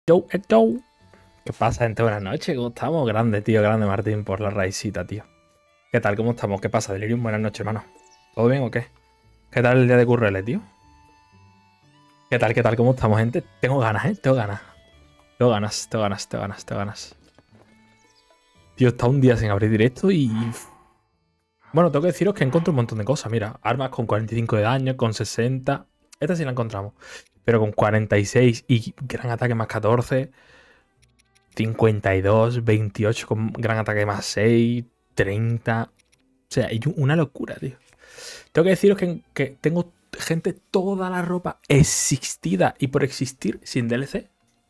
Joe. ¿Qué pasa, gente? Buenas noches, ¿cómo estamos? Grande, tío, grande Martín por la raicita, tío. ¿Qué tal? ¿Cómo estamos? ¿Qué pasa, Delirium? Buenas noches, hermano. ¿Todo bien o qué? ¿Qué tal el día de currele, tío? ¿Qué tal? ¿Qué tal? ¿Cómo estamos, gente? Tengo ganas, ¿eh? Tengo ganas. Tengo ganas. Tío, está un día sin abrir directo y... Bueno, tengo que deciros que encuentro un montón de cosas. Mira, armas con 45 de daño, con 60... Esta sí la encontramos. Pero con 46 y gran ataque más 14... 52, 28 con gran ataque más 6, 30. O sea, es una locura, tío. Tengo que deciros que tengo gente toda la ropa existida y por existir sin DLC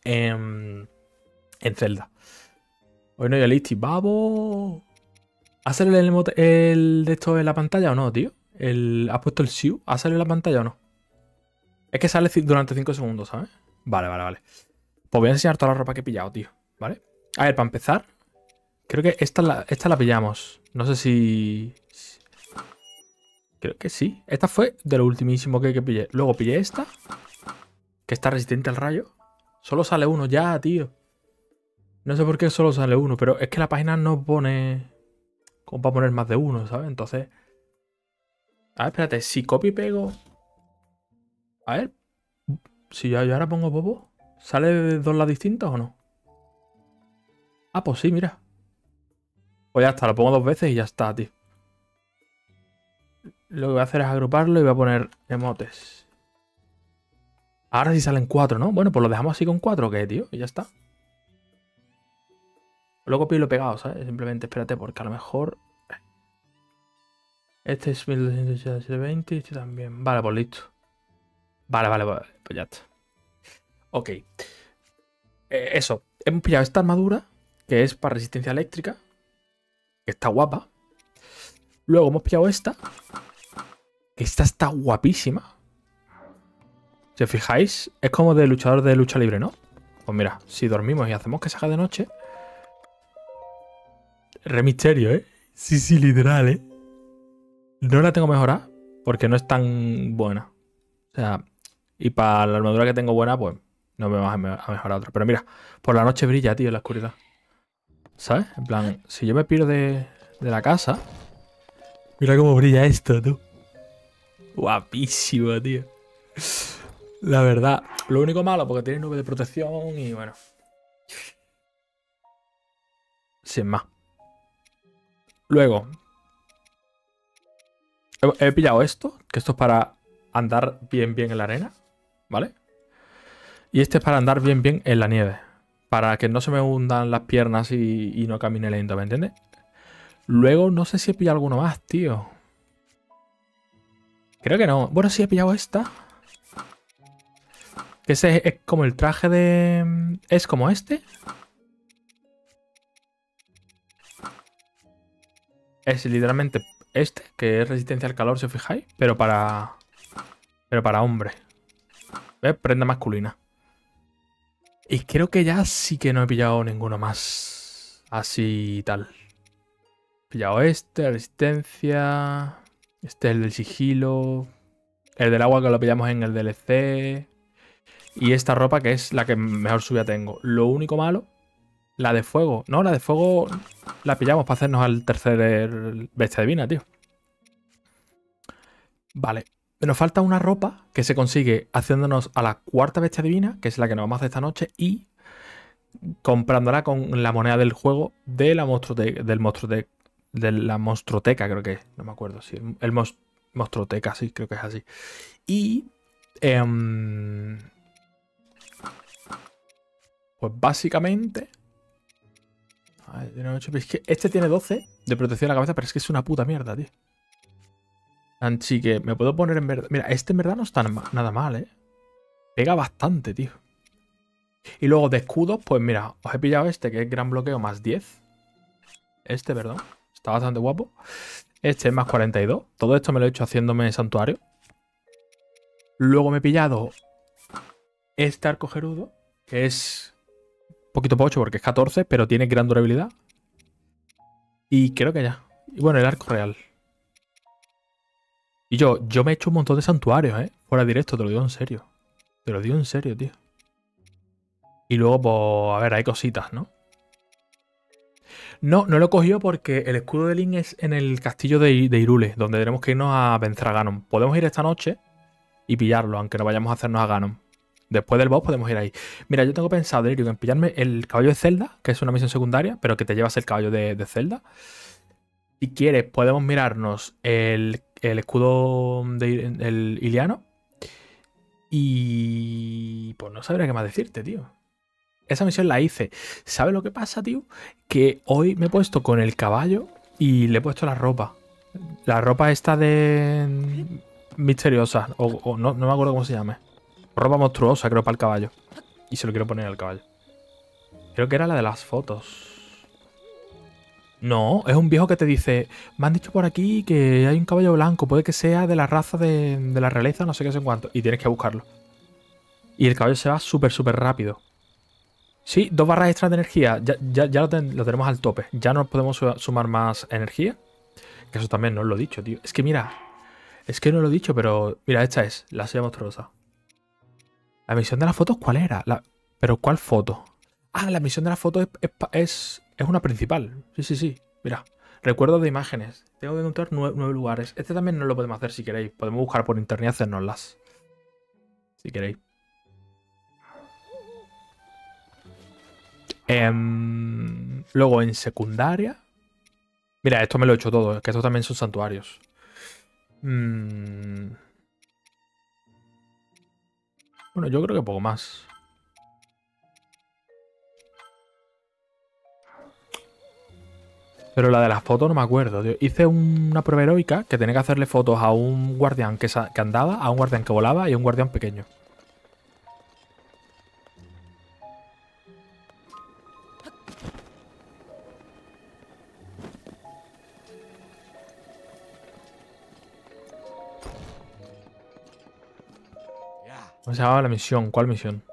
en Zelda. Bueno, ya listo. Babo. ¿Ha salido el de esto en la pantalla o no, tío? ¿Has puesto el Siu? ¿Ha salido en la pantalla o no? Es que sale durante 5 segundos, ¿sabes? Vale. Pues voy a enseñar toda la ropa que he pillado, tío. ¿Vale? A ver, para empezar, creo que esta la pillamos. No sé si... Creo que sí. Esta fue de lo ultimísimo que pillé. Luego pillé esta, que está resistente al rayo. Solo sale uno ya, tío. No sé por qué solo sale uno, pero es que la página no pone... Como para poner más de uno, ¿sabes? Entonces... A ver, espérate. Si copio y pego... A ver. Si yo ahora pongo Bobo, ¿sale de dos lados distintos o no? Ah, pues sí, mira. Pues ya está, lo pongo dos veces y ya está, tío. Lo que voy a hacer es agruparlo y voy a poner emotes. Ahora sí salen cuatro, ¿no? Bueno, pues lo dejamos así con cuatro, ¿o qué, tío? Y ya está. Lo copio y lo he pegado, ¿sabes? Simplemente espérate, porque a lo mejor... Este es 1220 y este también. Vale, pues listo. Vale, pues ya está. Ok. Eso. Hemos pillado esta armadura, que es para resistencia eléctrica. Que está guapa. Luego hemos pillado esta. Que esta está guapísima. Si os fijáis, es como de luchador de lucha libre, ¿no? Pues mira, si dormimos y hacemos que se haga de noche... Re misterio, ¿eh? Sí, literal, ¿eh? No la tengo mejorada porque no es tan buena. O sea, y para la armadura que tengo buena, pues no me va a mejorar otra. Pero mira, por la noche brilla, tío, en la oscuridad. ¿Sabes? En plan, si yo me piro de la casa... Mira cómo brilla esto, tú. Guapísimo, tío. La verdad. Lo único malo, porque tiene nube de protección y bueno. Sin más. Luego, he pillado esto, que esto es para andar bien en la arena, ¿vale? Y este es para andar bien en la nieve. Para que no se me hundan las piernas y no camine lento, ¿me entiendes? Luego no sé si he pillado alguno más, tío. Creo que no. Bueno, sí he pillado esta. Que ese es como el traje de... Es como este. Es literalmente este, que es resistencia al calor, si os fijáis. Pero para... Pero para hombre. ¿Ves? Prenda masculina. Y creo que ya sí que no he pillado ninguno más. Así y tal. He pillado este, resistencia. Este es el del sigilo. El del agua que lo pillamos en el DLC. Y esta ropa que es la que mejor subida tengo. Lo único malo, la de fuego. No, la de fuego la pillamos para hacernos al tercer bestia divina, tío. Vale. Nos falta una ropa que se consigue haciéndonos a la cuarta bestia divina, que es la que nos vamos a hacer esta noche, y comprándola con la moneda del juego de la de la monstruoteca, creo que es. No me acuerdo, sí. Monstruoteca, sí, creo que es así. Y... pues básicamente... A ver, es que este tiene 12 de protección a la cabeza, pero es que es una puta mierda, tío. Así que me puedo poner en verdad... Mira, este en verdad no está nada mal, ¿eh? Pega bastante, tío. Y luego de escudos, pues mira, os he pillado este, que es gran bloqueo más 10. Este, perdón. Está bastante guapo. Este es más 42. Todo esto me lo he hecho haciéndome santuario. Luego me he pillado este arco gerudo, que es poquito pocho porque es 14, pero tiene gran durabilidad. Y creo que ya. Y bueno, el arco real. Y yo me he hecho un montón de santuarios, ¿eh? Fuera directo, te lo digo en serio. Te lo digo en serio, tío. Y luego, pues, a ver, hay cositas, ¿no? No, no lo he cogido porque el escudo de Link es en el castillo de Hyrule, donde tenemos que irnos a vencer a Ganon. Podemos ir esta noche y pillarlo, aunque no vayamos a hacernos a Ganon. Después del boss podemos ir ahí. Mira, yo tengo pensado, Delirio, en pillarme el caballo de Zelda, que es una misión secundaria, pero que te llevas el caballo de Zelda. Si quieres, podemos mirarnos el escudo el Iliano. Y pues no sabría qué más decirte, tío. Esa misión la hice. ¿Sabes lo que pasa, tío? Que hoy me he puesto con el caballo y le he puesto la ropa. La ropa esta de... misteriosa. O no, no me acuerdo cómo se llama. Ropa monstruosa, creo, para el caballo. Y se lo quiero poner al caballo. Creo que era la de las fotos. No, es un viejo que te dice, me han dicho por aquí que hay un caballo blanco, puede que sea de la raza de la realeza, no sé qué sé en cuánto. Y tienes que buscarlo. Y el caballo se va súper, súper rápido. Sí, 2 barras extra de energía. Ya lo tenemos al tope. Ya no podemos sumar más energía. Que eso también no os lo he dicho, tío. Es que mira, es que no lo he dicho, pero mira, esta es la silla monstruosa. ¿La misión de las fotos cuál era? ¿Pero cuál foto? Ah, la misión de las fotos es una principal. Sí, sí, sí. Mira, recuerdo de imágenes. Tengo que encontrar 9 lugares. Este también no lo podemos hacer si queréis. Podemos buscar por internet y hacérnoslas. Si queréis. Luego en secundaria. Mira, esto me lo he hecho todo, que estos también son santuarios. Bueno, yo creo que poco más. Pero la de las fotos no me acuerdo, tío. Hice una prueba heroica que tenía que hacerle fotos a un guardián que andaba, a un guardián que volaba y a un guardián pequeño. ¿Cómo se llamaba la misión? ¿Cuál misión?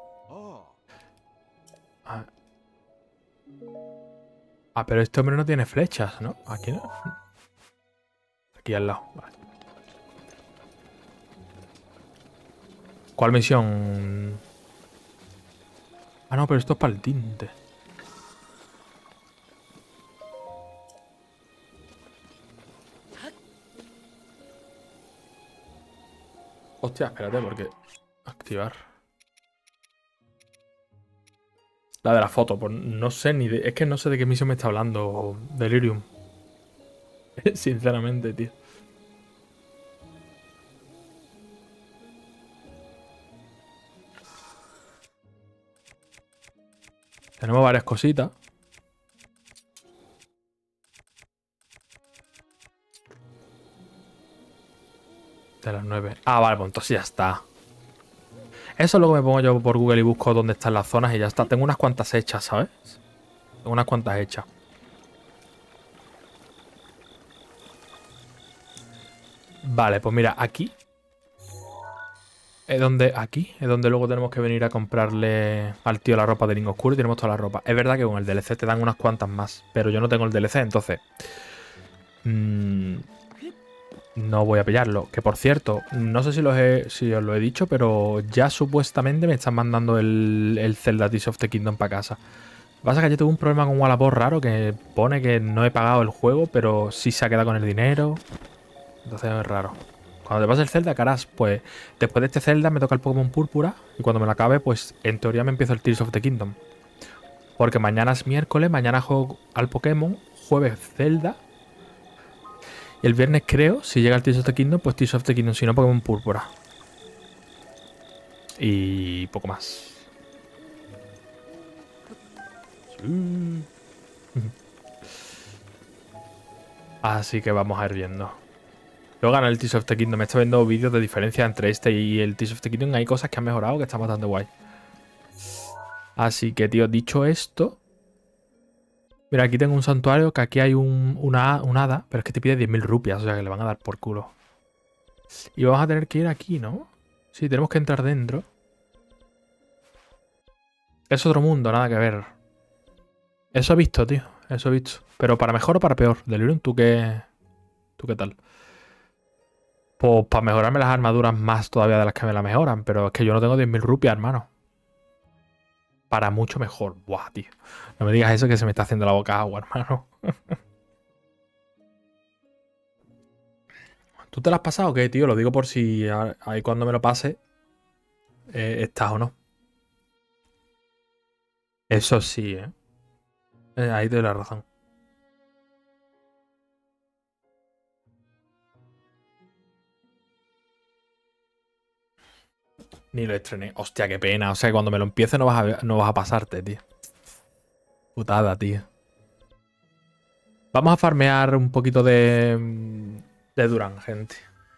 Pero este hombre no tiene flechas, ¿no? Aquí no. Aquí al lado. Vale. ¿Cuál misión? Ah, no, pero esto es para el tinte. Hostia, espérate, porque... Activar. La de la foto, pues no sé ni de... Es que no sé de qué misión me está hablando Delirium. Sinceramente, tío. Tenemos varias cositas. De las 9. Ah, vale, pues entonces ya está. Eso es lo que me pongo yo por Google y busco dónde están las zonas y ya está. Tengo unas cuantas hechas, ¿sabes? Tengo unas cuantas hechas. Vale, pues mira, aquí es donde luego tenemos que venir a comprarle al tío la ropa de Link Oscuro y tenemos toda la ropa. Es verdad que con el DLC te dan unas cuantas más, pero yo no tengo el DLC, entonces no voy a pillarlo. Que por cierto, no sé si os lo he dicho, pero ya supuestamente me están mandando el Zelda Tears of the Kingdom para casa. Lo que pasa es que yo tuve un problema con Wallapop raro que pone que no he pagado el juego, pero sí se ha quedado con el dinero. Entonces es raro. Cuando te pase el Zelda, ¿qué harás? Pues después de este Zelda me toca el Pokémon Púrpura y cuando me lo acabe, pues en teoría me empiezo el Tears of the Kingdom. Porque mañana es miércoles, mañana juego al Pokémon, jueves Zelda. Y el viernes creo, si llega el Tears of the Kingdom, pues Tears of the Kingdom, si no Pokémon Púrpura. Y poco más. Así que vamos a ir viendo. Luego gana el Tears of the Kingdom. Me está viendo vídeos de diferencia entre este y el Tears of the Kingdom. Hay cosas que han mejorado que están bastante guay. Así que, tío, dicho esto... Mira, aquí tengo un santuario que aquí hay un hada, pero es que te pide 10.000 rupias, o sea que le van a dar por culo. Y vamos a tener que ir aquí, ¿no? Sí, tenemos que entrar dentro. Es otro mundo, nada que ver. Eso he visto, tío. Eso he visto. Pero para mejor o para peor. Delirium, ¿tú qué tal? Pues para mejorarme las armaduras más todavía de las que me la mejoran. Pero es que yo no tengo 10.000 rupias, hermano. para mucho mejor. Buah, tío. No me digas eso que se me está haciendo la boca agua, hermano. ¿Tú te lo has pasado o qué, tío? Lo digo por si ahí cuando me lo pase estás o no. Eso sí, ¿eh? Ahí te doy la razón. Ni lo estrené. Hostia, qué pena. O sea, cuando me lo empiece no vas a pasarte, tío. Putada, tío. Vamos a farmear un poquito de Duran, gente.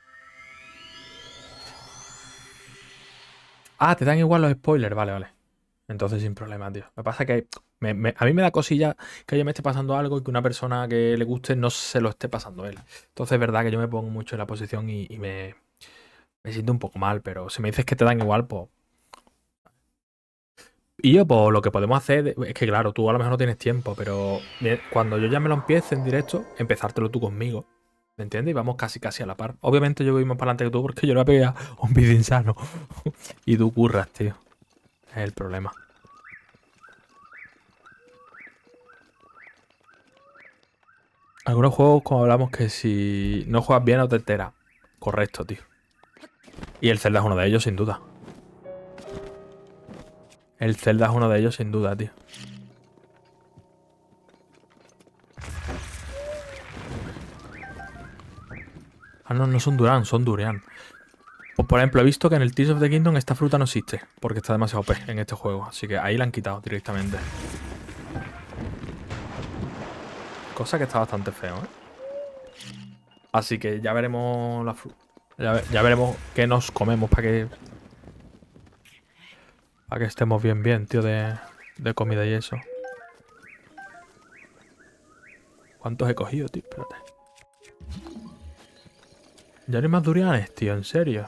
Ah, te dan igual los spoilers. Vale, vale. Entonces sin problema, tío. Me pasa que a mí me da cosilla que yo me esté pasando algo y que una persona que le guste no se lo esté pasando él. Entonces es verdad que yo me pongo mucho en la posición y me siento un poco mal, pero si me dices que te dan igual, pues... Y yo, pues lo que podemos hacer es que, claro, tú a lo mejor no tienes tiempo, pero cuando yo ya me lo empiece en directo, empezártelo tú conmigo. ¿Me entiendes? Y vamos casi casi a la par. Obviamente yo voy más para adelante que tú porque yo le voy a pegar un vídeo insano. Y tú curras, tío. Es el problema. Algunos juegos, como hablamos, que si no juegas bien no te enteras. Correcto, tío. Y el Zelda es uno de ellos, sin duda. El Zelda es uno de ellos, sin duda, tío. Ah, no, no son Duran, son Durian. Pues por ejemplo, he visto que en el Tears of the Kingdom esta fruta no existe. Porque está demasiado OP en este juego. Así que ahí la han quitado directamente. Cosa que está bastante feo, ¿eh? Así que ya veremos la fruta. Ya veremos qué nos comemos para que... Para que estemos bien, tío, de comida y eso. ¿Cuántos he cogido, tío? Espérate. Ya no hay más durianes, tío, en serio.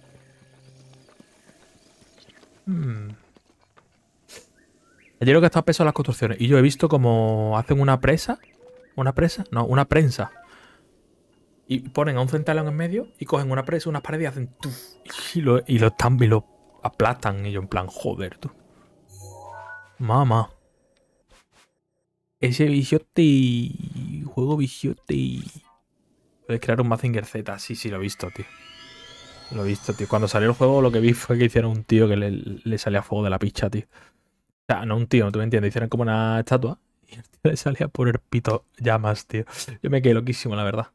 Ayer lo que está peso las construcciones. Y yo he visto como hacen una presa. ¿Una presa? No, una prensa. Y ponen a un centaleón en medio y cogen una presa, unas paredes y hacen tuf, y lo aplastan. Y yo en plan, joder, tú. Mamá. Ese bichote. Juego bichote. Puedes crear un Mazinger Z. Sí, sí, lo he visto, tío. Lo he visto, tío. Cuando salió el juego, lo que vi fue que hicieron un tío que le salía fuego de la picha, tío. O sea, no un tío, no tú me entiendes. Hicieron como una estatua y el tío le salía por el pito llamas, tío. Yo me quedé loquísimo, la verdad.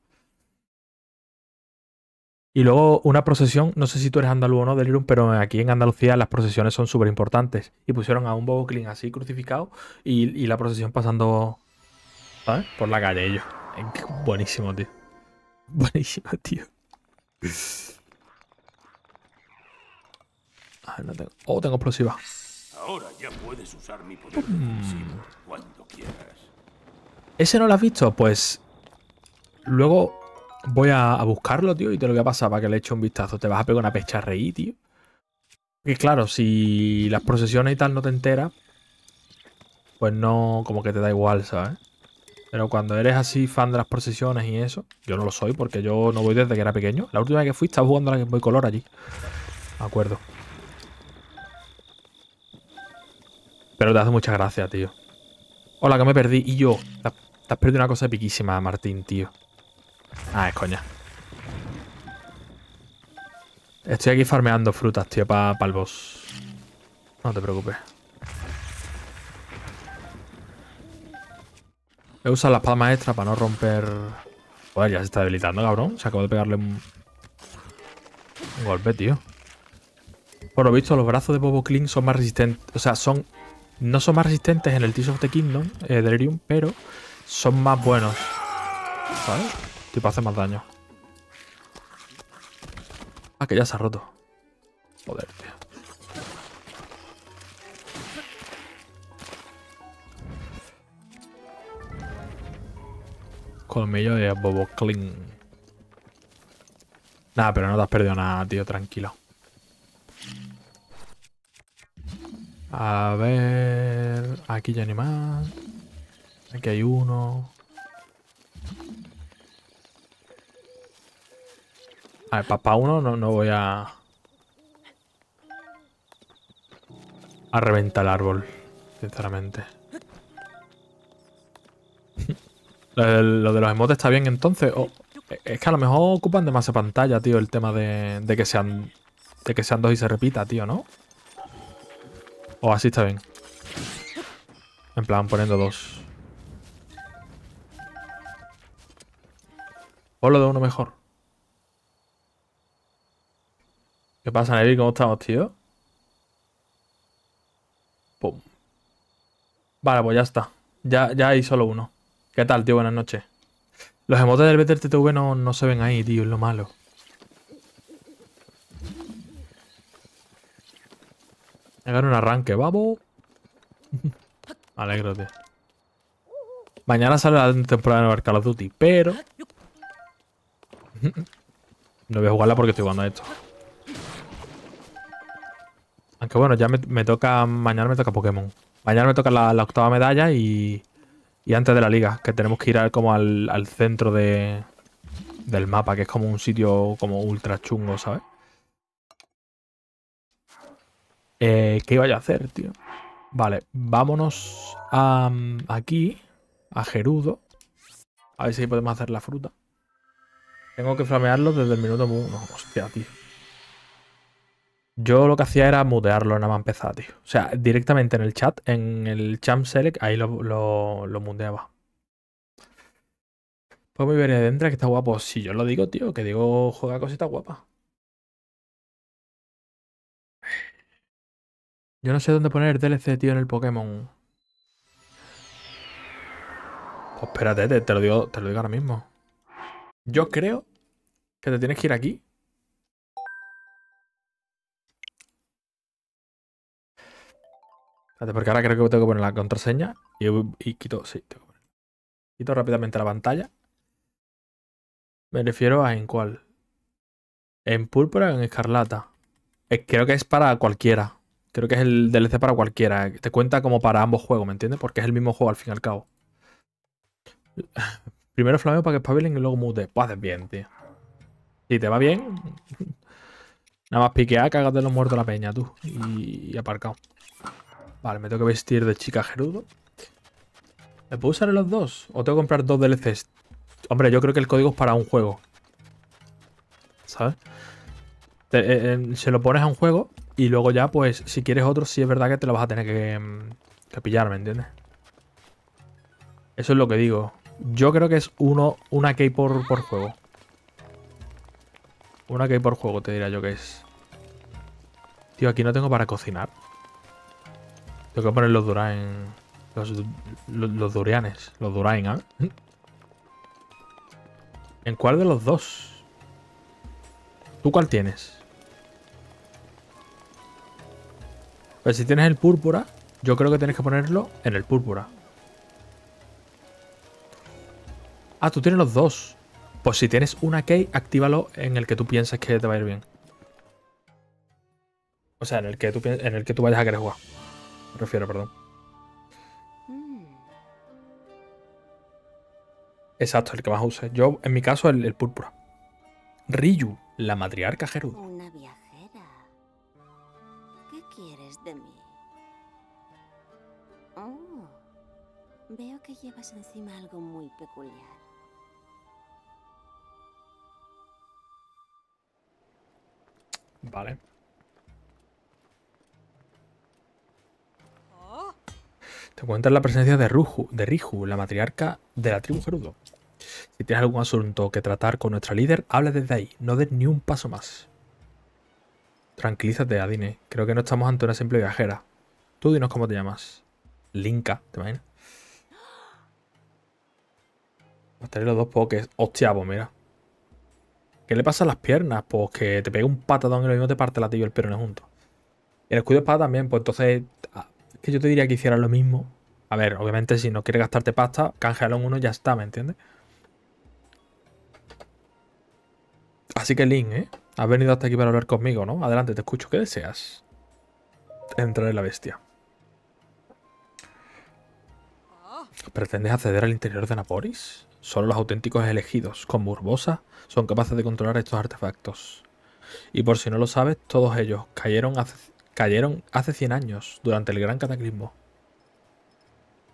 Y luego una procesión, no sé si tú eres andaluz o no, Delirium, pero aquí en Andalucía las procesiones son súper importantes. Y pusieron a un Bobo Clean así crucificado y la procesión pasando, ¿sabes? Por la calle ellos. Buenísimo, tío. Buenísimo, tío. A ver, no tengo... Oh, tengo explosiva. Ahora ya puedes usar mi poder defensivo cuando quieras. ¿Ese no lo has visto? Pues luego voy a buscarlo, tío, y te lo voy a pasar para que le eche un vistazo. Te vas a pegar una pecha reí, tío. Y claro, si las procesiones y tal no te enteras, pues no, como que te da igual, ¿sabes? Pero cuando eres así fan de las procesiones y eso, yo no lo soy porque yo no voy desde que era pequeño. La última vez que fui estaba jugando a la Game Boy Color allí. Me acuerdo. Pero te hace mucha gracia, tío. Hola, que me perdí. Y yo. Te has perdido una cosa epiquísima, Martín, tío. Ah, es coña. Estoy aquí farmeando frutas, tío, para el boss. No te preocupes. Voy a usar la espada maestra para no romper... Joder, ya se está debilitando, cabrón. Se acabó de pegarle un golpe, tío. Por lo visto, los brazos de Bobo Clean son más resistentes. O sea, no son más resistentes en el Tears of the Kingdom, Delirium, pero son más buenos. ¿Sabes? Tipo, hace más daño. Ah, que ya se ha roto. Joder, tío. Colmillo de Bobo Clean. Nada, pero no te has perdido nada, tío. Tranquilo. A ver... Aquí ya ni más. Aquí hay uno. A ver, para uno no voy a reventar el árbol. sinceramente. Lo de los emotes está bien entonces. Es que a lo mejor ocupan demasiada pantalla, tío, el tema de que sean dos y se repita, tío, ¿no? O así está bien. En plan, poniendo dos. O lo de uno mejor. ¿Qué pasa, Nevi? ¿Cómo estamos, tío? Pum. Vale, pues ya está. Ya hay solo uno. ¿Qué tal, tío? Buenas noches. Los emotes del BTTV no se ven ahí, tío. Es lo malo. Me gano un arranque, babo. Me alegro, tío. Mañana sale la temporada de Call of Duty, pero... no voy a jugarla porque estoy jugando a esto. Aunque bueno, ya me toca... Mañana me toca Pokémon. Mañana me toca la octava medalla y antes de la liga, que tenemos que ir como al centro del mapa, que es como un sitio como ultra chungo, ¿sabes? ¿Qué iba yo a hacer, tío? Vale, vámonos aquí, a Gerudo. A ver si podemos hacer la fruta. Tengo que flamearlo desde el minuto 1. Hostia, tío. Yo lo que hacía era mutearlo nada más empezar, tío. O sea, directamente en el champ select, ahí lo muteaba. Pues muy bien, dentro que está guapo. Si yo lo digo, tío, que digo juega cositas guapas. Yo no sé dónde poner DLC, tío, en el Pokémon. Pues espérate, te lo digo ahora mismo. Yo creo que te tienes que ir aquí. Espérate, porque ahora creo que tengo que poner la contraseña y quito. Sí, tengo que poner. Quito rápidamente la pantalla. Me refiero a en cuál. En púrpura o en escarlata. Creo que es para cualquiera. Creo que es el DLC para cualquiera. Te cuenta como para ambos juegos, ¿me entiendes? Porque es el mismo juego al fin y al cabo. Primero flameo para que espabilen y luego mute. Pues haces bien, tío. Si te va bien, nada más piquear, cágate los muertos la peña, tú. Y aparcado. Vale, me tengo que vestir de chica Gerudo. ¿Me puedo usar en los dos? ¿O tengo que comprar dos DLCs? Hombre, yo creo que el código es para un juego. ¿Sabes? Se lo pones a un juego y luego ya, pues, si quieres otro, sí es verdad que te lo vas a tener que pillar, ¿me entiendes? Eso es lo que digo. Yo creo que es una key por juego. Una key por juego, te diría yo que es. Tío, aquí no tengo para cocinar. Tengo que poner los Durain. Los Durianes. Los Durain, ¿eh? ¿En cuál de los dos? ¿Tú cuál tienes? Pues si tienes el púrpura, yo creo que tienes que ponerlo en el púrpura. Ah, tú tienes los dos. Pues si tienes una key, actívalo en el que tú pienses que te va a ir bien. O sea, en el que tú vayas a querer jugar. Me refiero, perdón. Exacto, el que más use. Yo, en mi caso, el púrpura. Ryu, la matriarca Gerudo. Una viajera. ¿Qué quieres de mí? Oh, veo que llevas encima algo muy peculiar. Vale. Te encuentras la presencia de Riju, la matriarca de la tribu Gerudo. Si tienes algún asunto que tratar con nuestra líder, habla desde ahí. No des ni un paso más. Tranquilízate, Adine. Creo que no estamos ante una simple viajera. Tú dinos cómo te llamas. Linka, ¿te imaginas? Hasta los dos pokés. Hostia, pues mira. ¿Qué le pasa a las piernas? Pues que te pega un patadón y lo mismo te parte el latillo y el peroné juntos. Y el escudo de espada también, pues entonces... Es que yo te diría que hicieras lo mismo. A ver, obviamente si no quieres gastarte pasta, canjealo en uno y ya está, ¿me entiendes? Así que Link, ¿eh? Has venido hasta aquí para hablar conmigo, ¿no? Adelante, te escucho. ¿Qué deseas? Entrar en la bestia. ¿Pretendes acceder al interior de Naporis? Solo los auténticos elegidos, con Burbosa, son capaces de controlar estos artefactos. Y por si no lo sabes, todos ellos cayeron hace 100 años, durante el Gran Cataclismo.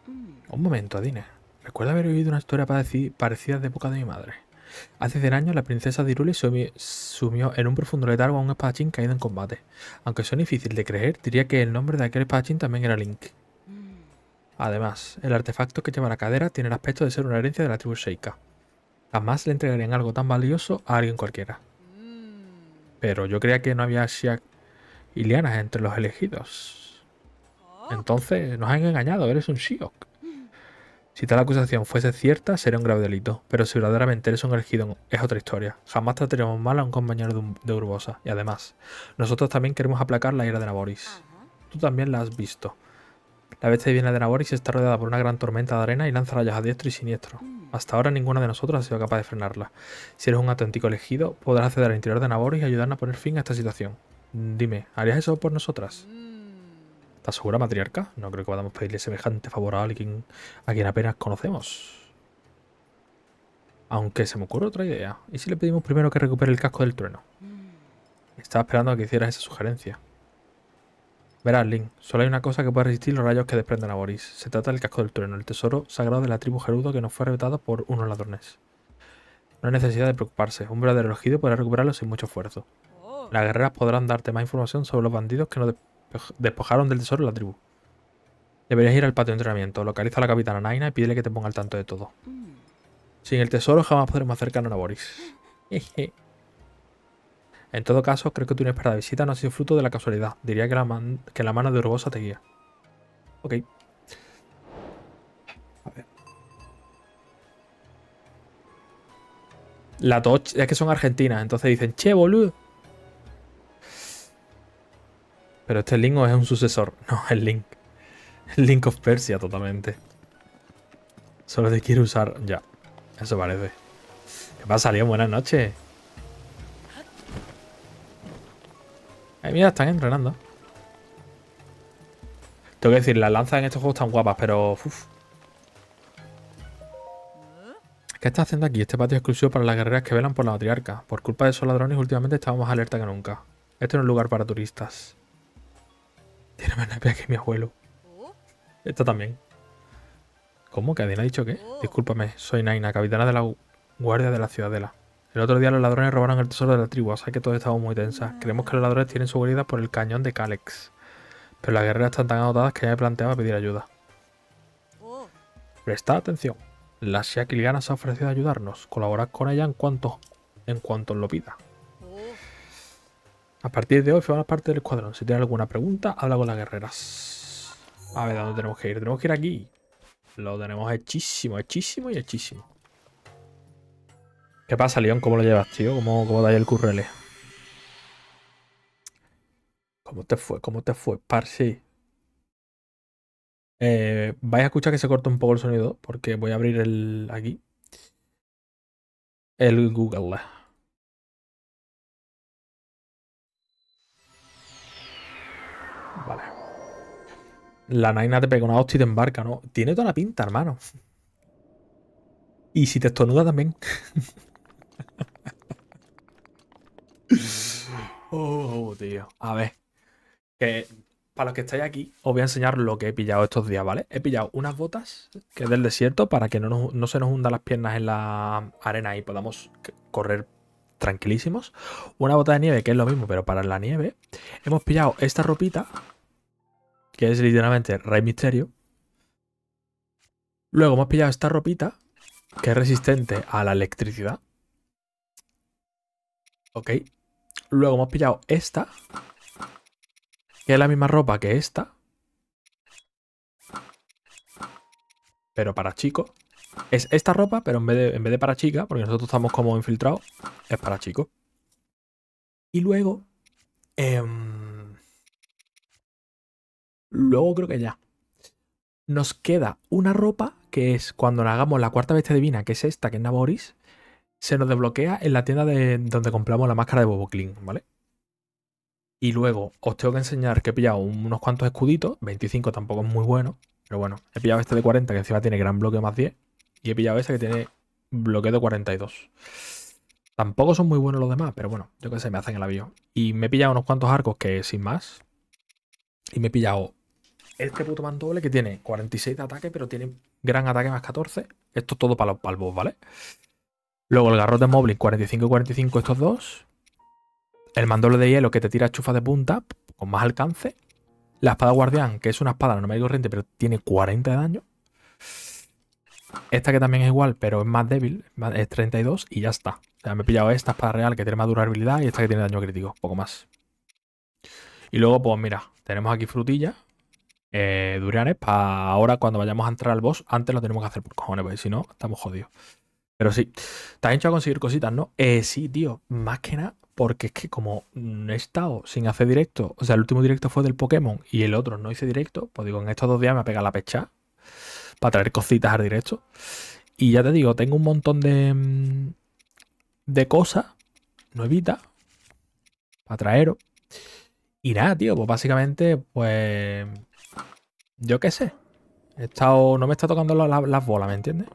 Un momento, Adine. Recuerdo haber oído una historia parecida de época de mi madre. Hace 100 años la princesa de Hyrule se sumió en un profundo letargo a un espadachín caído en combate. Aunque suene difícil de creer, diría que el nombre de aquel espadachín también era Link. Además, el artefacto que lleva la cadera tiene el aspecto de ser una herencia de la tribu Sheikah. Jamás le entregarían algo tan valioso a alguien cualquiera. Pero yo creía que no había Shiak y lianas entre los elegidos. Entonces, nos han engañado, eres un Shiok. Si tal acusación fuese cierta, sería un grave delito. Pero si verdaderamente eres un elegido, es otra historia. Jamás trataremos mal a un compañero de Urbosa. Y además, nosotros también queremos aplacar la ira de Naboris. Tú también la has visto. La bestia divina de Naboris está rodeada por una gran tormenta de arena y lanza rayos a diestro y siniestro. Hasta ahora ninguno de nosotros ha sido capaz de frenarla. Si eres un auténtico elegido, podrás acceder al interior de Naboris y ayudarnos a poner fin a esta situación. Dime, ¿harías eso por nosotras? ¿Estás segura, matriarca? No creo que podamos pedirle semejante favor a alguien a quien apenas conocemos. Aunque se me ocurre otra idea. ¿Y si le pedimos primero que recupere el casco del trueno? Estaba esperando a que hicieras esa sugerencia. Verás, Link, solo hay una cosa que puede resistir los rayos que desprenden a Boris. Se trata del casco del trueno, el tesoro sagrado de la tribu Gerudo que nos fue arrebatado por unos ladrones. No hay necesidad de preocuparse. Un verdadero elegido podrá recuperarlo sin mucho esfuerzo. Las guerreras podrán darte más información sobre los bandidos que nos despojaron del tesoro de la tribu. Deberías ir al patio de entrenamiento. Localiza a la capitana Naina y pídele que te ponga al tanto de todo. Sin el tesoro jamás podremos acercarnos a Boris. En todo caso, creo que tu inesperada visita no ha sido fruto de la casualidad. Diría que la mano de Urbosa te guía. Ok. A ver. La Toch es que son argentinas, entonces dicen, che, boludo. Pero este Link es un sucesor. No, es Link. El Link of Persia, totalmente. Solo te quiero usar ya. Eso parece. ¿Qué pasa, Leon? Buenas noches. Mira, están entrenando. Tengo que decir, las lanzas en estos juegos están guapas, pero... Uf. ¿Qué está haciendo aquí? Este patio es exclusivo para las guerreras que velan por la matriarca. Por culpa de esos ladrones, últimamente estamos más alerta que nunca. Este no es un lugar para turistas. Tiene más nervios que mi abuelo. Esto también. ¿Cómo? ¿Que Adina ha dicho qué? Discúlpame, soy Naina, capitana de la guardia de la ciudadela. El otro día los ladrones robaron el tesoro de la tribu, así que todos estamos muy tensas. Creemos que los ladrones tienen su guarida por el cañón de Calyx. Pero las guerreras están tan agotadas que ya me planteaba pedir ayuda. Prestad atención. La Shiak Ilgana se ha ofrecido a ayudarnos. Colaborad con ella en cuanto os lo pida. A partir de hoy formas parte del escuadrón. Si tienes alguna pregunta, habla con las guerreras. A ver, ¿a dónde tenemos que ir? Tenemos que ir aquí. Lo tenemos hechísimo, hechísimo y hechísimo. ¿Qué pasa, León? ¿Cómo lo llevas, tío? ¿Cómo da ahí el currele? ¿Cómo te fue? ¿Cómo te fue, parce? Vais a escuchar que se corta un poco el sonido porque voy a abrir aquí el Google. Vale. La Naina te pega una hostia y te embarca, ¿no? Tiene toda la pinta, hermano. Y si te estornuda también. Oh, tío. A ver. Que para los que estáis aquí, os voy a enseñar lo que he pillado estos días, ¿vale? He pillado unas botas que es del desierto para que no se nos hundan las piernas en la arena y podamos correr tranquilísimos. Una bota de nieve que es lo mismo, pero para la nieve. Hemos pillado esta ropita, que es literalmente Rey Misterio. Luego hemos pillado esta ropita, que es resistente a la electricidad. Ok. Luego hemos pillado esta, que es la misma ropa que esta, pero para chicos. Es esta ropa, pero en vez de para chica, porque nosotros estamos como infiltrados, es para chicos. Y luego... luego creo que ya. Nos queda una ropa que es cuando le hagamos la cuarta bestia divina, que es esta, que es Naboris, se nos desbloquea en la tienda de donde compramos la máscara de Bobo Clean, ¿vale? Y luego os tengo que enseñar que he pillado unos cuantos escuditos. 25 tampoco es muy bueno, pero bueno. He pillado este de 40 que encima tiene gran bloqueo más 10. Y he pillado este que tiene bloqueo de 42. Tampoco son muy buenos los demás, pero bueno, yo que sé, me hacen el avión. Y me he pillado unos cuantos arcos que sin más. Y me he pillado este puto mandoble que tiene 46 de ataque, pero tiene gran ataque más 14. Esto todo para el boss, ¿vale? Luego el garrote Moblin 45-45 estos dos. El mandoble de hielo que te tira chufas de punta con más alcance. La espada guardián, que es una espada normal y corriente, pero tiene 40 de daño. Esta que también es igual, pero es más débil, es 32 y ya está. O sea, me he pillado esta espada real que tiene más durabilidad y esta que tiene daño crítico, poco más. Y luego, pues mira, tenemos aquí frutillas, durianes, para ahora cuando vayamos a entrar al boss, antes lo tenemos que hacer por cojones, porque si no, estamos jodidos. Pero sí, te has hecho a conseguir cositas, ¿no? Sí, tío, más que nada, porque es que como he estado sin hacer directo, o sea, el último directo fue del Pokémon y el otro no hice directo, pues digo, en estos 2 días me ha pegado la pecha para traer cositas al directo. Y ya te digo, tengo un montón de cosas nuevitas para traeros. Y nada, tío, pues básicamente, pues yo qué sé. No me está tocando las bolas, ¿me entiendes?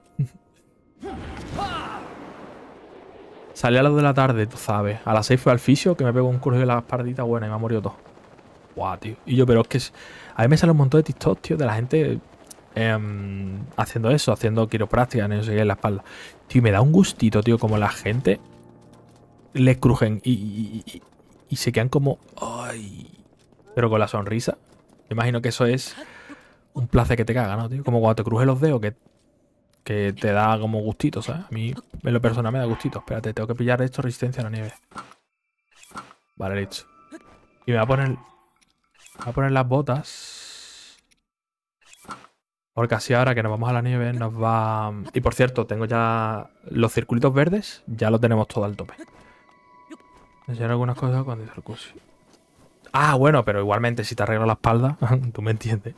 Salí a las 2 de la tarde, tú sabes. A las 6 fue al fisio, que me pegó un curso de la espaldita buena y me ha morido todo. Guau, tío. Y yo, pero es que a mí me sale un montón de TikTok, tío, de la gente haciendo eso, haciendo quiropráctica, no sé qué, en la espalda. Tío, y me da un gustito, tío, como la gente le crujen y se quedan como... Ay. Pero con la sonrisa. Me imagino que eso es un placer que te caga, ¿no, tío? Como cuando te crujes los dedos, que te da como gustito, ¿sabes? A mí, en lo personal, me da gustito. Espérate, tengo que pillar esto, resistencia a la nieve. Vale, listo. Y me voy a poner las botas. Porque así ahora que nos vamos a la nieve nos va... Y por cierto, tengo ya los circulitos verdes. Ya los tenemos todo al tope. Enseñar algunas cosas cuando dice el curso. Ah, bueno, pero igualmente si te arreglo la espalda, tú me entiendes.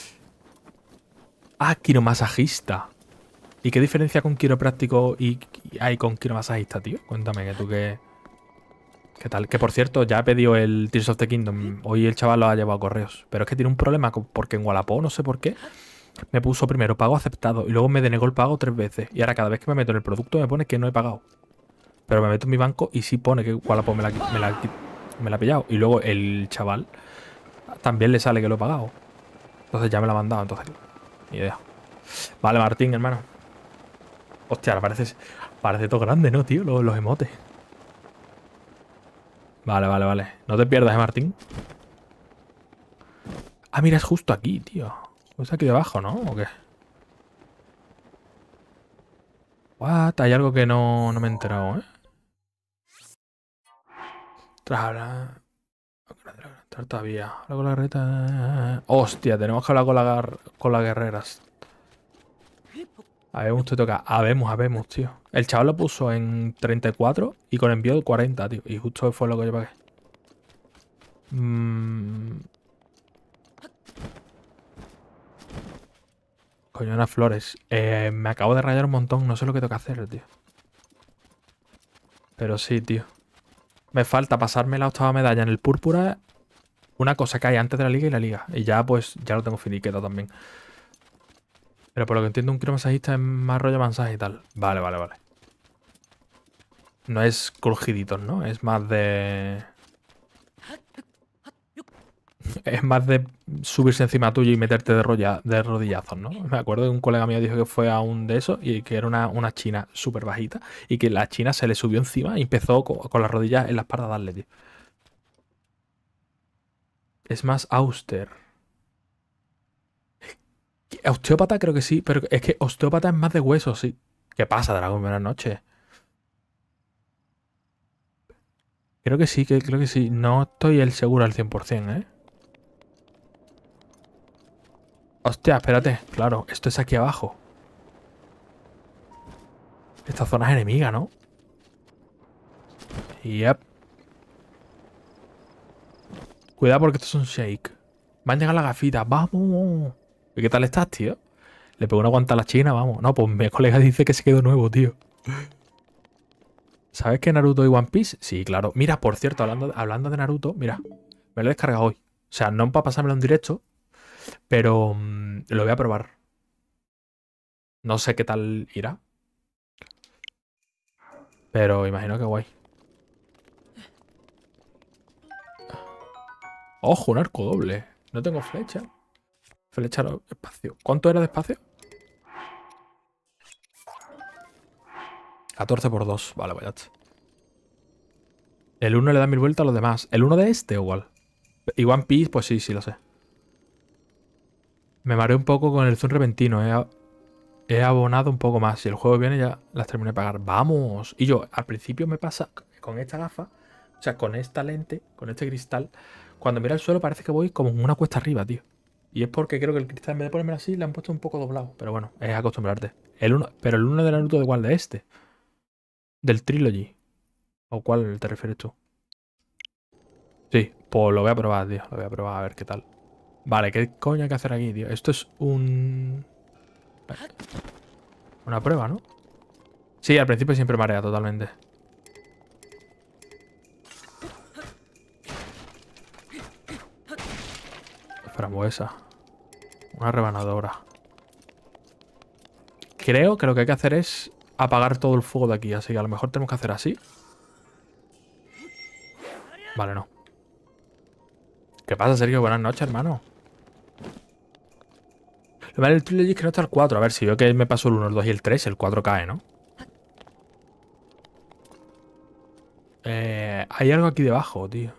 Ah, quiromasajista. ¿Y qué diferencia con quiropráctico y hay con quiromasajista, tío? Cuéntame, que tú qué tal. Que por cierto, ya he pedido el Tears of the Kingdom. Hoy el chaval lo ha llevado a correos. Pero es que tiene un problema porque en Wallapop, no sé por qué, me puso primero pago aceptado y luego me denegó el pago 3 veces. Y ahora cada vez que me meto en el producto me pone que no he pagado. Pero me meto en mi banco y sí pone que Wallapop me la ha pillado. Y luego el chaval también le sale que lo he pagado. Entonces ya me la ha mandado, entonces. Ni idea. Vale, Martín, hermano. Hostia, ahora parece todo grande, ¿no, tío? Los emotes. Vale, vale, vale. No te pierdas, Martín. Ah, mira, es justo aquí, tío. Es aquí debajo, ¿no? ¿O qué? What? Hay algo que no me he enterado, ¿eh? Todavía. Habla con la guerrera. Hostia, tenemos que hablar con las guerreras. Habemos, te toca. Habemos, tío. El chaval lo puso en 34 y con envío 40, tío. Y justo fue lo que yo pagué. Coño, unas flores. Me acabo de rayar un montón. No sé lo que tengo que hacer, tío. Pero sí, tío. Me falta pasarme la 8ª medalla en el púrpura. Una cosa que hay antes de la liga y la liga. Y ya, pues, ya lo tengo finiqueta también. Pero por lo que entiendo, un quiromasajista es más rollo masaje y tal. Vale, vale, vale. No es crujiditos, ¿no? Es más de... Es más de subirse encima tuyo y meterte de rodillazos, ¿no? Me acuerdo que un colega mío dijo que fue a un de esos y que era una china súper bajita y que la china se le subió encima y empezó con las rodillas en la espalda a darle, tío. Es más auster. Osteópata creo que sí, pero es que osteópata es más de hueso, sí. ¿Qué pasa, dragón? Buenas noches. Creo que sí. No estoy el seguro al 100%, ¿eh? Hostia, espérate. Claro, esto es aquí abajo. Esta zona es enemiga, ¿no? Yep. Cuidado porque estos son shake. Van a llegar las gafitas. ¡Vamos! ¿Y qué tal estás, tío? Le pego una guanta a la china, vamos. No, pues mi colega dice que se quedó nuevo, tío. ¿Sabes que Naruto y One Piece? Sí, claro. Mira, por cierto, hablando de Naruto, mira, me lo he descargado hoy. O sea, no para pasármelo en directo, pero lo voy a probar. No sé qué tal irá, pero imagino que guay. Ojo, un arco doble. No tengo flecha. Flecha espacio. ¿Cuánto era de espacio? 14 por 2. Vale, vaya. El 1 le da 1000 vueltas a los demás. ¿El 1 de este o igual? Y One Piece, pues sí, sí lo sé. Me mareé un poco con el zoom repentino. He abonado un poco más. Si el juego viene ya las terminé de pagar. ¡Vamos! Y yo, al principio me pasa con esta gafa, o sea, con esta lente, con este cristal, cuando miro el suelo parece que voy como en una cuesta arriba, tío. Y es porque creo que el cristal, en vez de ponérmelo así, le han puesto un poco doblado. Pero bueno, es acostumbrarte. Pero el 1 de Naruto, ¿de cuál? De este. Del Trilogy. ¿O cuál te refieres tú? Sí, pues lo voy a probar, tío. Lo voy a probar a ver qué tal. Vale, ¿qué coño hay que hacer aquí, tío? Esto es una prueba, ¿no? Sí, al principio siempre marea totalmente. Frambuesa. Una rebanadora. Creo que lo que hay que hacer es apagar todo el fuego de aquí. Así que a lo mejor tenemos que hacer así. Vale, no. ¿Qué pasa, Sergio? Buenas noches, hermano. Lo malo del Trilogy es que no está el 4. A ver, si veo que me pasó el 1, el 2 y el 3, el 4 cae, ¿no? Hay algo aquí debajo, tío.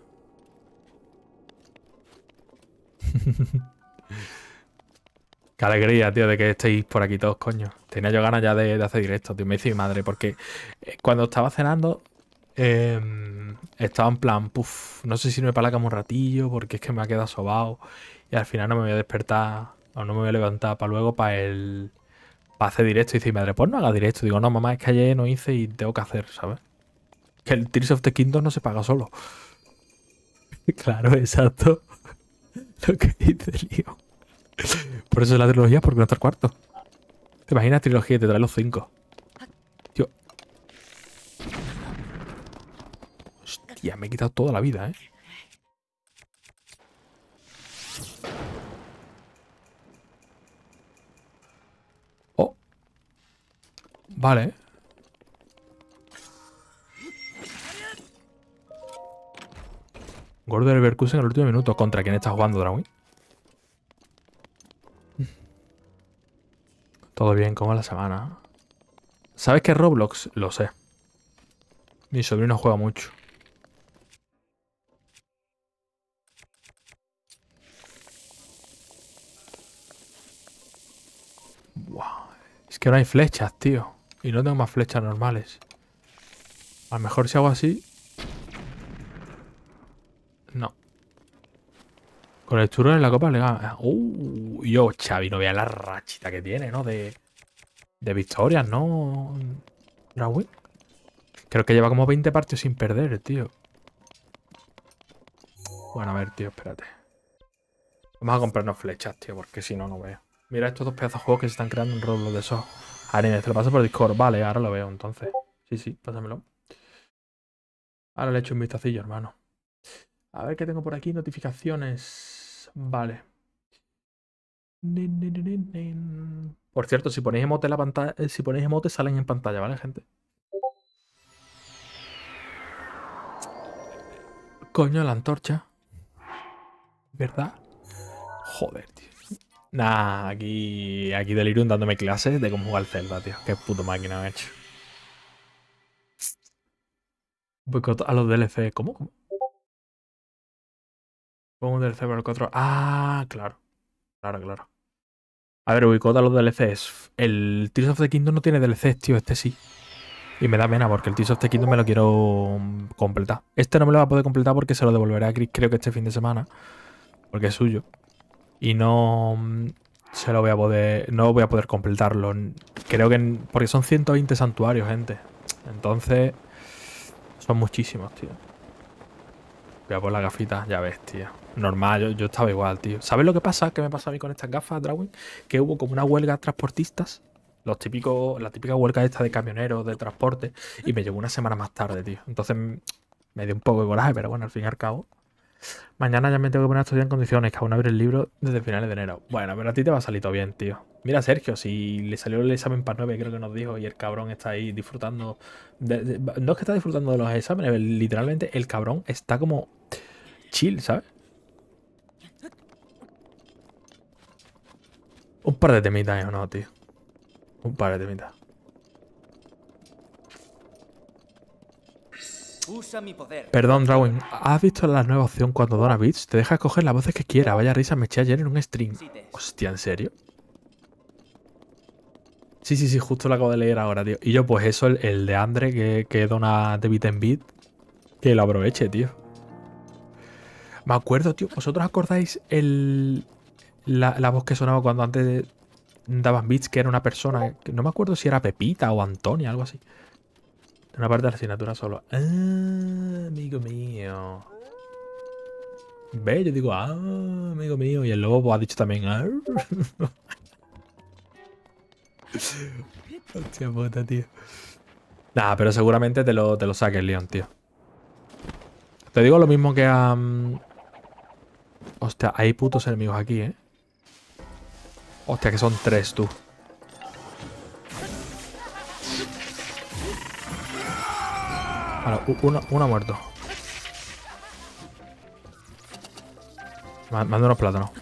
Qué alegría, tío, de que estéis por aquí todos, coño. Tenía yo ganas ya de hacer directo, tío. Me dice mi madre, porque cuando estaba cenando, estaba en plan, puf, no sé si me para la cama un ratillo, porque es que me ha quedado sobado. Y al final no me voy a despertar, o no me voy a levantar para luego para hacer directo. Y dice mi madre, pues no haga directo. Digo, no, mamá, es que ayer no hice y tengo que hacer, ¿sabes? Que el Tears of the Kingdom no se paga solo. Claro, exacto. Lo que dice Lío. Por eso es la trilogía, porque no está el cuarto. ¿Te imaginas trilogía y te trae los 5? Tío. Hostia, me he quitado toda la vida, ¿eh? Oh. Vale. Gordo de Leverkusen en el último minuto. ¿Contra quién está jugando, Dragon? Todo bien, ¿cómo es la semana? ¿Sabes qué es Roblox? Lo sé. Mi sobrino juega mucho. Buah. Es que no hay flechas, tío. Y no tengo más flechas normales. A lo mejor si hago así... No. Con el churro en la copa le gana. Yo, Xavi, no vea la rachita que tiene, ¿no? De victorias, ¿no? Dragon. Creo que lleva como 20 partidos sin perder, tío. Bueno, a ver, tío, espérate. Vamos a comprarnos flechas, tío, porque si no, no veo. Mira estos dos pedazos de juegos que se están creando en Roblox de esos. Anime, te lo paso por Discord. Vale, ahora lo veo, entonces. Sí, sí, pásamelo. Ahora le echo un vistacillo, hermano. A ver qué tengo por aquí. Notificaciones. Vale. Por cierto, si ponéis emote en la pantalla, si ponéis emote salen en pantalla, ¿vale, gente? Coño, la antorcha. ¿Verdad? Joder, tío. Nah, aquí Delirium dándome clases de cómo jugar Zelda, tío. Qué puto máquina me ha hecho. Boicot a los DLC. ¿Cómo? Pongo un DLC para el 4. Ah, claro. Claro. A ver, boicot a los DLCs. El Tears of the Kingdom no tiene DLCs, tío. Este sí. Y me da pena porque el Tears of the Kingdom me lo quiero completar. Este no me lo va a poder completar porque se lo devolverá a Chris, creo que este fin de semana. Porque es suyo. Y no se lo voy a poder. No voy a poder completarlo. Creo que. Porque son 120 santuarios, gente. Entonces. Son muchísimos, tío. Voy a por las gafitas, ya ves, tío. Normal, yo estaba igual, tío. ¿Sabes lo que pasa? ¿Qué me pasa a mí con estas gafas, Dragon? Que hubo como una huelga de transportistas. La típica huelga esta de camioneros, de transporte. Y me llegó una semana más tarde, tío. Entonces me dio un poco de coraje, pero bueno, al fin y al cabo. Mañana ya me tengo que poner a estudiar en condiciones, que aún abrir el libro desde finales de enero. Bueno, pero a ti te va a salir todo bien, tío. Mira, Sergio, si le salió el examen para 9, creo que nos dijo, y el cabrón está ahí disfrutando. No es que está disfrutando de los exámenes, literalmente el cabrón está como chill, ¿sabes? Un par de temitas, ¿o no, tío? Un par de temitas. Usa mi poder. Perdón, Drawing. ¿Has visto la nueva opción cuando dona bits? Te deja escoger las voces que quiera. Vaya risa, me eché ayer en un stream. Hostia, ¿en serio? Sí, sí, sí, justo lo acabo de leer ahora, tío. Y yo, pues eso, el de Andre que dona de bit en bit, que lo aproveche, tío. Me acuerdo, tío. ¿Vosotros acordáis la voz que sonaba cuando antes daban bits, que era una persona? Que no me acuerdo si era Pepita o Antonia, algo así. Una parte de la asignatura solo. Ah, amigo mío. ¿Ves? Yo digo, amigo mío. Y el lobo pues, ha dicho también, Hostia puta, tío. Nah, pero seguramente te lo saques, Leon, tío. Te digo lo mismo que a... Hostia, hay putos enemigos aquí, ¿eh? Hostia, que son 3, tú. Vale, uno ha muerto. Manda unos plátanos.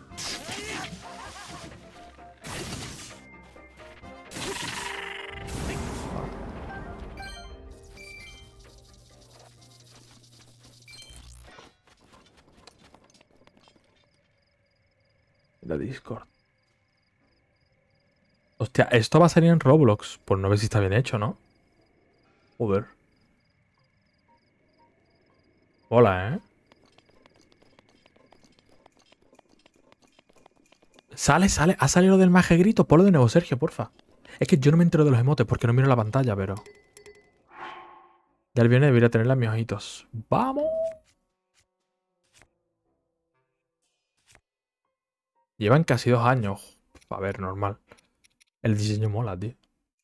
La Discord. Hostia, esto va a salir en Roblox. Pues no ves si está bien hecho, ¿no? Joder. Hola, ¿eh? Sale. Ha salido lo del maje grito. Ponlo de nuevo, Sergio, porfa. Es que yo no me entero de los emotes porque no miro la pantalla, pero... Ya el viernes debería tenerla en mis ojitos. ¡Vamos! Llevan casi 2 años. A ver, normal. El diseño mola, tío.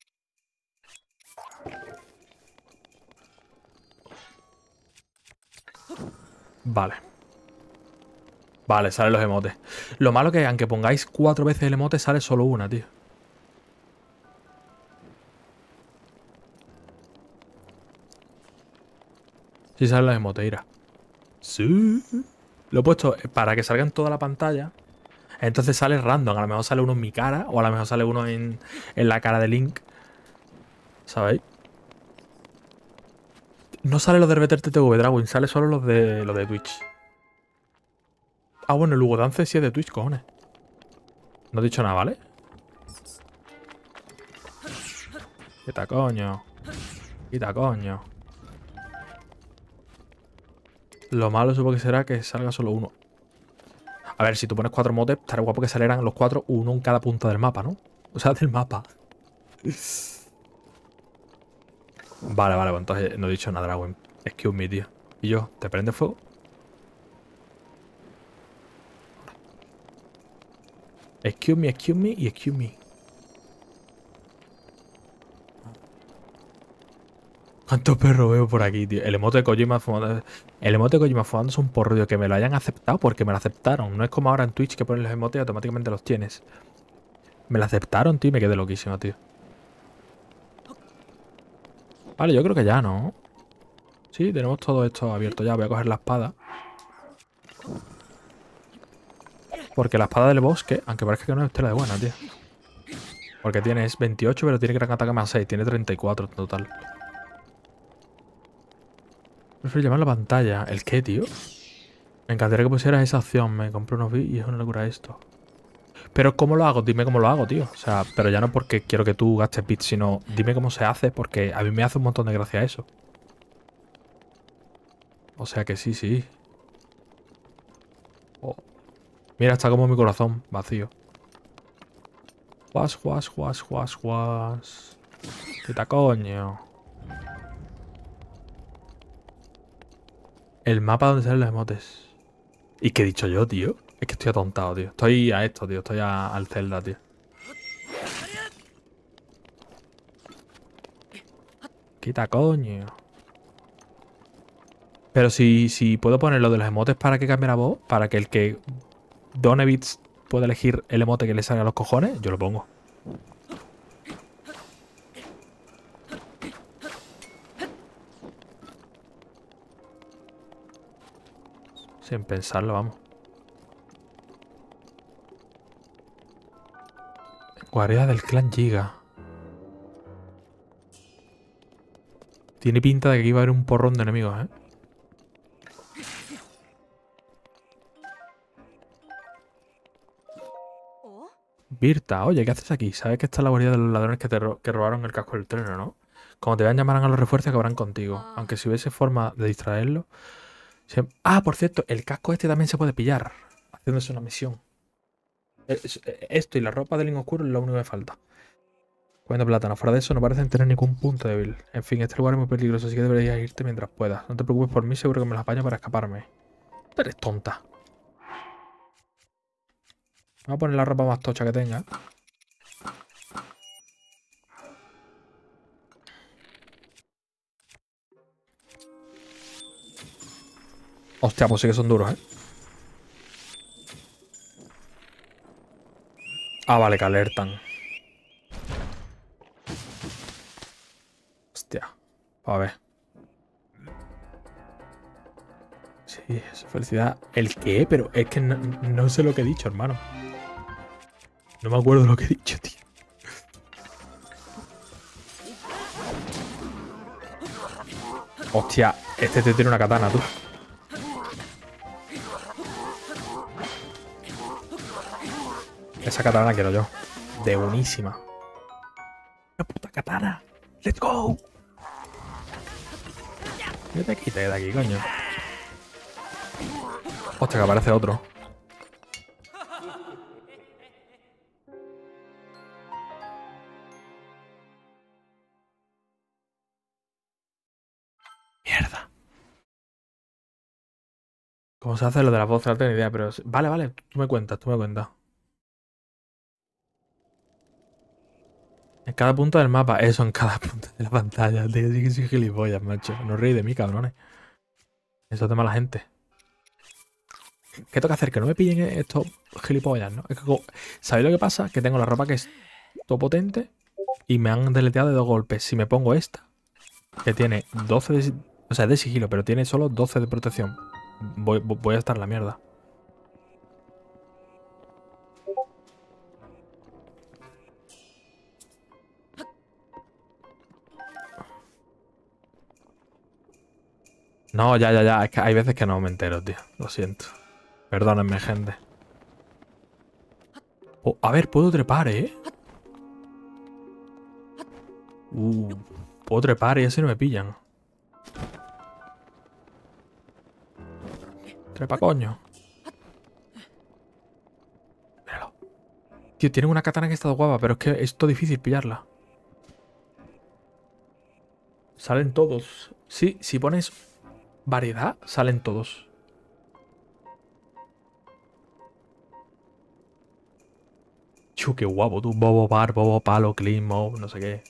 Vale. Vale, salen los emotes. Lo malo que aunque pongáis 4 veces el emote, sale solo una, tío. Sí salen los emotes, mira. Sí. Lo he puesto para que salga en toda la pantalla. Entonces sale random. A lo mejor sale uno en mi cara. O a lo mejor sale uno en la cara de Link. ¿Sabéis? No sale los de RBTTV, Dragon. Sale solo los de Twitch. Ah, bueno, el Hugo Dance sí es de Twitch, cojones. No he dicho nada, ¿vale? Quita coño. Quita coño. Lo malo supongo que será que salga solo uno. A ver, si tú pones 4 motes, estaría guapo que salieran los 4, uno en cada punta del mapa, ¿no? O sea, del mapa. Vale, pues entonces no he dicho nada, Dragon. Excuse me, tío. ¿Y yo? ¿Te prende fuego? Excuse me y excuse me. ¿Cuántos perros veo por aquí, tío? El emote de Kojima fumando... El emote de Kojima fumando es un porro, tío. Que me lo hayan aceptado porque me lo aceptaron. No es como ahora en Twitch que pones los emotes y automáticamente los tienes. Me lo aceptaron, tío, y me quedé loquísimo, tío. Vale, yo creo que ya, ¿no? Sí, tenemos todo esto abierto ya. Voy a coger la espada. Porque la espada del bosque, aunque parezca que no es tela de buena, tío. Porque tienes 28, pero tiene gran ataque más 6. Tiene 34 en total. Prefiero llamar la pantalla. ¿El qué, tío? Me encantaría que pusieras esa opción. Me compré unos bits y es una locura esto. Pero ¿cómo lo hago? Dime cómo lo hago, tío. O sea, pero ya no porque quiero que tú gastes bits, sino dime cómo se hace, porque a mí me hace un montón de gracia eso. O sea que sí, sí. Oh. Mira, está como mi corazón, vacío. Juas, juas, juas, juas, juas. Quita coño. El mapa donde salen los emotes. ¿Y qué he dicho yo, tío? Es que estoy atontado, tío. Estoy a esto, tío. Estoy al Zelda, tío. Quita coño. Pero si puedo poner lo de los emotes para que cambie la voz, para que el que done bits pueda elegir el emote que le salga a los cojones, yo lo pongo. Sin pensarlo, vamos. Guardia del clan Giga. Tiene pinta de que iba a haber un porrón de enemigos, ¿eh? Birta, oye, ¿qué haces aquí? ¿Sabes que esta es la guardia de los ladrones que robaron el casco del tren, ¿no? Como te vean, llamarán a los refuerzos que habrán contigo. Aunque si hubiese forma de distraerlo... Ah, por cierto, el casco este también se puede pillar. Haciéndose una misión. Esto y la ropa del Link Oscuro es lo único que me falta. Comiendo plátano. Fuera de eso no parecen tener ningún punto débil. En fin, este lugar es muy peligroso, así que deberías irte mientras puedas. No te preocupes por mí, seguro que me las apaño para escaparme. Tú eres tonta. Vamos a poner la ropa más tocha que tenga. Hostia, pues sí que son duros, ¿eh? Ah, vale, que alertan. Hostia. A ver. Sí, es felicidad. ¿El qué? Pero es que no sé lo que he dicho, hermano. No me acuerdo lo que he dicho, tío. Hostia, este te tiene una katana, tú. Esa katana quiero yo. De buenísima. ¡Una puta katana! ¡Let's go! Vete de aquí, coño. Hostia, que aparece otro. Mierda. ¿Cómo se hace lo de las voces? No tengo ni idea, pero... Vale, vale, tú me cuentas, tú me cuentas. En cada punto del mapa. Eso, en cada punto de la pantalla. Tío, sí que soy gilipollas, macho. No reí de mí, cabrones. Eso es de mala gente. ¿Qué tengo que hacer? Que no me pillen estos gilipollas, ¿no? Es que, ¿sabéis lo que pasa? Que tengo la ropa que es todo potente y me han deleteado de 2 golpes. Si me pongo esta, que tiene 12 de... O sea, es de sigilo, pero tiene solo 12 de protección. Voy a estar en la mierda. No, ya. Es que hay veces que no me entero, tío. Lo siento. Perdónenme, gente. Oh, a ver, puedo trepar, ¿eh? Puedo trepar y así no me pillan. Trepa, coño. Míralo. Tío, tienen una katana que está guapa, pero es que es todo difícil pillarla. Salen todos. Sí, si pones variedad, salen todos. Chu, qué guapo tú. Bobo Bar, Bobo Palo, Clean Mob, no sé qué.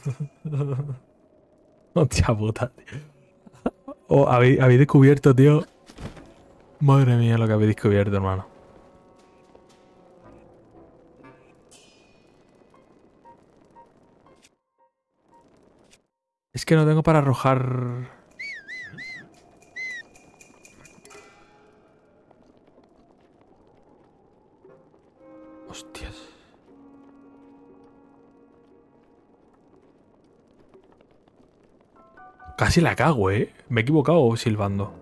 Hostia puta, tío. Oh, habéis descubierto, tío. Madre mía, lo que habéis descubierto, hermano. Es que no tengo para arrojar... Hostias. Casi la cago, ¿eh? Me he equivocado silbando.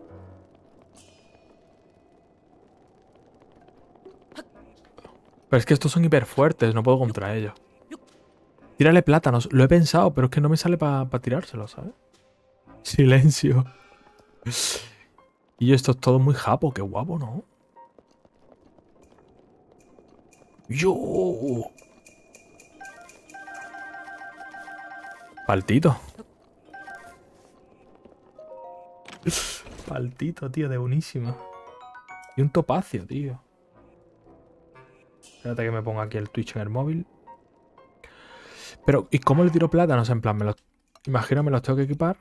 Pero es que estos son hiper fuertes, no puedo contra ellos. Tírale plátanos. Lo he pensado, pero es que no me sale para tirárselo, ¿sabes? Silencio. Y esto es todo muy japo, qué guapo, ¿no? ¡Yo! Paltito. Paltito, tío, de buenísima. Y un topacio, tío. Espérate que me ponga aquí el Twitch en el móvil. Pero, ¿y cómo le tiro plátanos? En plan, imagino me los tengo que equipar.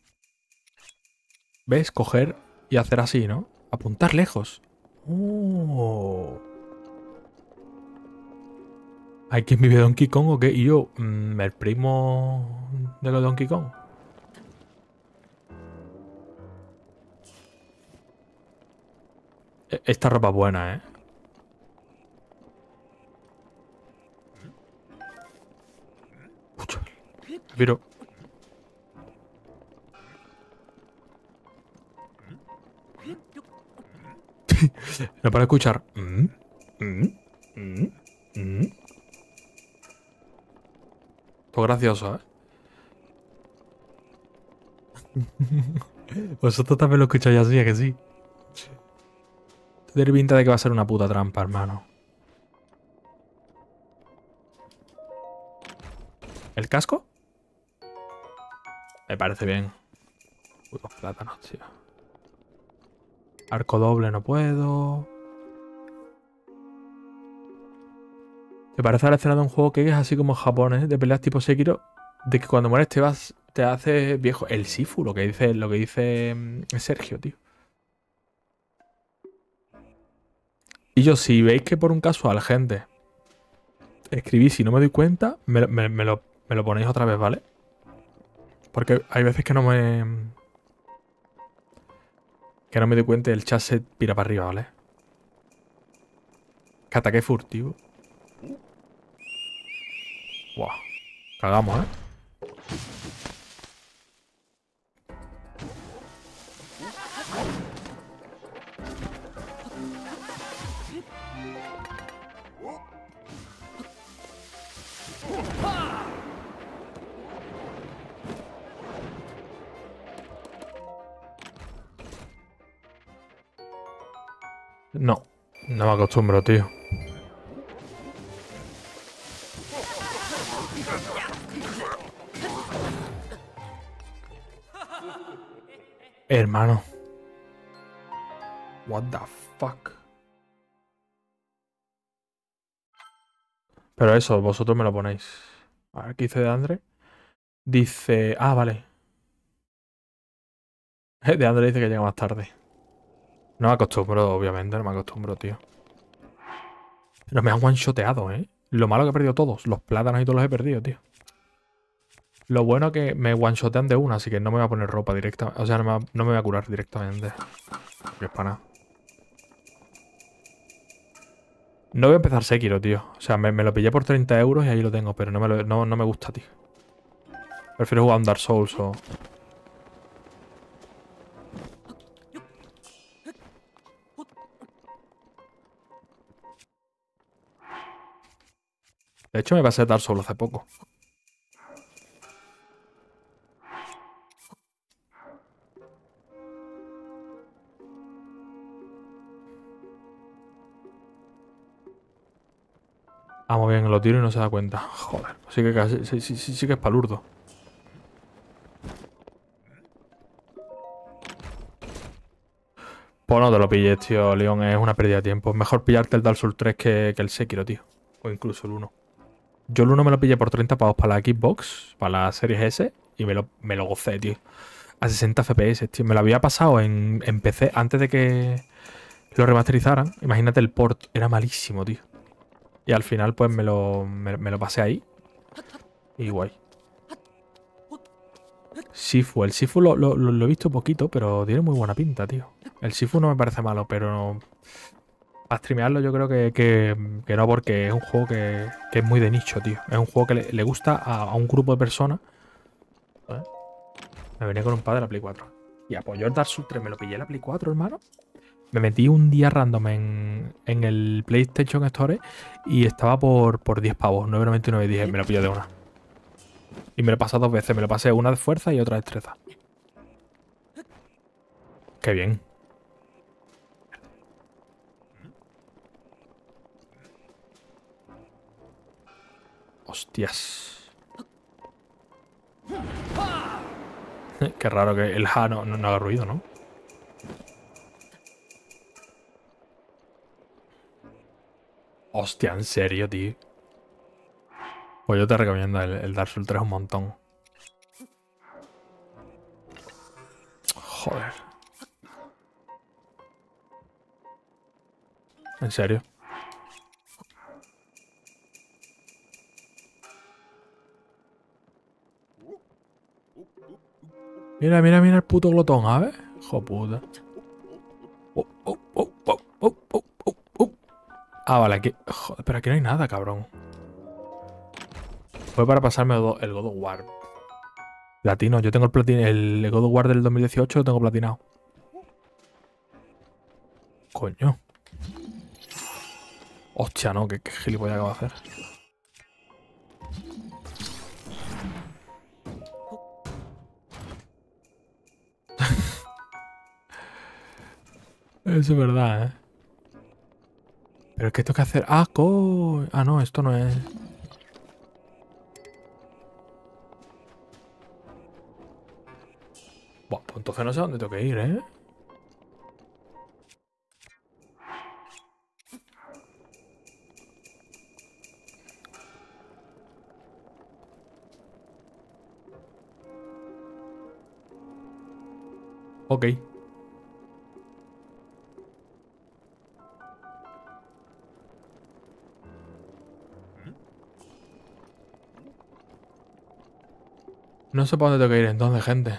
¿Ves? Coger y hacer así, ¿no? Apuntar lejos. Oh. ¿Hay quien vive Donkey Kong o qué? Y yo, el primo de los Donkey Kong. Esta ropa es buena, ¿eh? Pero... no para escuchar. Todo gracioso, ¿eh? Vosotros también lo escucháis así, ¿a que sí? Tiene pinta de que va a ser una puta trampa, hermano. ¿El casco? Me parece bien. Putos plátanos, tío. Arco doble no puedo. Me parece la escena de un juego que es así como japonés, de peleas tipo Sekiro, de que cuando mueres te haces viejo. El Sifu, lo que dice Sergio, tío. Y yo, si veis que por un casual, gente, escribí si no me doy cuenta, me lo ponéis otra vez, ¿vale? Porque hay veces que no me doy cuenta y el chat se pira para arriba, ¿vale? Que ataque furtivo. Buah. Cagamos, ¿eh? No. No me acostumbro, tío. Hermano. What the fuck. Pero eso, vosotros me lo ponéis. A ver, ¿qué dice de Andre? Dice... Ah, vale. De Andre dice que llega más tarde. No me acostumbro, obviamente, no me acostumbro, tío. Pero me han one-shoteado, ¿eh? Lo malo que he perdido todos. Los plátanos y todos los he perdido, tío. Lo bueno es que me one-shotean de una, así que no me voy a poner ropa directamente. O sea, no me voy a curar directamente. Que es para nada. No voy a empezar Sekiro, tío. O sea, me lo pillé por 30 euros y ahí lo tengo, pero no me gusta, tío. Prefiero jugar a un Dark Souls o... De hecho, me pasé Dark Souls hace poco. Vamos bien, lo tiro y no se da cuenta. Joder, sí que casi, sí que es palurdo. Pues no te lo pilles, tío, León, es una pérdida de tiempo. Es mejor pillarte el Dark Souls 3 que el Sekiro, tío. O incluso el 1. Yo el 1 me lo pillé por 30 pavos para la Xbox, para la Series S, y me lo gocé, tío. A 60 FPS, tío. Me lo había pasado en PC antes de que lo remasterizaran. Imagínate el port, era malísimo, tío. Y al final, pues me lo pasé ahí. Y guay. Sifu, el Sifu lo he visto poquito, pero tiene muy buena pinta, tío. El Sifu no me parece malo, pero para streamearlo yo creo que no, porque es un juego que es muy de nicho, tío. Es un juego que le gusta a un grupo de personas. ¿Sabes? Me venía con un pad de la Play 4. Y apoyó el Dark Souls 3, me lo pillé en la Play 4, hermano. Me metí un día random en el PlayStation Store y estaba por 10 pavos, 9,99. Dije, me lo pillo de una. Y me lo he pasado 2 veces. Me lo pasé una de fuerza y otra de destreza. Qué bien. Hostias. Qué raro que el Ja no haga ruido, ¿no? Hostia, en serio, tío. Pues yo te recomiendo el Dark Souls 3 un montón. Joder. ¿En serio? Mira el puto glotón, a ver. Hijo puta. Ah, vale, aquí. Joder, pero aquí no hay nada, cabrón. Fue para pasarme el God of War. Platino, yo tengo el God of War del 2018, lo tengo platinado. Coño. Hostia, no, qué gilipollas acabo de hacer. Eso es verdad, ¿eh? Pero es que tengo que hacer... Ah, ah, no, esto no es... Buah, pues entonces no sé dónde tengo que ir, ¿eh? Ok. No sé para dónde tengo que ir entonces, gente.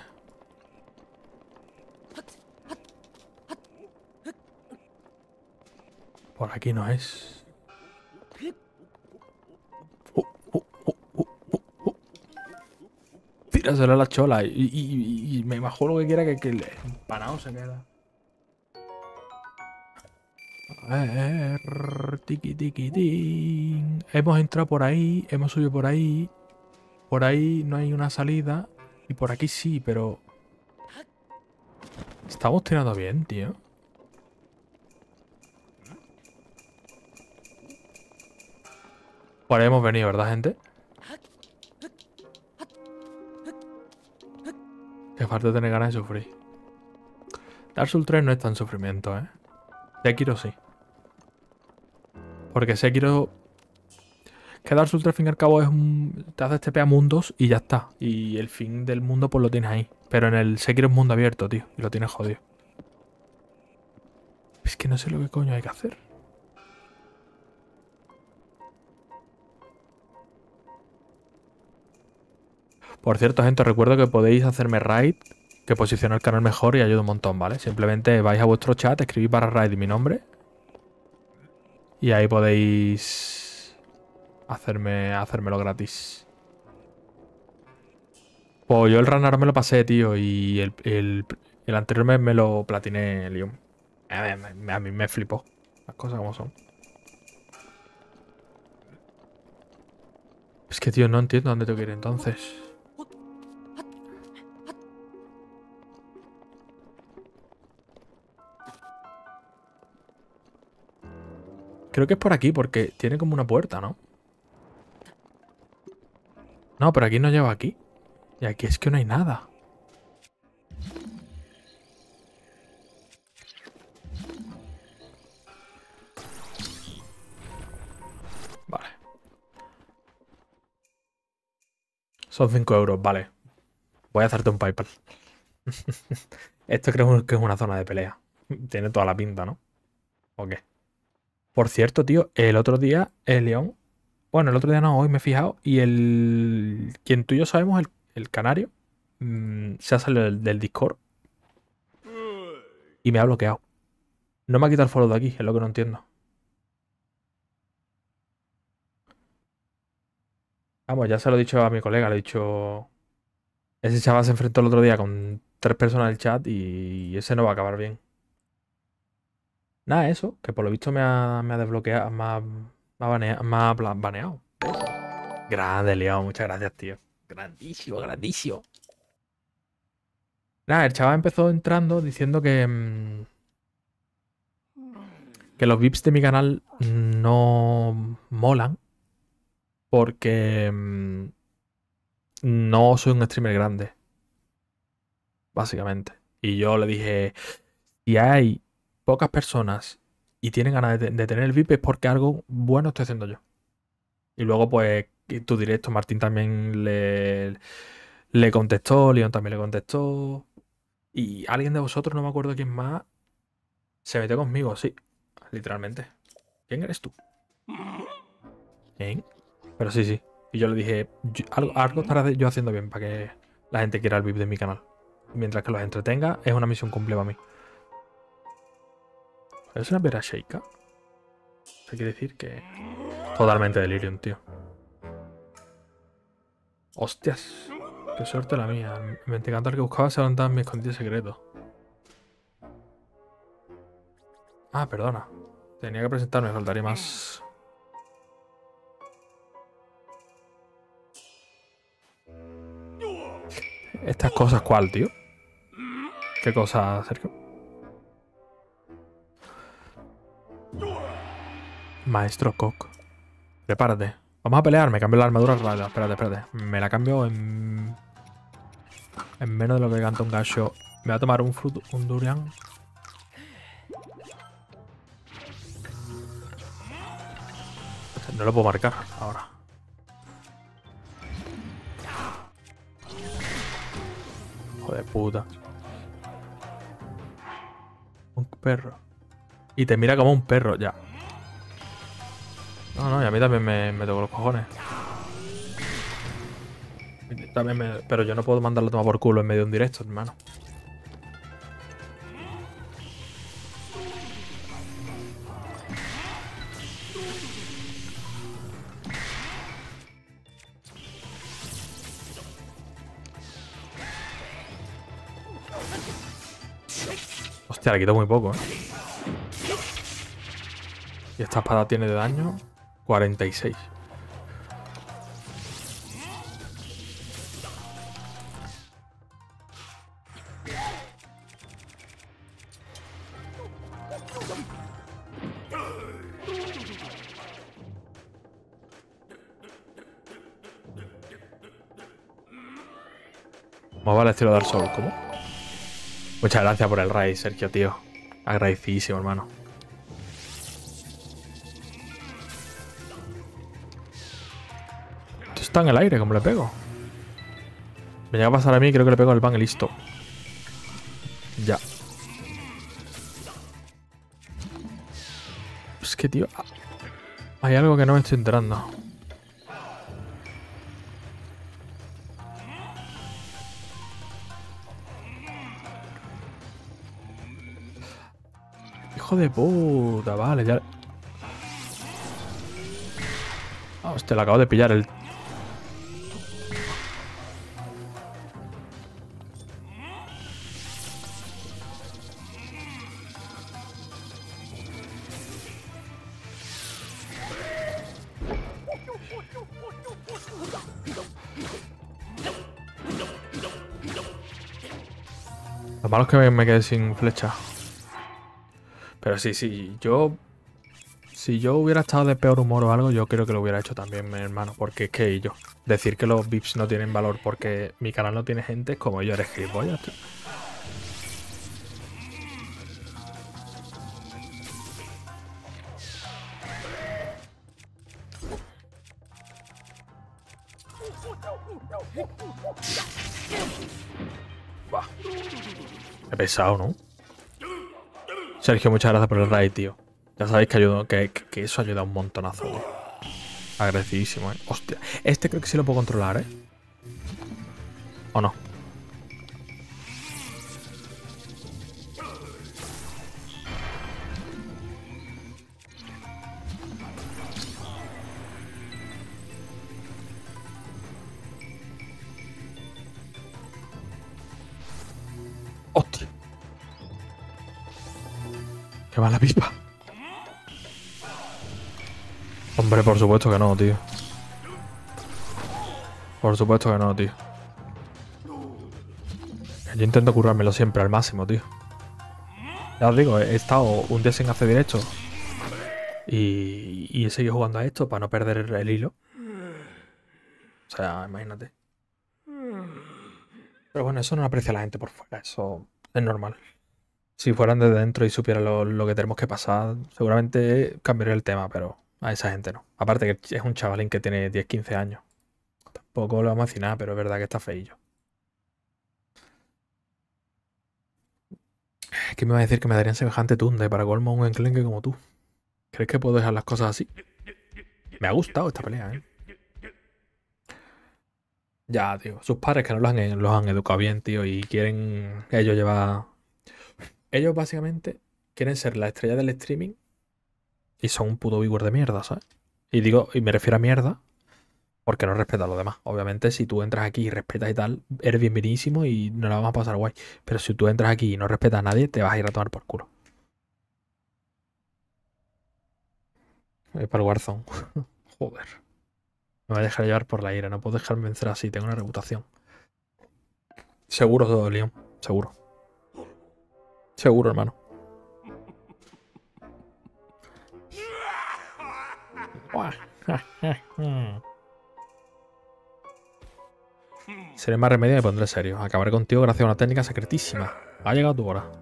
Por aquí no es. Tíraselo a la chola y me bajó lo que quiera que el empanado se queda. A ver, tiki tiki tin. Hemos entrado por ahí, hemos subido por ahí. Por ahí no hay una salida. Y por aquí sí, pero... Estamos tirando bien, tío. Por ahí hemos venido, ¿verdad, gente? Que falta tener ganas de sufrir. Dark Souls 3 no es tan sufrimiento, ¿eh? Sekiro sí. Porque Sekiro... Que Dark Souls 3, al fin y al cabo, es un... Te haces TP a mundos y ya está. Y el fin del mundo, pues lo tienes ahí. Pero en el Sekiro es mundo abierto, tío. Y lo tienes jodido. Es que no sé lo que coño hay que hacer. Por cierto, gente, recuerdo que podéis hacerme raid, que posiciona el canal mejor y ayuda un montón, ¿vale? Simplemente vais a vuestro chat, escribís barra raid y mi nombre. Y ahí podéis hacérmelo gratis. Pues yo el Ranar me lo pasé, tío, y el anterior me lo platiné, Leon. A mí me flipó. Las cosas como son. Es que, tío, no entiendo dónde tengo que ir entonces. Creo que es por aquí, porque tiene como una puerta, ¿no? No, pero aquí no lleva aquí. Y aquí es que no hay nada. Vale. Son 5 euros, vale. Voy a hacerte un PayPal. Esto creo que es una zona de pelea. Tiene toda la pinta, ¿no? ¿O qué? Por cierto, tío, el otro día, el León. Bueno, el otro día no, hoy me he fijado. Y el. Quien tú y yo sabemos, el canario, se ha salido del Discord y me ha bloqueado. No me ha quitado el follow de aquí, es lo que no entiendo. Vamos, ya se lo he dicho a mi colega, le he dicho. Ese chaval se enfrentó el otro día con 3 personas del chat y ese no va a acabar bien. Nada, eso, que por lo visto me ha desbloqueado, baneado. Grande, León, muchas gracias, tío. Grandísimo, grandísimo. Nada, el chaval empezó entrando diciendo que los VIPs de mi canal no molan porque no soy un streamer grande, básicamente. Y yo le dije, si hay pocas personas y tienen ganas de tener el VIP es porque algo bueno estoy haciendo yo. Y luego, pues, tu directo, Martín también le contestó, León también le contestó. Y alguien de vosotros, no me acuerdo quién más, se metió conmigo, sí, literalmente. ¿Quién eres tú? ¿Eh? Pero sí, sí. Y yo le dije, algo estaré yo haciendo bien para que la gente quiera el VIP de mi canal. Mientras que los entretenga, es una misión cumplida para mí. ¿Es una vera Sheikah? Eso quiere decir que... Totalmente delirium, tío. Hostias. Qué suerte la mía. El mendicantor que buscaba se levantaba en mi escondite secreto. Ah, perdona. Tenía que presentarme, faltaría más. Estas cosas, ¿cuál, tío? ¿Qué cosa, Sergio? Maestro Cock. Prepárate. Vamos a pelear. Me cambio la armadura rápida. Espérate. Me la cambio en menos de lo que canta un gallo. Me voy a tomar un fruto, un durian. No lo puedo marcar ahora. Joder, puta. Un perro. Y te mira como un perro, ya. No, y a mí también me tocó los cojones. Pero yo no puedo mandarlo a tomar por culo en medio de un directo, hermano. Hostia, le quito muy poco, ¿eh? Y esta espada tiene de daño 46. ¿Cómo va el estilo de Dark Souls? ¿Cómo? Muchas gracias por el raid, Sergio, tío. Agradecidísimo, hermano. Esto está en el aire, ¿cómo le pego? Me llega a pasar a mí, creo que le pego el ban y listo. Ya. Es que, tío, hay algo que no me estoy enterando. Hijo de puta, vale, ya. Hostia, le acabo de pillar el... Lo malo es que me quedé sin flecha. Pero sí, si yo hubiera estado de peor humor o algo, yo creo que lo hubiera hecho también, mi hermano. Porque es que yo, decir que los VIPs no tienen valor porque mi canal no tiene gente es como yo eres gilipollas, tío. Bah. Qué pesado, ¿no? Sergio, muchas gracias por el raid, tío. Ya sabéis que eso ayuda un montonazo, tío. Agradecidísimo, ¿eh? Hostia. Este creo que sí lo puedo controlar, ¿eh? ¿O no? ¡Hostia! ¡Qué mala pipa! Hombre, por supuesto que no, tío. Por supuesto que no, tío. Yo intento currármelo siempre al máximo, tío. Ya os digo, he estado un día sin hacer directo. Y he seguido jugando a esto para no perder el hilo. O sea, imagínate. Pero bueno, eso no lo aprecia la gente por fuera. Eso es normal. Si fueran de dentro y supieran lo que tenemos que pasar, seguramente cambiaría el tema, pero a esa gente no. Aparte que es un chavalín que tiene 10, 15 años. Tampoco lo vamos a decir nada, pero es verdad que está feillo. Es que me va a decir que me darían semejante tunda y para colmo un enclenque como tú. ¿Crees que puedo dejar las cosas así? Me ha gustado esta pelea, ¿eh? Ya, tío. Sus padres que no los han educado bien, tío, y quieren ellos llevar... Ellos básicamente quieren ser la estrella del streaming y son un puto viewer de mierda, ¿sabes? Y digo, y me refiero a mierda Porque no respetas a los demás. Obviamente, si tú entras aquí y respetas y tal, eres bienvenidísimo y no la vamos a pasar guay. Pero si tú entras aquí y no respetas a nadie, te vas a ir a tomar por culo. Para el Warzone. Joder. Me voy a dejar llevar por la ira. No puedo dejarme vencer así. Tengo una reputación. Seguro todo, León. Seguro. Seguro, hermano. Seré más remedio y me pondré serio. Acabaré contigo gracias a una técnica secretísima. Ha llegado tu hora.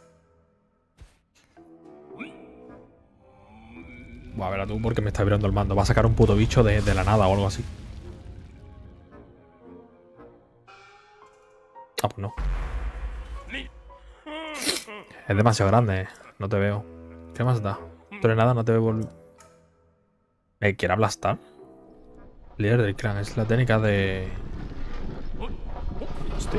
Buah, verá tú porque me está vibrando el mando. Va a sacar un puto bicho de la nada o algo así. Ah, pues no. Es demasiado grande. No te veo. ¿Qué más da? Tú eres nada, no te veo volver. ¿Me quiere aplastar? Líder del clan. Es la técnica de... Hostia.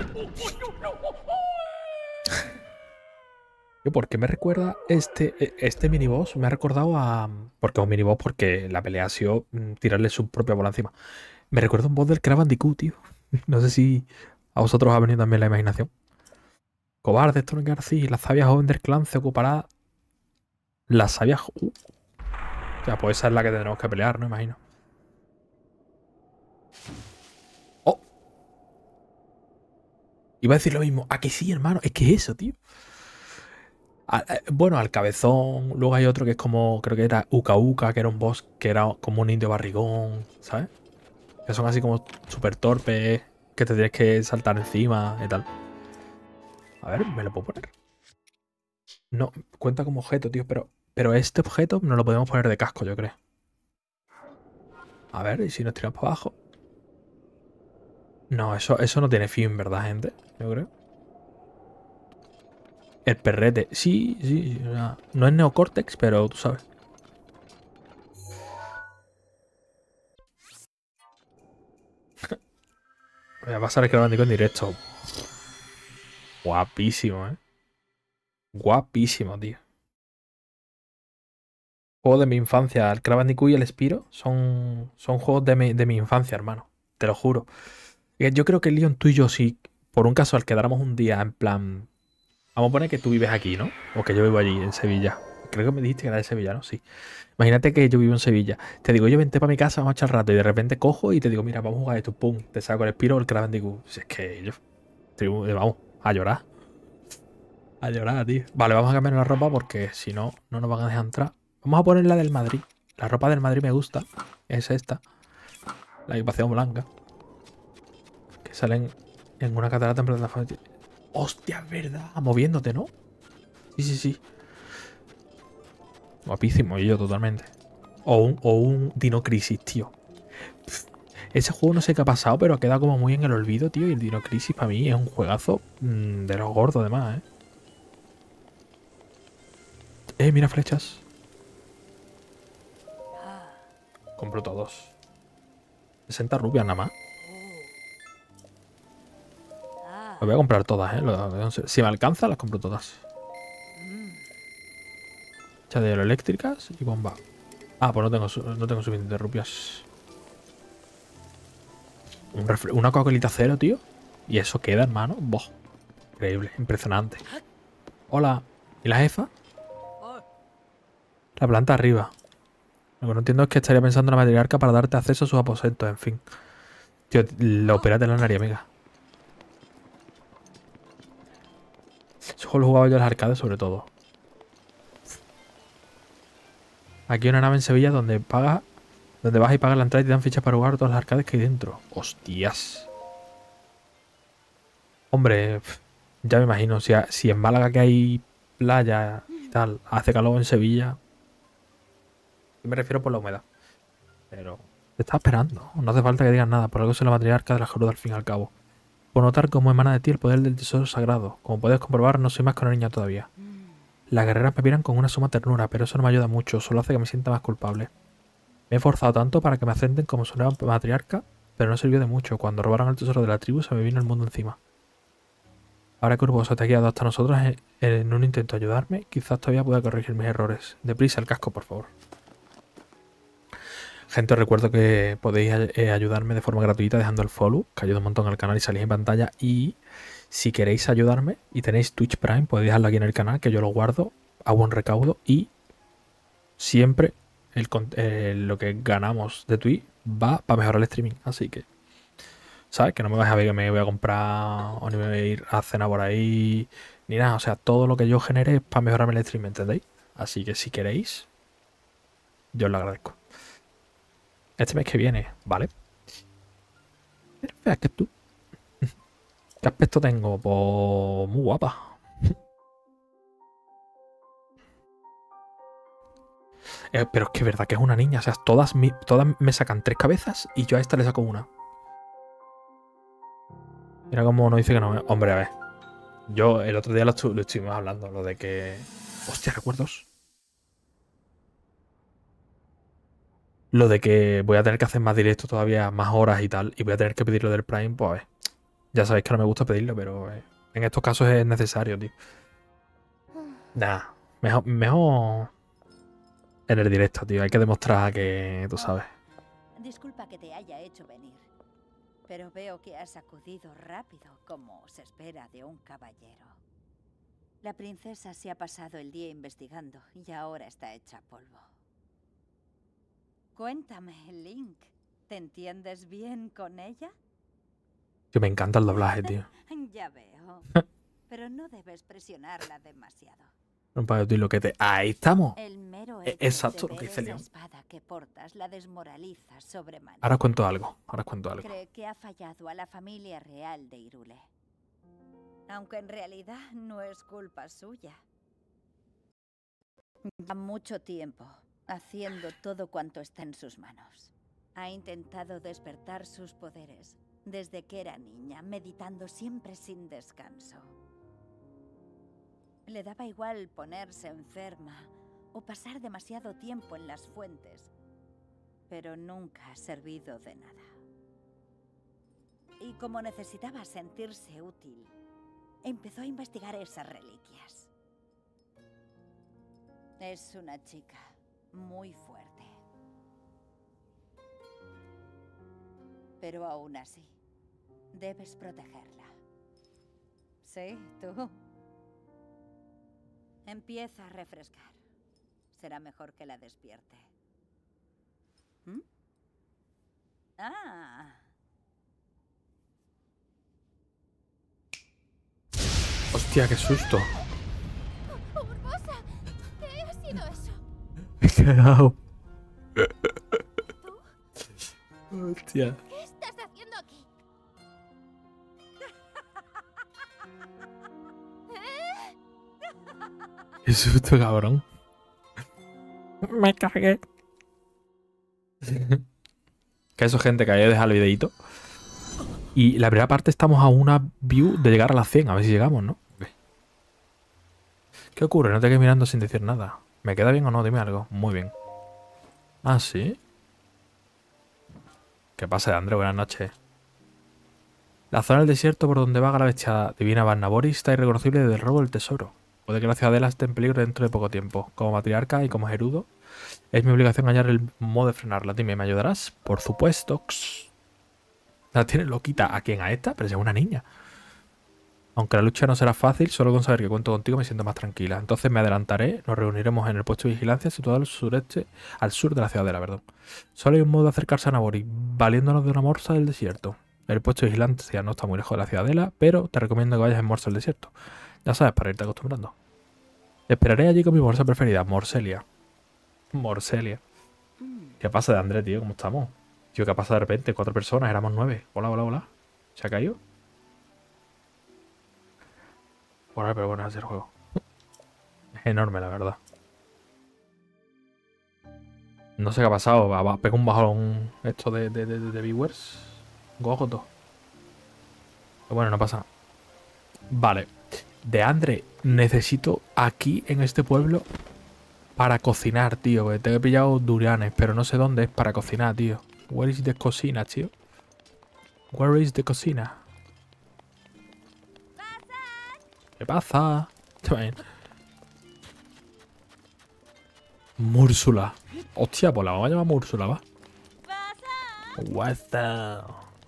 ¿Por qué me recuerda este miniboss? Me ha recordado a... Porque es un miniboss porque la pelea ha sido tirarle su propia bola encima. Me recuerda a un boss del Crash Bandicoot, tío. No sé si a vosotros os ha venido también la imaginación. Cobarde, esto no es García. La sabia joven del clan se ocupará... La sabia... Ya, pues esa es la que tendremos que pelear, ¿no? Imagino. ¡Oh! Iba a decir lo mismo. ¿A que sí, hermano? Es que eso, tío. Bueno, al cabezón. Luego hay otro que es como... Creo que era Uka Uka, que era un boss que era como un indio barrigón, ¿sabes? Que son así como súper torpes, que te tienes que saltar encima y tal. A ver, ¿me lo puedo poner? No, cuenta como objeto, tío, pero este objeto no lo podemos poner de casco, yo creo. A ver, ¿y si nos tiramos para abajo? No, eso no tiene fin, ¿verdad, gente? Yo creo. El perrete. Sí, sí. O sea, no es neocórtex, pero tú sabes. Voy a pasar el Crash Bandicoot en directo. Guapísimo, ¿eh? Guapísimo, tío. Juegos de mi infancia. El Crash Bandicoot y el Spyro son juegos de mi infancia, hermano. Te lo juro. Yo creo que Leon, tú y yo, si por un caso al quedáramos un día en plan... Vamos a poner que tú vives aquí, ¿no? O que yo vivo allí, en Sevilla. Creo que me dijiste que era de Sevilla, ¿no? Sí. Imagínate que yo vivo en Sevilla. Te digo, yo vente para mi casa, vamos a echar rato. Y de repente cojo y te digo, mira, vamos a jugar esto. Pum, te saco el Spyro o el Crash Bandicoot. Si es que yo... Vamos, a llorar. A llorar, tío. Vale, vamos a cambiar la ropa porque si no, no nos van a dejar entrar. Vamos a poner la del Madrid. La ropa del Madrid me gusta. Es esta. La equipación blanca. Que salen en una catarata en plataforma. Hostia, es verdad. Moviéndote, ¿no? Sí, sí, sí. Guapísimo, y yo totalmente. O un Dino Crisis, tío. Pff, ese juego no sé qué ha pasado, pero ha quedado como muy en el olvido, tío. Y el Dino Crisis para mí es un juegazo de los gordos, además, ¿eh? Mira flechas. Compro todos. 60 rupias nada más. Las voy a comprar todas, Si me alcanza, las compro todas. Chadero eléctricas y bomba. Ah, pues no tengo suficientes rupias. Una Coca-Colita cero, tío. Y eso queda, hermano. Boh. Increíble, impresionante. Hola. ¿Y la jefa? La planta arriba. Lo que no entiendo es que estaría pensando en la matriarca para darte acceso a sus aposentos, en fin. Tío, lo opérate en la nariz, amiga. Ese juego lo jugaba yo en las arcades, sobre todo. Aquí hay una nave en Sevilla donde vas y pagas la entrada y te dan fichas para jugar todas las arcades que hay dentro. Hostias. Hombre, ya me imagino. Si en Málaga que hay playa y tal, hace calor en Sevilla. Me refiero por la humedad. Pero te está esperando. No hace falta que digas nada. Por algo soy la matriarca de la Geruda al fin y al cabo. Puedo notar cómo emana de ti el poder del tesoro sagrado. Como puedes comprobar, no soy más que una niña todavía. Las guerreras me miran con una suma ternura, pero eso no me ayuda mucho. Solo hace que me sienta más culpable. Me he esforzado tanto para que me acepten como su nueva matriarca, pero no sirvió de mucho. Cuando robaron el tesoro de la tribu se me vino el mundo encima. Ahora que Urbosa te ha guiado hasta nosotros en un intento de ayudarme, quizás todavía pueda corregir mis errores. Deprisa el casco, por favor. Gente, os recuerdo que podéis ayudarme de forma gratuita dejando el follow, que ayuda un montón al canal y salís en pantalla. Y si queréis ayudarme y tenéis Twitch Prime, podéis dejarlo aquí en el canal, que yo lo guardo, hago un recaudo y siempre lo que ganamos de Twitch va para mejorar el streaming. Así que, ¿sabes? Que no me vais a ver que me voy a comprar o ni me voy a ir a cenar por ahí, ni nada. O sea, todo lo que yo genere es para mejorarme el streaming, ¿entendéis? Así que si queréis, yo os lo agradezco. Este mes que viene, ¿vale? Pero fea que tú. ¿Qué aspecto tengo? Pues muy guapa. Pero es que es verdad que es una niña. O sea, todas me sacan 3 cabezas y yo a esta le saco una. Mira cómo no dice que no. Hombre, a ver. Yo el otro día lo estuvimos hablando. Lo de que... Hostia, recuerdos. Lo de que voy a tener que hacer más directos todavía, más horas y tal. Y voy a tener que pedirlo del Prime, pues a ver. Ya sabéis que no me gusta pedirlo, pero en estos casos es necesario, tío. Nah, mejor en el directo, tío. Hay que demostrar que tú sabes. Disculpa que te haya hecho venir, pero veo que has acudido rápido, como se espera de un caballero. La princesa se ha pasado el día investigando y ahora está hecha polvo. Cuéntame, Link, ¿te entiendes bien con ella? Que me encanta el doblaje, tío. Ya veo, pero no debes presionarla demasiado. Lo que te... Ahí estamos. El mero hecho Exacto de lo que ver dice esa León. espada que portas la desmoraliza sobremanera. Ahora os cuento algo. Cree que ha fallado a la familia real de Hyrule. Aunque en realidad no es culpa suya. Lleva mucho tiempo haciendo todo cuanto está en sus manos. Ha intentado despertar sus poderes desde que era niña, meditando siempre sin descanso. Le daba igual ponerse enferma o pasar demasiado tiempo en las fuentes, pero nunca ha servido de nada. Y como necesitaba sentirse útil, empezó a investigar esas reliquias. Es una chica muy fuerte. Pero aún así, debes protegerla. Sí, tú. Empieza a refrescar. Será mejor que la despierte. ¿Mm? Ah. Hostia, qué susto. ¡Urbosa! ¿Qué ha sido eso? Me he cagado. ¿Tú? Hostia. ¿Qué estás haciendo aquí? Qué susto, cabrón. Me cagué. Que eso, gente, que haya dejado el videito. Y la primera parte estamos a una view de llegar a las 100. A ver si llegamos, ¿no? ¿Qué ocurre? No te quedes mirando sin decir nada. ¿Me queda bien o no? Dime algo. Muy bien. Ah, ¿sí? ¿Qué pasa, André? Buenas noches. La zona del desierto por donde vaga la bestia divina Barnaboris está irreconocible desde el robo del tesoro. Puede que la ciudadela esté en peligro dentro de poco tiempo. Como matriarca y como Gerudo, es mi obligación hallar el modo de frenarla. Dime, ¿me ayudarás? Por supuesto. La tiene loquita. ¿A quién? ¿A esta? Pero si es una niña. Aunque la lucha no será fácil, solo con saber que cuento contigo me siento más tranquila. Entonces me adelantaré, nos reuniremos en el puesto de vigilancia situado al sureste, al sur de la ciudadela, perdón. Solo hay un modo de acercarse a Nabori, valiéndonos de una morsa del desierto. El puesto de vigilancia no está muy lejos de la ciudadela, pero te recomiendo que vayas en morsa del desierto. Ya sabes, para irte acostumbrando. Te esperaré allí con mi morsa preferida, Morselia. Morselia. ¿Qué pasa de André, tío? ¿Cómo estamos? Tío, ¿qué ha pasado de repente? 4 personas, éramos 9. Hola, hola, hola. ¿Se ha caído? Bueno, pero bueno, es el juego. Es enorme, la verdad. No sé qué ha pasado. Pega un bajón esto de viewers. Gogoto. Pero bueno, no pasa nada. Vale. De Andre, necesito aquí en este pueblo para cocinar, tío. Porque te he pillado durianes, pero no sé dónde es para cocinar, tío. Where is the cocina, tío? Where is the cocina? ¿Qué pasa? Múrsula. Hostia, pues la vamos a llamar Múrsula, va. What's up?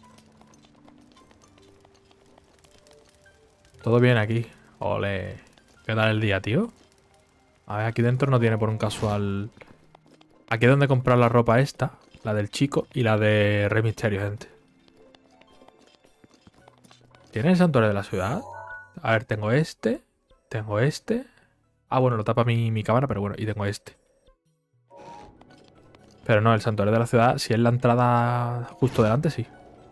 Todo bien aquí. Ole. ¿Qué tal el día, tío? A ver, aquí dentro no tiene por un casual... Aquí es donde comprar la ropa esta. La del chico y la de Rey Misterio, gente. ¿Tiene el santuario de la ciudad? A ver, tengo este. Tengo este. Ah, bueno, lo tapa mi cámara, pero bueno. Y tengo este. Pero no, el santuario de la ciudad, si es la entrada justo delante, sí.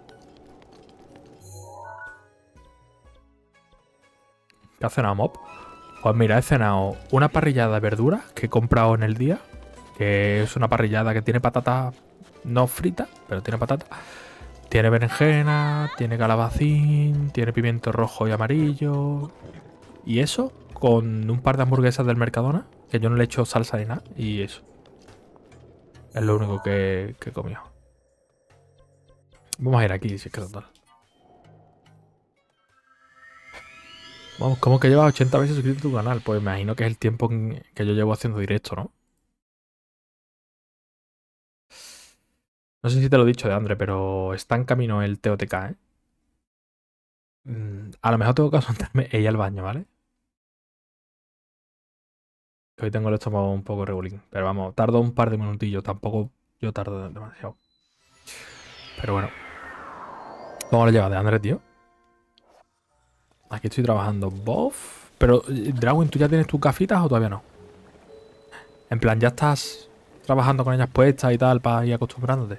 ¿Qué ha cenado, Mob? Pues mira, he cenado una parrillada de verduras que he comprado en el día. Que es una parrillada que tiene patata no frita, pero tiene patata. Tiene berenjena, tiene calabacín, tiene pimiento rojo y amarillo. Y eso, con un par de hamburguesas del Mercadona, que yo no le he hecho salsa ni nada, y eso. Es lo único que he comido. Vamos a ir aquí, si es que total. Vamos, ¿cómo que llevas 80 veces suscrito a tu canal? Pues me imagino que es el tiempo que yo llevo haciendo directo, ¿no? No sé si te lo he dicho de Andre, pero está en camino el TOTK, ¿eh? A lo mejor tengo que asuntarme ella al baño, ¿vale? Que hoy tengo el estómago un poco regulín. Pero vamos, tardo un par de minutillos. Tampoco yo tardo demasiado. Pero bueno. ¿Cómo lo llevas de Andre, tío? Aquí estoy trabajando. Bof. Pero, Dragon, ¿tú ya tienes tus gafitas o todavía no? En plan, ¿ya estás trabajando con ellas puestas y tal para ir acostumbrándote?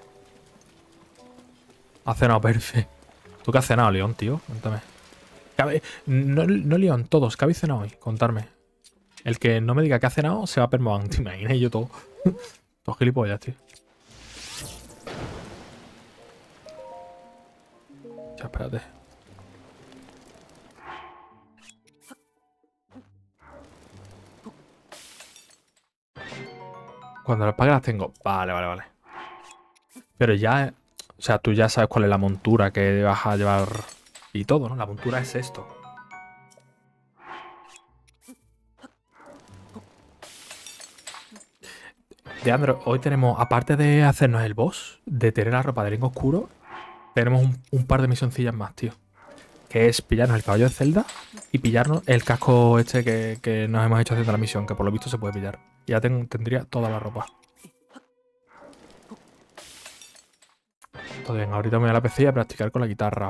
Ha cenado perfecto. ¿Tú qué has cenado, León, tío? Cuéntame. No, León, todos. ¿Qué habéis cenado hoy? Contarme. El que no me diga que ha cenado se va a permoan. ¿Te imaginas? Y yo todo. Todos gilipollas, tío. Ya, espérate. Cuando las pague las tengo. Vale. Pero ya... O sea, tú ya sabes cuál es la montura que vas a llevar y todo, ¿no? La montura es esto. Leandro, hoy tenemos, aparte de hacernos el boss, de tener la ropa de Ring Oscuro, tenemos un par de misioncillas más, tío. Que es pillarnos el caballo de Zelda y pillarnos el casco este que nos hemos hecho haciendo la misión, que por lo visto se puede pillar. Ya tendría toda la ropa. Todo bien, ahorita me voy a la PC a practicar con la guitarra.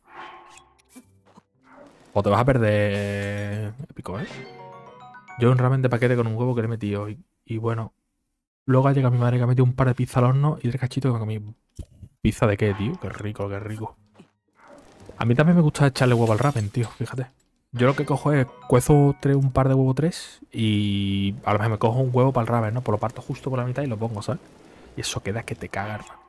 O te vas a perder épico, ¿eh? Yo un ramen de paquete con un huevo que le he metido. Y bueno, luego llega mi madre que ha metido un par de pizza al horno y 3 cachitos que me comí. ¿Pizza de qué, tío? Qué rico, qué rico. A mí también me gusta echarle huevo al ramen, tío, fíjate. Yo lo que cojo es, cuezo un par de huevos 3 y a lo mejor me cojo un huevo para el ramen, ¿no? Pues lo parto justo por la mitad y lo pongo, ¿sabes? Y eso queda que te caga, hermano.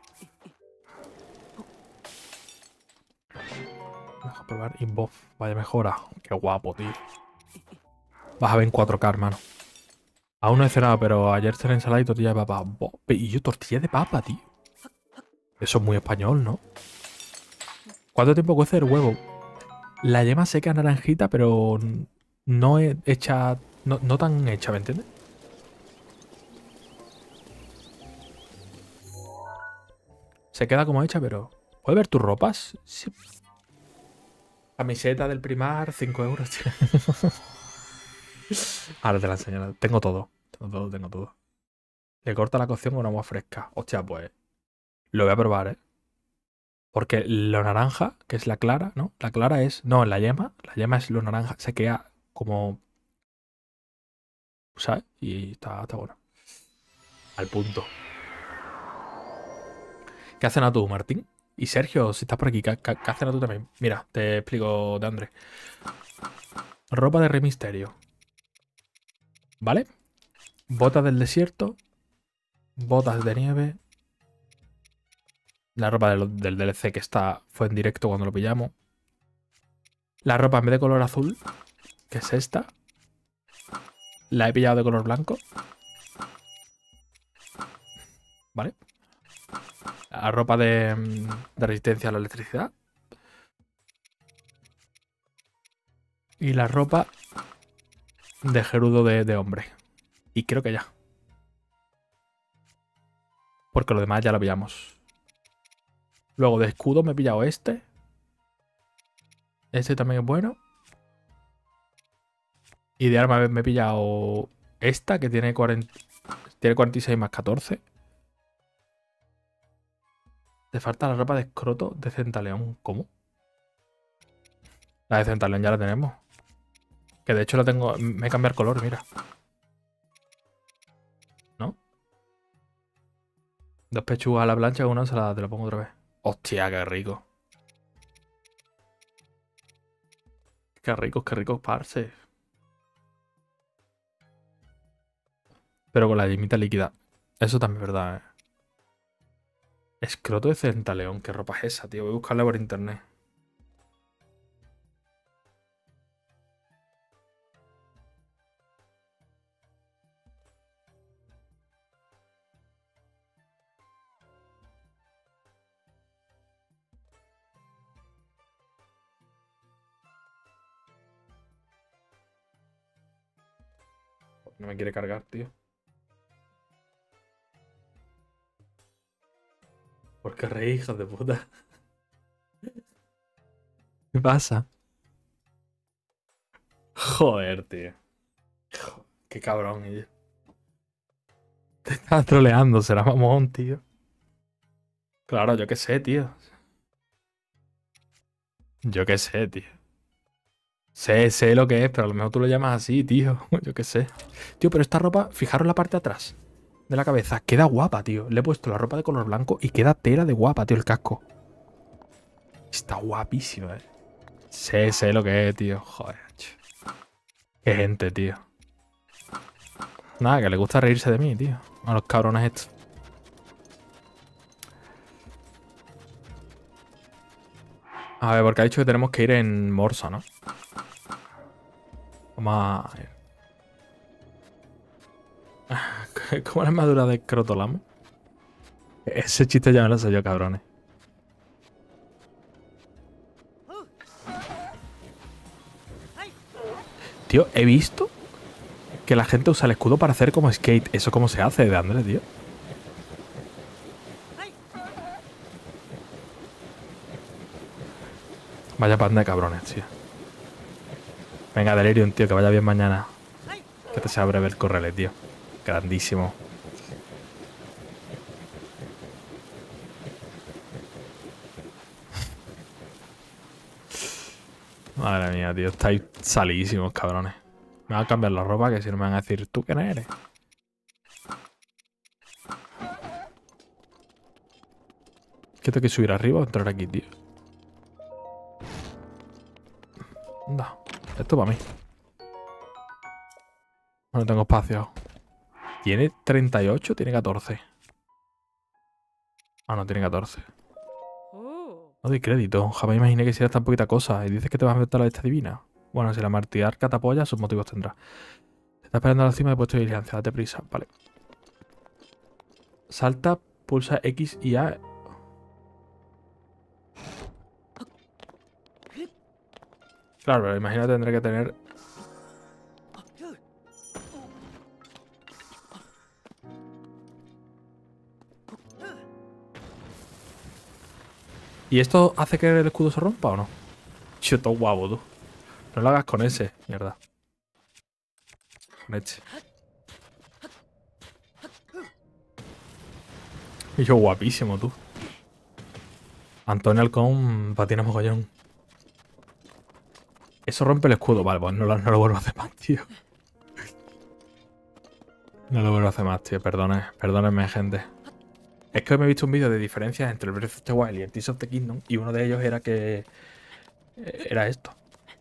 Deja probar Inbof. Vaya mejora. Qué guapo, tío. Vas a ver en 4K, hermano. Aún no he cenado, pero ayer cené ensalada y tortilla de papa. Y yo tortilla de papa, tío. Eso es muy español, ¿no? ¿Cuánto tiempo cuece el huevo? La yema seca naranjita, pero no hecha... No tan hecha, ¿me entiendes? Se queda como hecha, pero... ¿Puedes ver tus ropas? Sí. Camiseta del Primar, 5 euros, tío. Ahora te la enseño. Tengo todo. Tengo todo. Le corta la cocción con agua fresca. Hostia, pues... Lo voy a probar, ¿eh? Porque lo naranja, que es la clara, ¿no? La clara es... No, la yema. La yema es lo naranja. Se queda como... ¿Sabes? Y está bueno. Al punto. ¿Qué has cenado tú, Martín? Y Sergio, si estás por aquí, ¿qué has cenado tú también? Mira, te explico de André. Ropa de Rey Misterio. ¿Vale? Botas del desierto. Botas de nieve. La ropa del DLC que fue en directo cuando lo pillamos. La ropa en vez de color azul, que es esta. La he pillado de color blanco. ¿Vale? La ropa de resistencia a la electricidad. Y la ropa de Gerudo de hombre. Y creo que ya. Porque lo demás ya lo pillamos. Luego de escudo me he pillado este. Este también es bueno. Y de arma me he pillado esta que tiene 46 más 14. Te falta la ropa de escroto de Centaleón. ¿Cómo? La de Centaleón ya la tenemos. Que de hecho la tengo... Me he cambiado el color, mira. ¿No? 2 pechugas a la plancha y una ensalada. Te la pongo otra vez. Hostia, qué rico. Qué rico, parce. Pero con la yemita líquida. Eso también es verdad, ¿eh? Escroto de Centaleón. ¿Qué ropa es esa, tío? Voy a buscarla por internet. No me quiere cargar, tío. ¿Por qué reí, hijos de puta? ¿Qué pasa? Joder, tío. Qué cabrón, tío. Te estás troleando, será mamón, tío. Claro, yo qué sé, tío. Yo qué sé, tío. Sé lo que es, pero a lo mejor tú lo llamas así, tío. Yo qué sé. Tío, pero esta ropa, fijaros la parte de atrás de la cabeza. Queda guapa, tío. Le he puesto la ropa de color blanco y queda tela de guapa, tío, el casco. Está guapísimo, eh. Sé lo que es, tío. Joder, tío. Qué gente, tío. Nada, que le gusta reírse de mí, tío. A los cabrones estos. A ver, porque ha dicho que tenemos que ir en Morsa, ¿no? Vamos a ir. ¿Cómo la armadura de Crotolamo? Ese chiste ya me lo sé yo, cabrones. Tío, he visto que la gente usa el escudo para hacer como skate. ¿Eso cómo se hace de Andrés, tío? Vaya panda de cabrones, tío. Venga, Delirium, tío, que vaya bien mañana. Que te sea breve el correle, tío. Grandísimo. Madre mía, tío. Estáis salidísimos, cabrones. Me van a cambiar la ropa, que si no me van a decir, ¿tú quién eres? ¿Qué tengo que subir arriba o entrar aquí, tío? Anda. Esto para mí. No tengo espacio. ¿Tiene 38? Tiene 14. Ah, no, tiene 14. No doy crédito. Jamás imaginé que hicieras tan poquita cosa. Y dices que te vas a meter a la esta divina. Bueno, si la martiarca te apoya, sus motivos tendrá. Te está esperando a la cima de puesto de vigilancia. Date prisa. Vale. Salta, pulsa X y A. Claro, pero imagino que tendré que tener... ¿Y esto hace que el escudo se rompa o no? Yo, todo guapo, tú. No lo hagas con ese, mierda. Con este. Y yo, guapísimo, tú. Antonio Halcón patina mogollón. Eso rompe el escudo. Vale, pues no lo vuelvo a hacer más, tío. No lo vuelvo a hacer más, tío. Perdónenme, gente. Es que hoy me he visto un vídeo de diferencias entre el Breath of the Wild y el Tears of the Kingdom. Y uno de ellos era que... Era esto.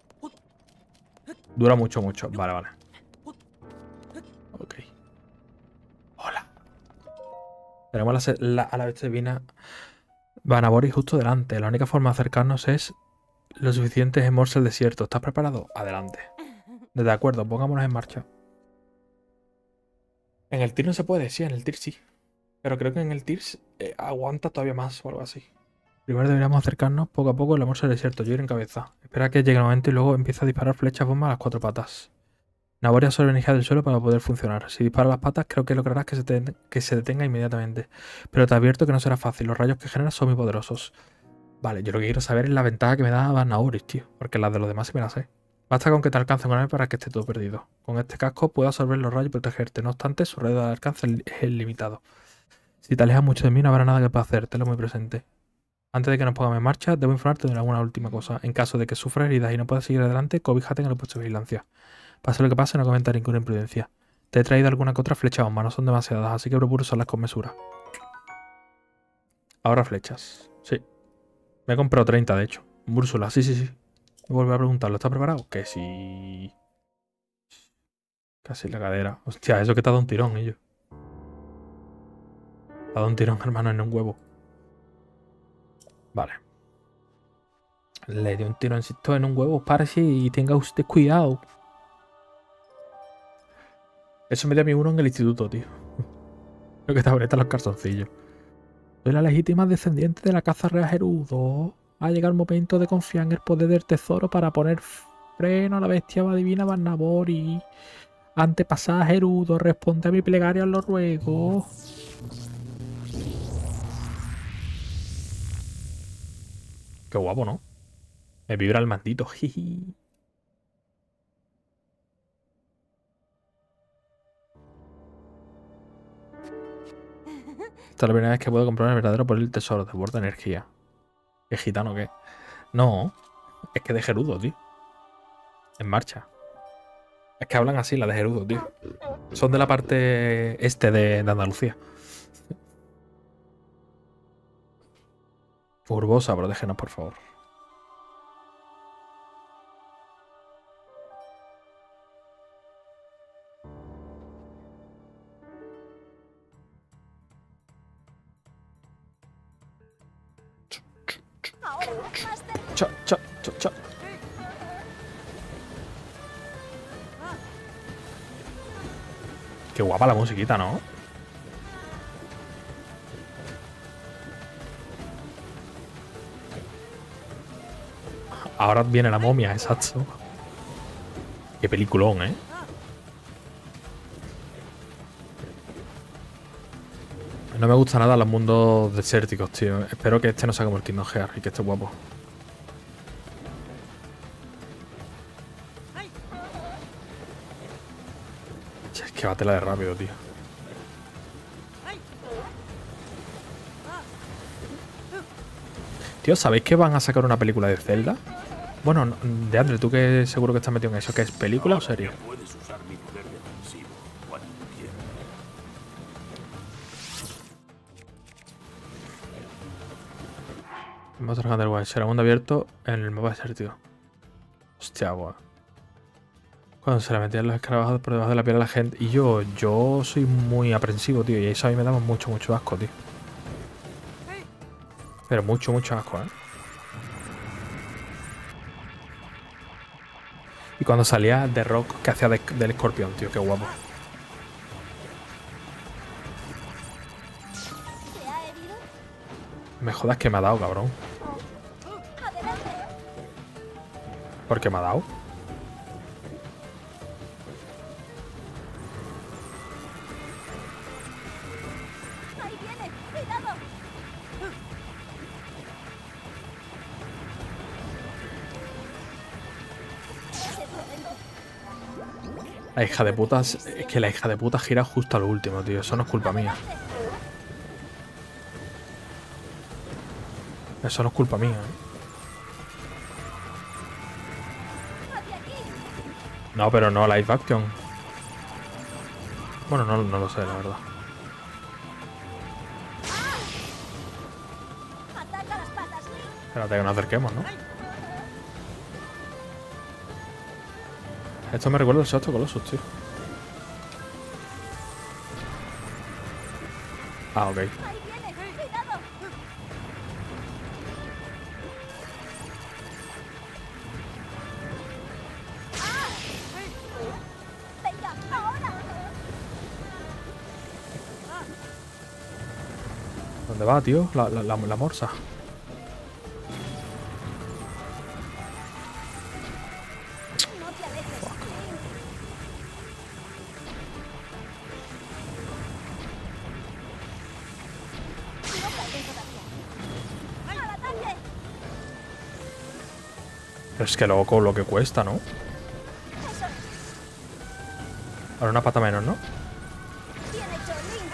Dura mucho. Vale. Ok. Hola. Tenemos a la bestia divina Vanabori justo delante. La única forma de acercarnos es lo suficiente en Morsa el desierto. ¿Estás preparado? Adelante. De acuerdo, pongámonos en marcha. En el Tears no se puede, sí, en el Tears sí. Pero creo que en el Tears aguanta todavía más o algo así. Primero deberíamos acercarnos poco a poco en la Morsa del desierto. Yo iré en cabeza. Espera que llegue el momento y luego empieza a disparar flechas bomba a las 4 patas. Nabori absorbe energía del suelo para poder funcionar. Si disparas las patas, creo que lograrás que se detenga inmediatamente. Pero te advierto que no será fácil. Los rayos que generas son muy poderosos. Vale, yo lo que quiero saber es la ventaja que me da Naboris, tío. Porque las de los demás sí me las sé. Basta con que te alcance con él para que esté todo perdido. Con este casco puedo absorber los rayos y protegerte. No obstante, su radio de alcance es limitado. Si te alejas mucho de mí, no habrá nada que pueda hacer. Tenlo muy presente. Antes de que nos pongamos en marcha, debo informarte de alguna última cosa. En caso de que sufras heridas y no puedas seguir adelante, cobíjate en el puesto de vigilancia. Pase lo que pase, no cometa ninguna imprudencia. Te he traído alguna que otra flecha bomba, no son demasiadas, así que procuro usarlas con mesura. Ahora flechas. Sí. Me he comprado 30, de hecho. Búrsula, sí, sí, sí. Vuelvo a preguntarlo, ¿está preparado? Que sí. Casi la cadera. Hostia, eso que te ha dado un tirón, ello. Te ha dado un tirón, hermano, en un huevo. Vale. Le dio un tironcito en un huevo, parece, y tenga usted cuidado. Eso me dio a mí uno en el instituto, tío. Lo que te apretan los calzoncillos. Soy la legítima descendiente de la casa real Gerudo. Ha llegado el momento de confiar en el poder del tesoro para poner freno a la bestia divina Barnabori. Antepasada Gerudo, responde a mi plegaria, os lo ruego. Qué guapo, ¿no? Me vibra el mandito. Jiji. Esta es la primera vez que puedo comprobar el verdadero poder del tesoro. Desborda energía. ¿Qué gitano qué? No. Es que de Gerudo, tío. En marcha. Es que hablan así, la de Gerudo, tío. Son de la parte este de Andalucía. Urbosa, protégenos, por favor. Cha, cha, cha, cha. Qué guapa la musiquita, ¿no? Ahora viene la momia, exacto. Qué peliculón, ¿eh? No me gusta nada los mundos desérticos, tío. Espero que este no sea como el Kingdom Hearts y que esté guapo. Es que va tela de rápido, tío. Tío, ¿sabéis que van a sacar una película de Zelda? Bueno, de Andre, tú que seguro que estás metido en eso. ¿Qué es, película o serie? Puedes usar mi poder defensivo cuando quieras. Monster Hunter Wilds será mundo abierto en el mapa desértico. Hostia, guau. Cuando se le metían los escarabajos por debajo de la piel a la gente. Y yo soy muy aprensivo, tío. Y eso a mí me daba mucho asco, tío. Pero mucho asco, ¿eh? Y cuando salía The Rock, que hacía del escorpión, tío. Qué guapo. ¿Te ha herido? Me jodas que me ha dado, cabrón. Adelante. ¿Por qué me ha dado? Ahí viene. Cuidado. La hija de puta... Es que la hija de puta gira justo a lo último, tío. Eso no es culpa mía. Eso no es culpa mía, ¿eh? Hacia aquí. No, pero no live action. Bueno, no lo sé, la verdad. Ataca las patas, Link. Espérate que nos acerquemos, ¿no? Esto me recuerda al Shadow Colossus, tío. Ah, ok. Ahí viene. Cuidado. Venga, ahora. ¿Dónde va, tío? La morsa. No te alejes, Link. Pero es que loco lo que cuesta, ¿no? Eso es. Ahora una pata menos, ¿no? Bien hecho, Link.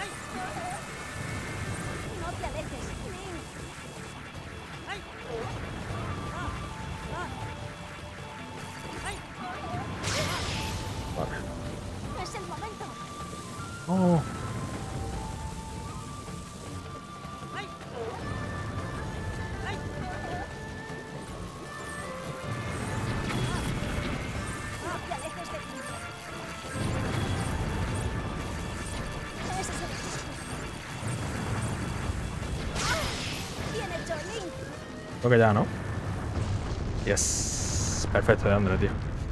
No te alejes, Link. Vale. Es el momento. Oh. No te alejes de Link. Eso es. Bien hecho, Link. Creo que ya, ¿no? Yes. Perfecto, de André, tío.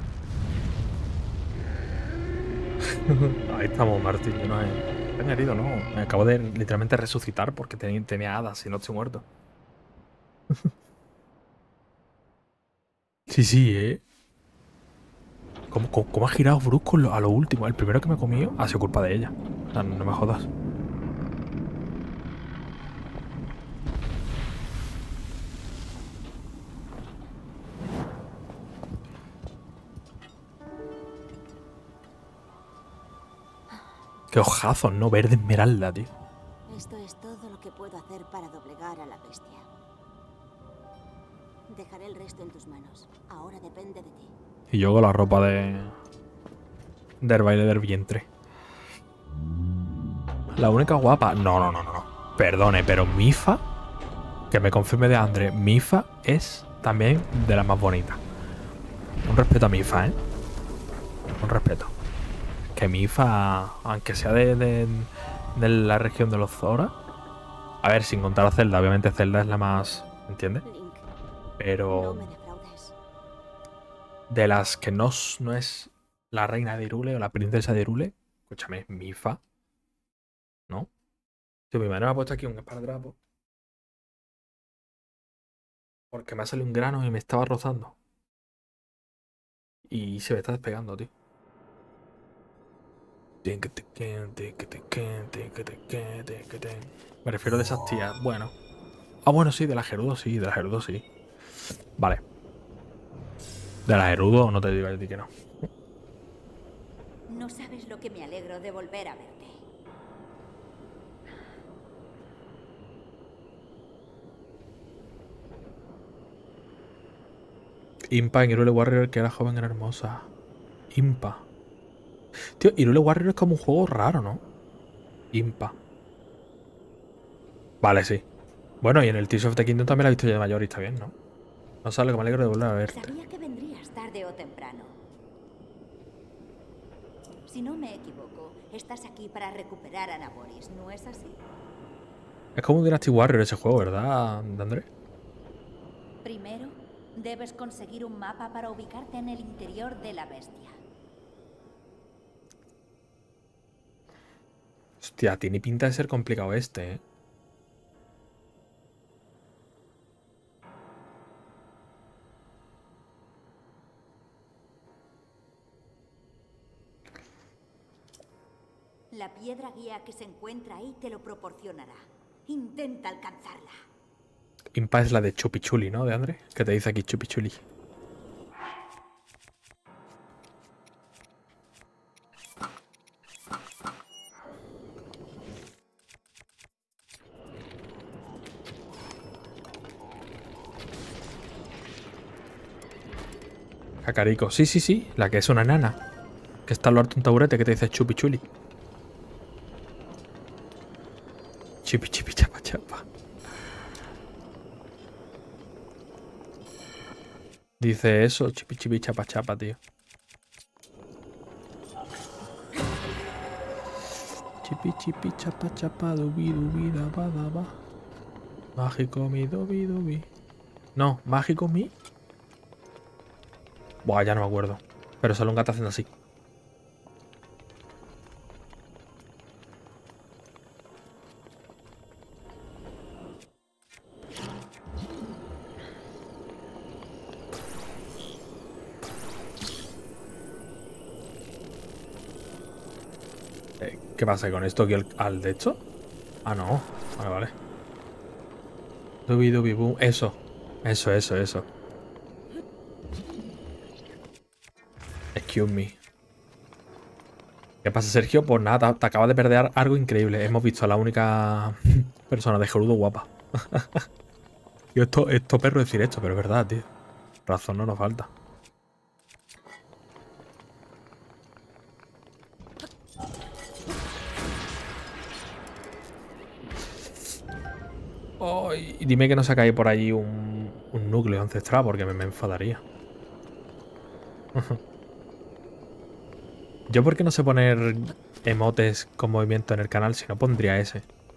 Ahí estamos, Martín. Yo no he herido, ¿no? Me acabo de literalmente resucitar porque tenía hadas y no estoy muerto. Sí, sí, ¿eh? ¿Cómo ha girado brusco a lo último? El primero que me he comido ha sido culpa de ella. O sea, no me jodas. Qué ojazos, ¿no? Verde esmeralda, tío. Esto es todo lo que puedo hacer para doblegar a la bestia. Dejaré el resto en tus manos. Ahora depende de ti. Y yo con la ropa del baile del vientre. La única guapa. No. Perdone, pero Mipha, que me confirme de André, Mipha es también de las más bonitas. Un respeto a Mipha, ¿eh? Un respeto. Que Mipha, aunque sea de la región de los Zora. A ver, sin contar a Zelda. Obviamente Zelda es la más... ¿Entiendes? Link, no Pero me defraudes. de las que no es la reina de Hyrule o la princesa de Hyrule, escúchame, Mipha, ¿no? Tío, mi madre me ha puesto aquí un esparadrapo porque me ha salido un grano y me estaba rozando. Y se me está despegando, tío. Me refiero de esas tías. Bueno. Ah, bueno, sí, de la Gerudo sí, de la Gerudo sí. Vale. De la Gerudo no te digo a ti que no. No sabes lo que me alegro de volver a verte. Impa en Hyrule Warrior, que era joven, era hermosa. Impa. Tío, Hyrule Warrior es como un juego raro, ¿no? Impa. Vale, sí. Bueno, y en el Tears of the Kingdom también la he visto ya de mayor y está bien, ¿no? No sabes lo que me alegro de volver a verte. Sabía que vendrías tarde o temprano. Si no me equivoco, estás aquí para recuperar a Naboris, ¿no es así? Es como un Dynasty Warrior ese juego, ¿verdad, André? Primero, debes conseguir un mapa para ubicarte en el interior de la bestia. Hostia, tiene pinta de ser complicado este, ¿eh? La piedra guía que se encuentra ahí te lo proporcionará. Intenta alcanzarla. Impa es la de Chupichuli, ¿no? De André. ¿Qué te dice aquí Chupichuli? Cacarico. Sí, sí, sí. La que es una nana. Que está al lado de un taburete que te dice Chupichuli. Chipi, chipi, chapa, chapa. Dice eso, chipi, chipi, chapa, chapa, tío. Chipi, chipi, chapa, chapa, dubi, dubi, daba, daba. Mágico mi, dubi, dubi. No, mágico mi. Buah, ya no me acuerdo. Pero sale un gato haciendo así. ¿Qué pasa con esto? ¿Que al de esto? Ah, no. Vale, vale. Dubi, dubi, boom. Eso. Eso. Excuse me. ¿Qué pasa, Sergio? Pues nada, te acabas de perder algo increíble. Hemos visto a la única persona de Gerudo guapa. Yo esto perro decir esto, pero es verdad, tío. Razón no nos falta. Oh, y dime que no se cae por allí un núcleo ancestral, porque me enfadaría. Yo, ¿por qué no sé poner emotes con movimiento en el canal? Si no, pondría ese.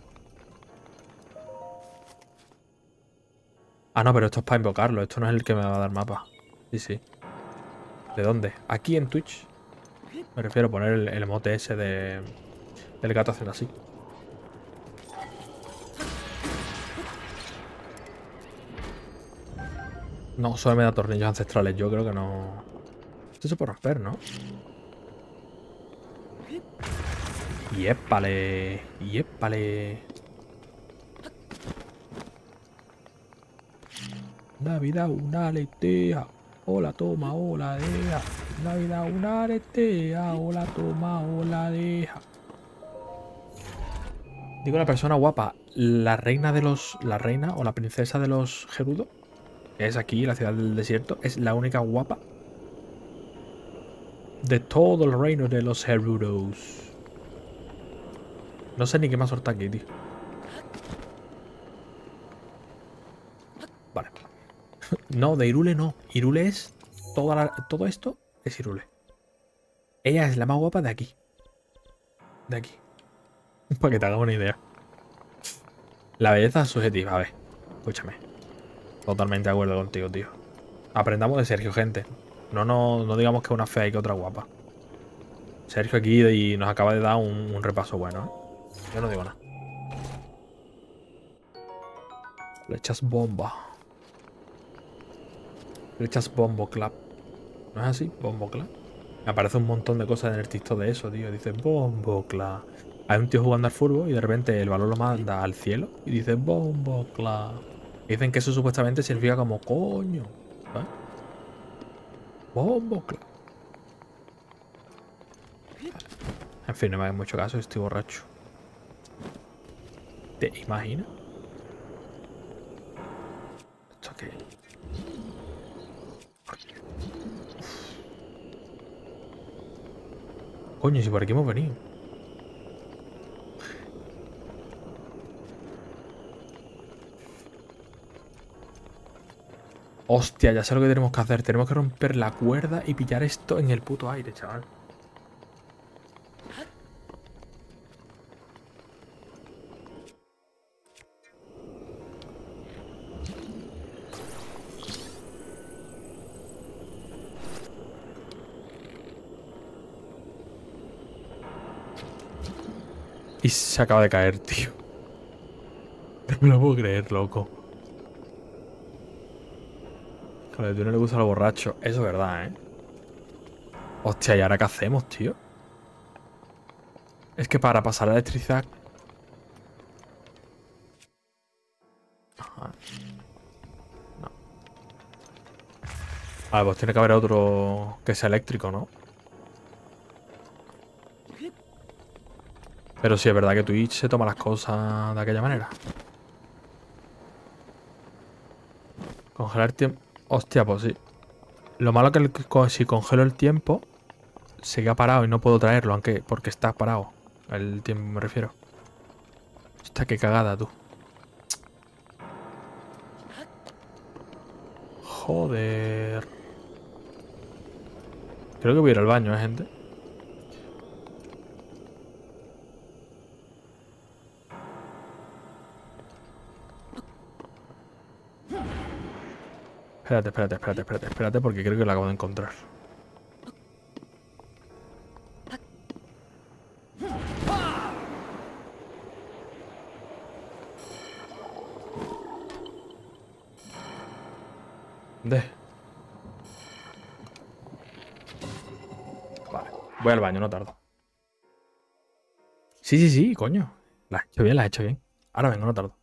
Ah, no, pero esto es para invocarlo. Esto no es el que me va a dar mapa. Sí, sí. ¿De dónde? Aquí en Twitch. Me refiero a poner el emote ese del gato haciendo así. No, solo me da tornillos ancestrales. Yo creo que no... Esto se puede romper, ¿no? ¡Yépale! ¡Yépale! Navidad, una aletea. Hola, toma, hola, deja. Navidad, una aletea. Hola, toma, hola, deja. Digo, la persona guapa. La reina de los... La reina o la princesa de los Gerudo. Que es aquí, la ciudad del desierto. Es la única guapa de todo el reino de los Gerudos. No sé ni qué más soltar aquí, tío. Vale. No, de Irule no. Irule es... todo esto es Irule. Ella es la más guapa de aquí. De aquí. Para que te hagas una idea. La belleza es subjetiva. A ver, escúchame. Totalmente de acuerdo contigo, tío. Aprendamos de Sergio, gente. No digamos que una fea y que otra guapa. Sergio aquí y nos acaba de dar un repaso bueno, ¿eh? Yo no digo nada. Le echas bomba. Le echas bombo clap. ¿No es así? Bombo clap. Me aparece un montón de cosas en el TikTok de eso, tío. Dice bombo clap. Hay un tío jugando al fútbol y de repente el balón lo manda al cielo y dice bombo clap. Dicen que eso supuestamente significa como coño. ¿Sabes? Bombo clap. En fin, no me hagas mucho caso, estoy borracho. ¿Te imaginas? ¿Esto qué? Coño, si por aquí hemos venido. Hostia, ya sé lo que tenemos que hacer. Tenemos que romper la cuerda y pillar esto en el puto aire, chaval. Y se acaba de caer, tío. No me lo puedo creer, loco. Joder, tú no le gusta lo borracho. Eso es verdad, ¿eh? Hostia, ¿y ahora qué hacemos, tío? Es que para pasar la electricidad... Ajá. No. Vale, pues tiene que haber otro que sea eléctrico, ¿no? Pero sí es verdad que Twitch se toma las cosas de aquella manera. Congelar tiempo... Hostia, pues sí. Lo malo que si congelo el tiempo, se queda parado y no puedo traerlo, aunque porque está parado. El tiempo me refiero. Hostia, qué cagada, tú. Joder. Creo que voy a ir al baño, gente. Espérate, porque creo que lo acabo de encontrar. ¿Dónde? Vale, voy al baño, no tardo. Sí, coño. La has hecho bien, la has hecho bien. Ahora vengo, no tardo.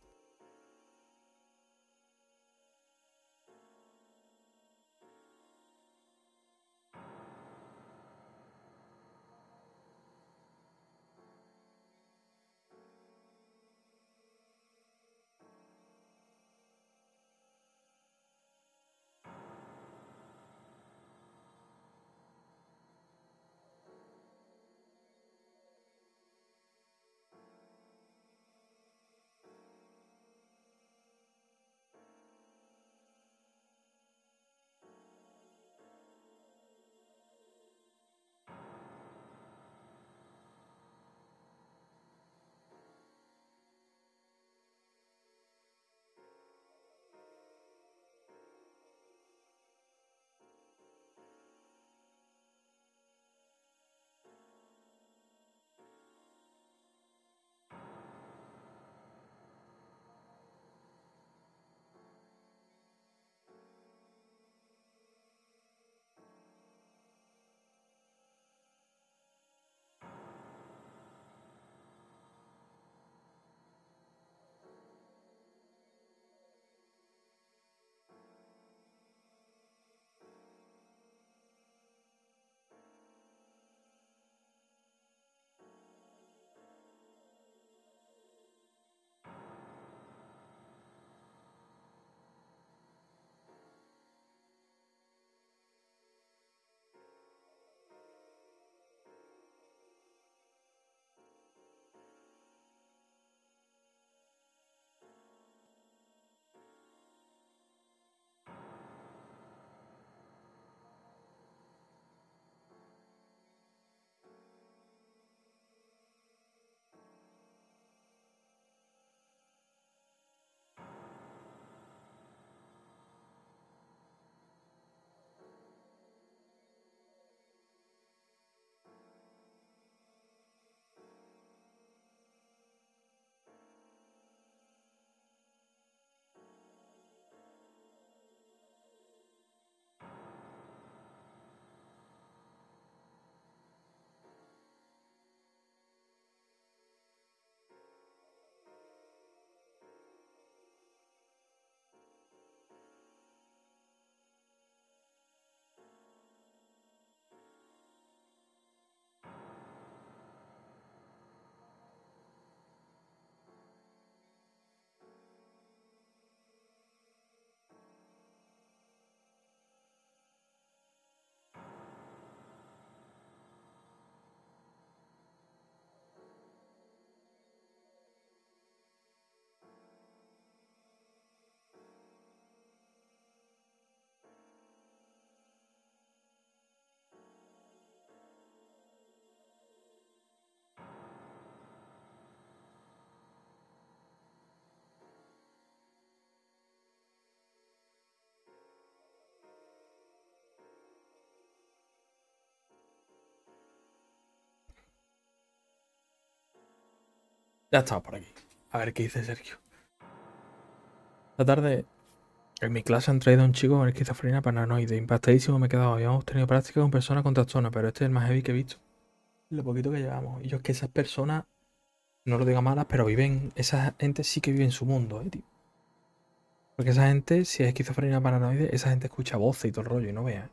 Ya estamos por aquí. A ver qué dice Sergio. Esta tarde en mi clase han traído a un chico con esquizofrenia paranoide. Impactadísimo me he quedado. Habíamos tenido práctica con personas con trastorno, pero este es el más heavy que he visto. Lo poquito que llevamos. Y yo es que esas personas, no lo diga malas, pero viven. Esa gente sí que vive en su mundo, tío. Porque esa gente, si es esquizofrenia paranoide, esa gente escucha voces y todo el rollo y no vea.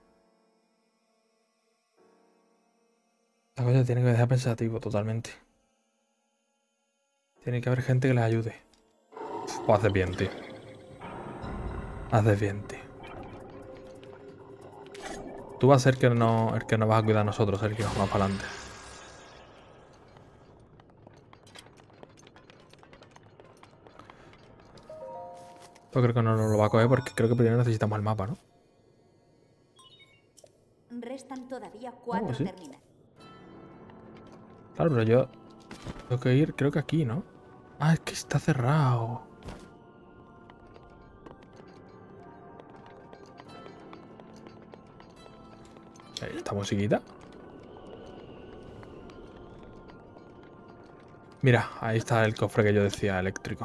La cosa tiene que dejar pensativo totalmente. Tiene que haber gente que les ayude. Pues haces bien, tío. Haces bien, tío. Tú vas a ser el que nos vas a cuidar a nosotros, Sergio. Vamos para adelante. Yo creo que no nos lo va a coger porque creo que primero necesitamos el mapa, ¿no? Restan todavía 4 sí. terminales. Claro, pero yo tengo que ir, creo que aquí, ¿no? Ah, es que está cerrado. Esta musiquita. Mira, ahí está el cofre que yo decía, eléctrico.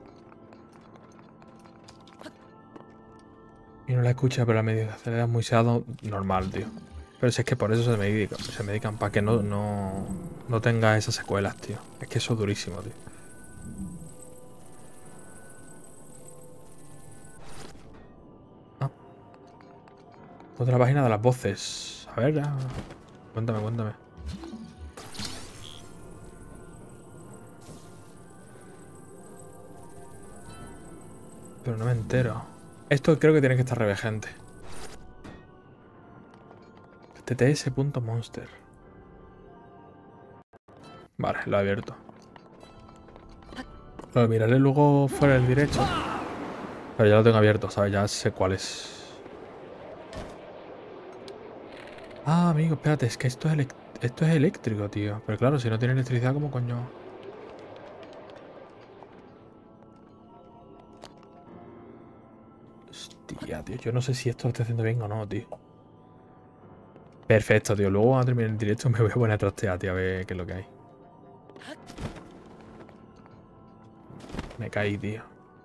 Y no la escucha, pero la medida acelera muy seado normal, tío. Pero si es que por eso se medican para que no tenga esas secuelas, tío. Es que eso es durísimo, tío. Ah. Otra página de las voces. A ver, ya. Cuéntame, cuéntame. Pero no me entero. Esto creo que tiene que estar revejente. TTS.monster. Vale, lo he abierto. Lo miraré luego fuera del directo. Pero ya lo tengo abierto, ¿sabes? Ya sé cuál es. Ah, amigo, espérate, es que esto es eléctrico, tío. Pero claro, si no tiene electricidad, ¿cómo coño? Hostia, tío, yo no sé si esto lo estoy haciendo bien o no, tío. Perfecto, tío. Luego vamos a terminar el directo y me voy a poner a trastear, tío, a ver qué es lo que hay. Me caí, tío.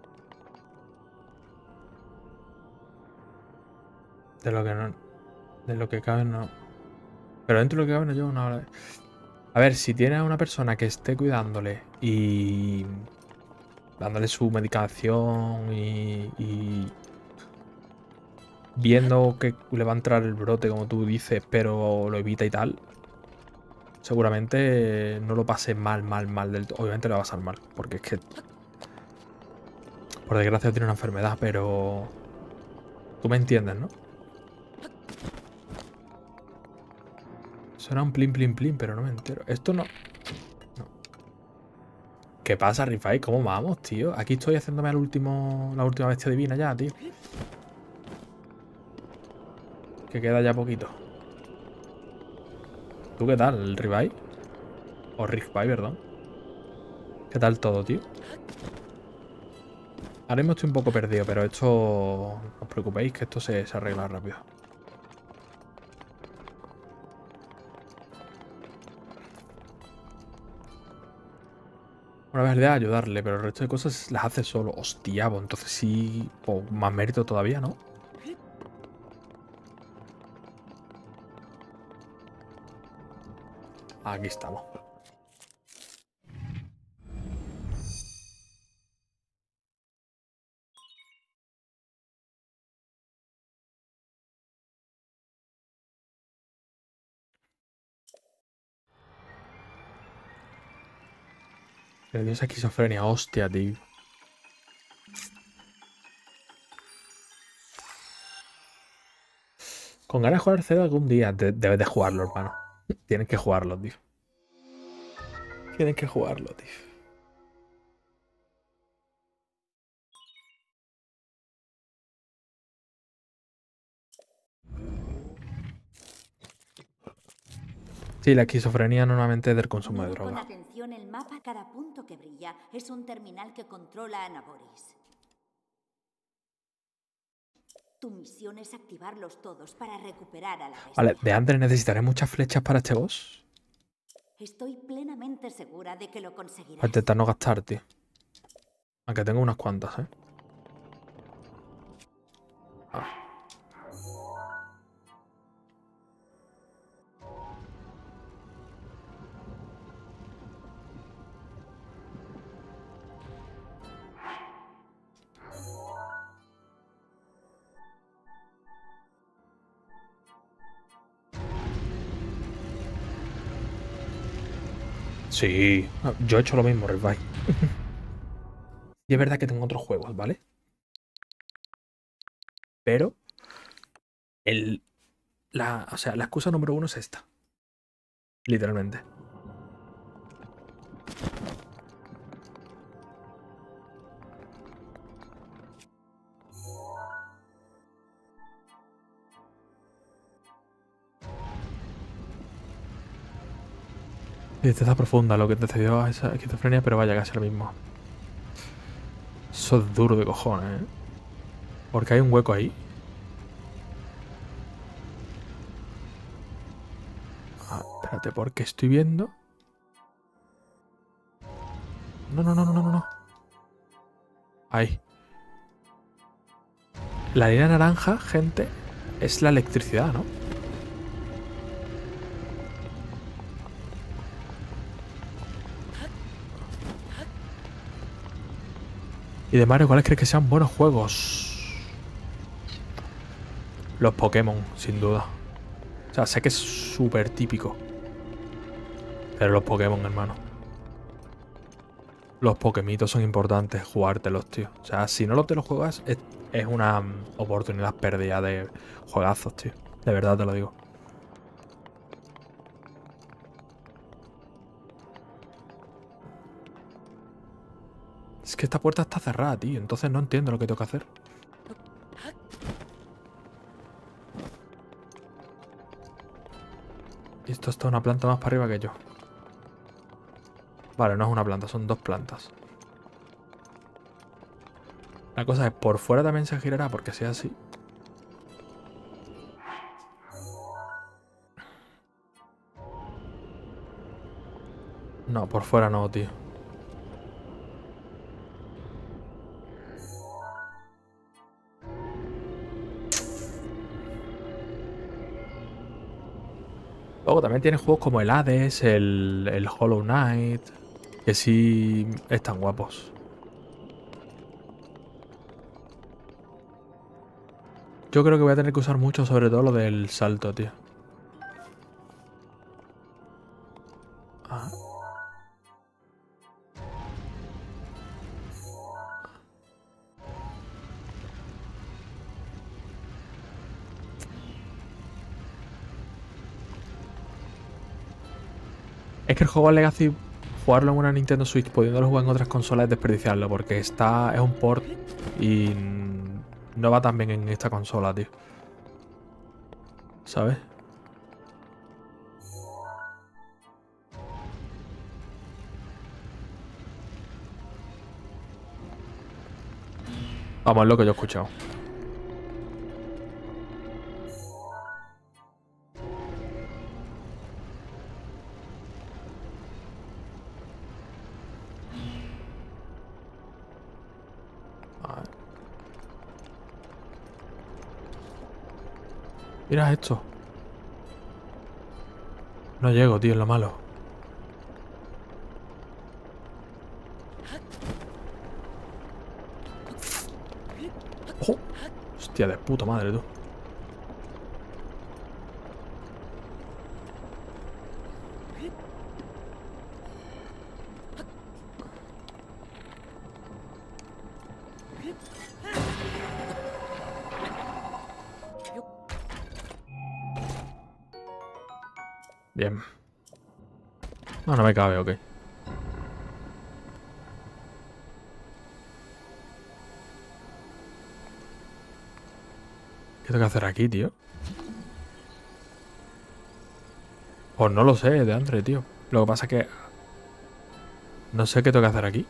De lo que no... De lo que cabe no... Pero dentro de lo que cabe no llevo una hora. A ver, si tiene a una persona que esté cuidándole y... dándole su medicación y viendo que le va a entrar el brote, como tú dices, pero lo evita y tal, seguramente no lo pase mal del todo. Obviamente le va a pasar mal, porque es que por desgracia tiene una enfermedad, pero tú me entiendes, ¿no? Suena un plin plin plin, pero no me entero. Esto no... ¿Qué pasa, Rifai? ¿Cómo vamos, tío? Aquí estoy haciéndome la última bestia divina ya, tío. Que queda ya poquito. ¿Tú qué tal, Rifai? O Rifai, perdón. ¿Qué tal todo, tío? Ahora mismo estoy un poco perdido, pero esto... No os preocupéis, que esto se arregla rápido. Una vez de ayudarle, pero el resto de cosas las hace solo. Hostia, pues entonces sí... Pues más mérito todavía, ¿no? Aquí estamos. Le dio esa esquizofrenia, hostia, tío. Con ganas de jugar Zelda algún día. Debes de jugarlo, hermano. Tienes que jugarlo, tío. Tienes que jugarlo, tío. Sí, la esquizofrenia normalmente es del consumo de Mira con droga. atención el mapa. Cada punto que brilla es un terminal que controla a Naboris. Tu misión es activarlos todos para recuperar a la bestia. Vale, de antes necesitaré muchas flechas para este boss. Estoy plenamente segura de que lo conseguirás. Voy a intentar no gastar, tío. Aunque tengo unas cuantas, ¿eh? Ah. Sí, yo he hecho lo mismo, Revive. Y es verdad que tengo otros juegos, ¿vale? Pero o sea, la excusa número uno es esta. Literalmente. Tristeza profunda, lo que te cedió a esa esquizofrenia, pero vaya, casi lo mismo. Eso es duro de cojones, ¿eh? Porque hay un hueco ahí. Ah, espérate, porque estoy viendo... No, no, no, no, no, no. Ahí. La línea naranja, gente, es la electricidad, ¿no? Y de Mario, ¿cuáles crees que sean buenos juegos? Los Pokémon, sin duda. O sea, sé que es súper típico. Pero los Pokémon, hermano. Los Pokémitos son importantes, jugártelos, tío. O sea, si no te los juegas, es una oportunidad perdida de juegazos, tío. De verdad te lo digo. Es que esta puerta está cerrada, tío. Entonces no entiendo lo que tengo que hacer. Y esto está una planta más para arriba que yo. Vale, no es una planta, son dos plantas. La cosa es, por fuera también se girará porque sea así. No, por fuera no, tío. Luego también tiene juegos como el Hades, el Hollow Knight, que sí están guapos. Yo creo que voy a tener que usar mucho, sobre todo lo del salto, tío. Ah. Es que el juego Legacy, jugarlo en una Nintendo Switch pudiéndolo jugar en otras consolas es desperdiciarlo, porque es un port y no va tan bien en esta consola, tío. ¿Sabes? Vamos, es lo que yo he escuchado. Vale. Mira esto. No llego, tío, es lo malo. ¡Oh! Hostia, de puta madre, tú. Bien. No, no me cabe, ok. ¿Qué tengo que hacer aquí, tío? Pues no lo sé, de Andre, tío. Lo que pasa es que... no sé qué tengo que hacer aquí.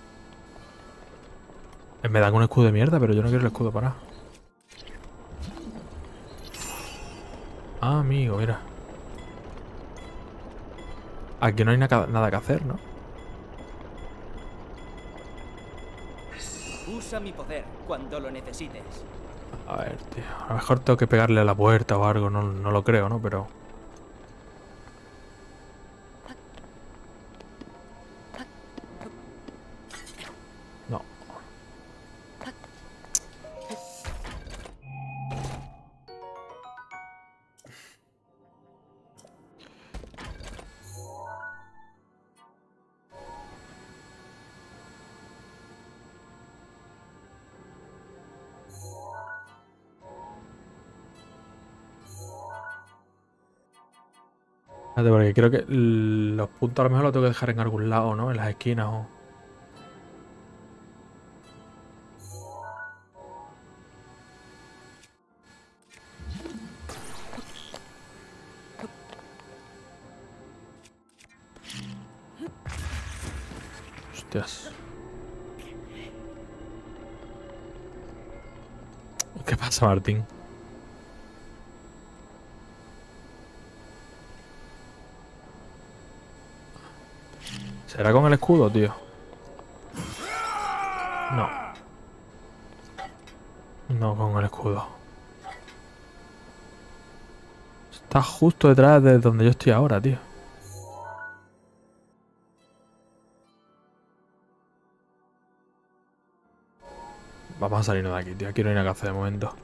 Me dan un escudo de mierda, pero yo no quiero el escudo para nada. Ah, amigo, mira. Aquí no hay nada que hacer, ¿no? Usa mi poder cuando lo necesites. A ver, tío. A lo mejor tengo que pegarle a la puerta o algo. No lo creo, ¿no? Pero... No. Espérate, porque creo que los puntos a lo mejor los tengo que dejar en algún lado, ¿no? En las esquinas o... Hostias. ¿Qué pasa, Martín? ¿Será con el escudo, tío? No. No con el escudo. Está justo detrás de donde yo estoy ahora, tío. Vamos a salirnos de aquí, tío. Aquí no hay nada que hacer de momento.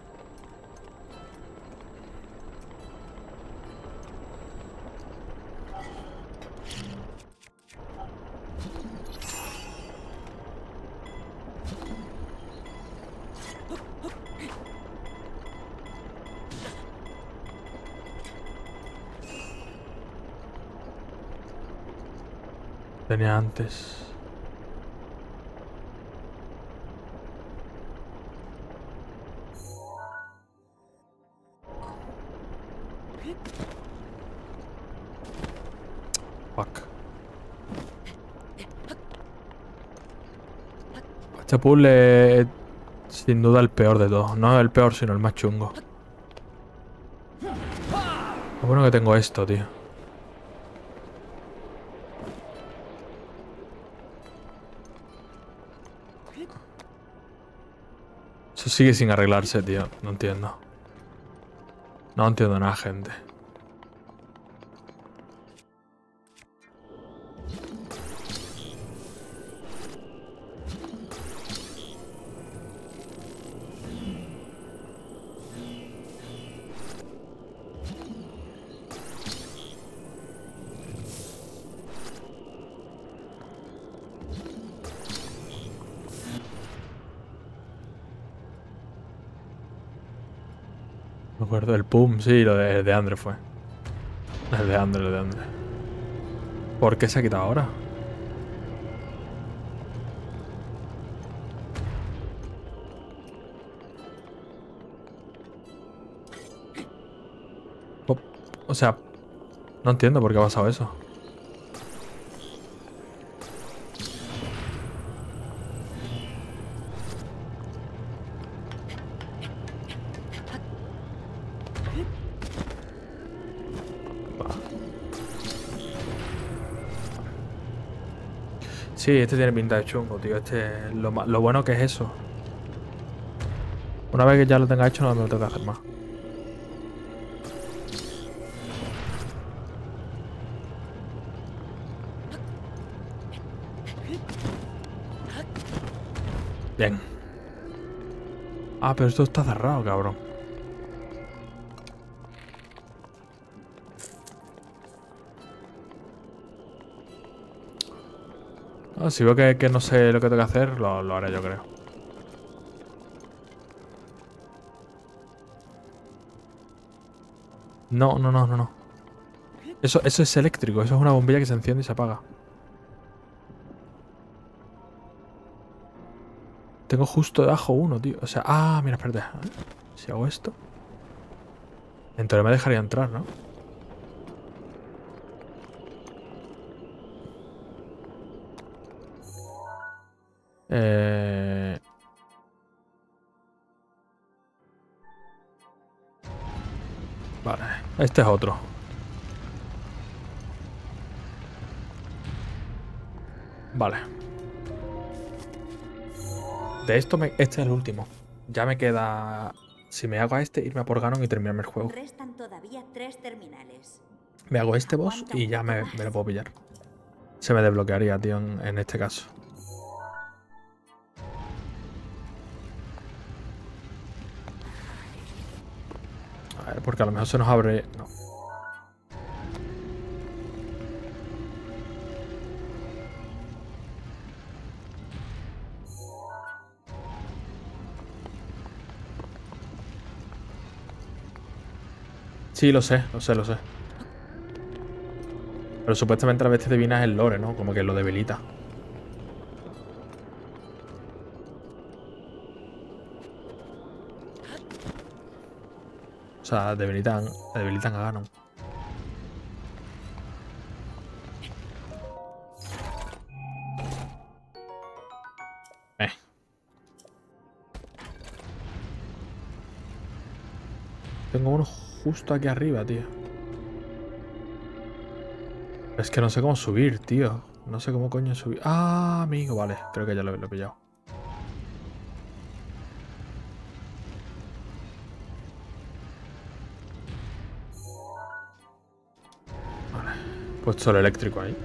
Tenía antes. Fuck. Este puzzle es sin duda el peor de todos. No el peor, sino el más chungo. Lo bueno que tengo esto, tío. Eso sigue sin arreglarse, tío. No entiendo. No entiendo nada, gente. Me acuerdo del pum, sí, lo de Andre fue. El de Andre. ¿Por qué se ha quitado ahora? O sea, no entiendo por qué ha pasado eso. Sí, este tiene pinta de chungo, tío. Este, lo bueno que es eso. Una vez que ya lo tenga hecho, no me lo tengo que hacer más. Bien. Ah, pero esto está cerrado, cabrón. Ah, si veo que no sé lo que tengo que hacer, lo haré, yo creo. No. Eso es eléctrico. Eso es una bombilla que se enciende y se apaga. Tengo justo debajo uno, tío. O sea, ah, mira, espérate. A ver, si hago esto. Entonces me dejaría entrar, ¿no? Vale, este es otro. Vale. De esto este es el último. Ya me queda... Si me hago a este, irme a por Ganon y terminarme el juego. Restan todavía 3 terminales. Me hago este boss y ya me lo puedo pillar. Se me desbloquearía, tío, en este caso. A ver, porque a lo mejor se nos abre... No. Sí, lo sé. Pero supuestamente la bestia divina es el lore, ¿no? Como que lo debilita. O sea, debilitan a Ganon. Tengo uno justo aquí arriba, tío. Es que no sé cómo subir, tío. No sé cómo coño subir. Ah, amigo, vale. Creo que ya lo he pillado. Vale. Puesto el eléctrico ahí.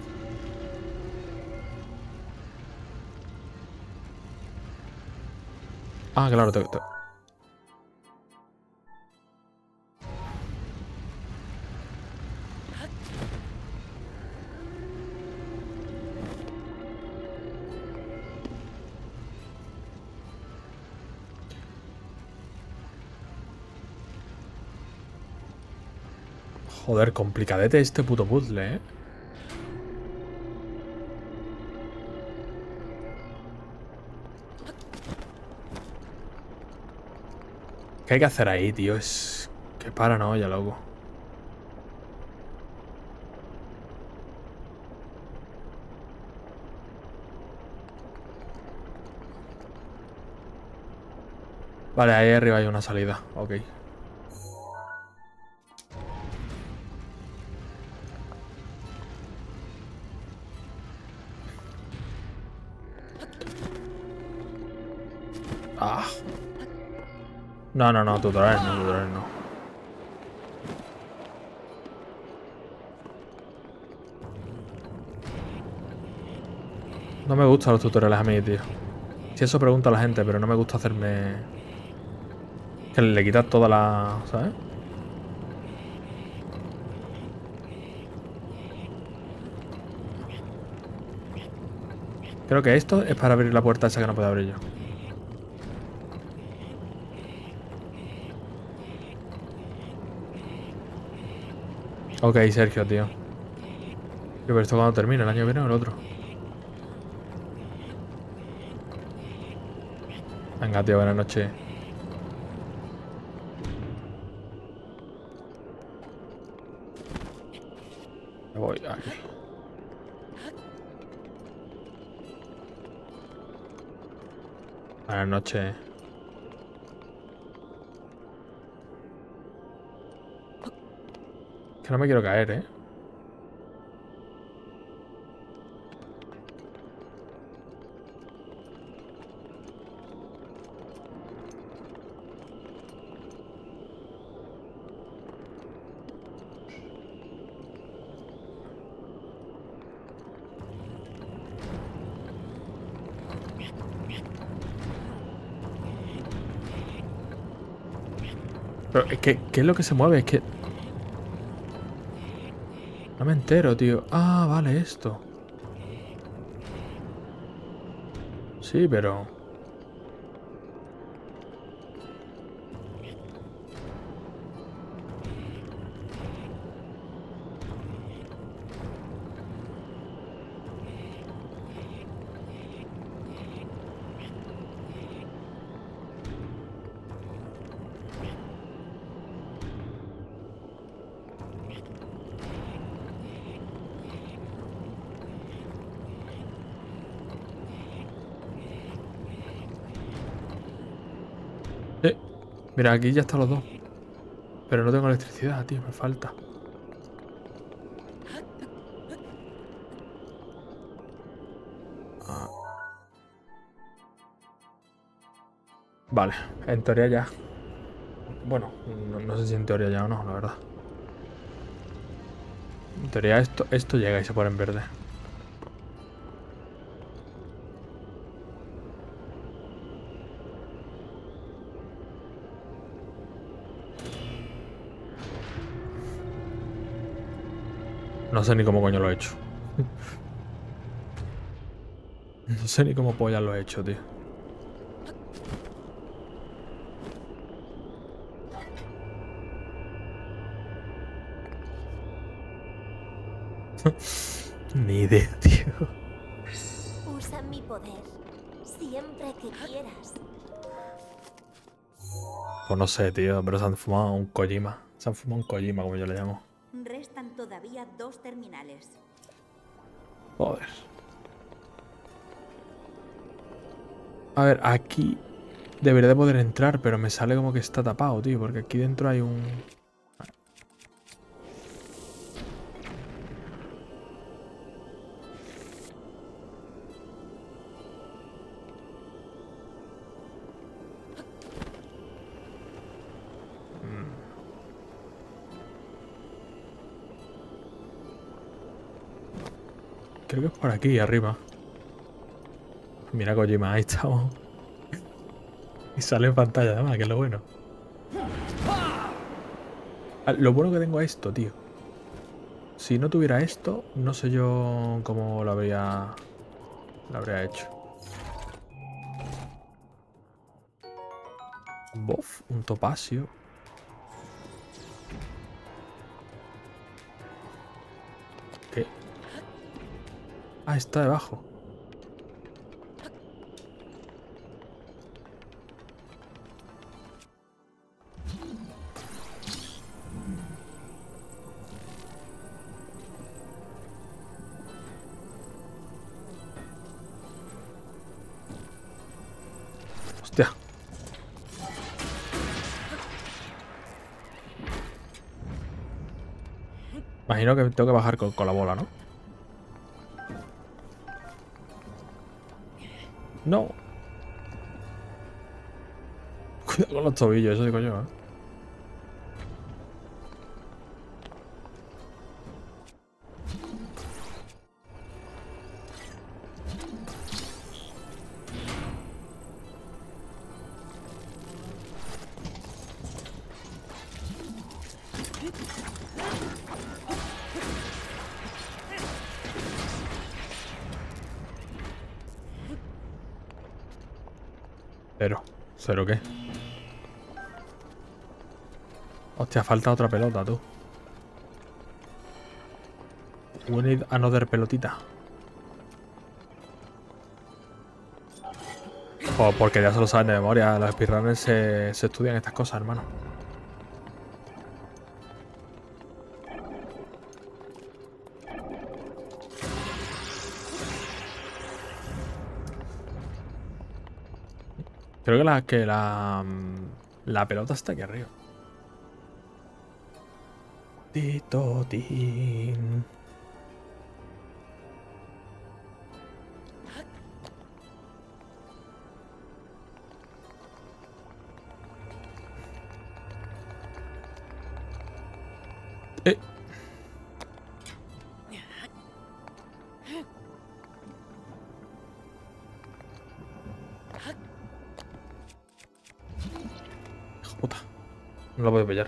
Ah, claro, Joder, complicadete este puto puzzle, ¿eh? ¿Qué hay que hacer ahí, tío? Es... Qué paranoia, loco. Vale, ahí arriba hay una salida. Ok. Ah. No, tutorial no. No me gustan los tutoriales a mí, tío. Si eso pregunta a la gente, pero no me gusta hacerme... Que le quitas toda la... ¿sabes? Creo que esto es para abrir la puerta esa que no puedo abrir yo. Ok, Sergio, tío. Pero esto cuando termina, el año que viene o el otro. Venga, tío, buenas noches. Me voy aquí. Buenas noches. Que no me quiero caer, ¿eh? Pero es que, ¿qué es lo que se mueve? Es que... No me entero, tío. Ah, vale, esto. Sí, pero... Mira, aquí ya están los dos. Pero no tengo electricidad, tío, me falta. Vale, en teoría ya. Bueno, no sé si en teoría ya o no, la verdad. En teoría esto llega y se pone en verde. No sé ni cómo coño lo he hecho. No sé ni cómo polla lo he hecho, tío. Ni idea, tío. Usa mi poder siempre que quieras. Pues no sé, tío, pero se han fumado un Kojima. Se han fumado un Kojima, como yo le llamo. Restan todavía 2 terminales. Joder. A ver, aquí debería de poder entrar, pero me sale como que está tapado, tío, porque aquí dentro hay un... Creo que es por aquí, arriba. Mira Kojima, ahí estamos. Y sale en pantalla además, que es lo bueno. Ah, lo bueno que tengo es esto, tío. Si no tuviera esto, no sé yo cómo lo habría hecho. Bof, un topacio. ¿Qué? Ah, está debajo. Hostia. Imagino que tengo que bajar con la bola, ¿no? No. Cuidado con los tobillos, eso digo yo, ¿eh? Cero. ¿Cero qué? Hostia, falta otra pelota, tú. We need another pelotita. Pues porque ya se lo saben de memoria. Los speedrunners se estudian estas cosas, hermano. Creo que la pelota está aquí arriba. Tito, tin. Eh. Hijo puta. No lo puedo pillar.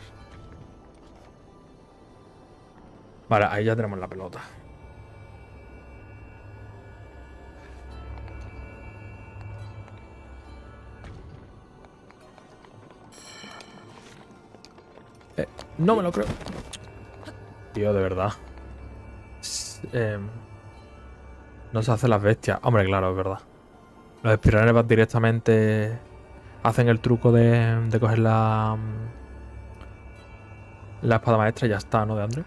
Vale, ahí ya tenemos la pelota. No me lo creo. Tío, de verdad. No se hacen las bestias. Hombre, claro, es verdad. Los speedrunners van directamente... Hacen el truco de coger la espada maestra y ya está, ¿no? De Andrés.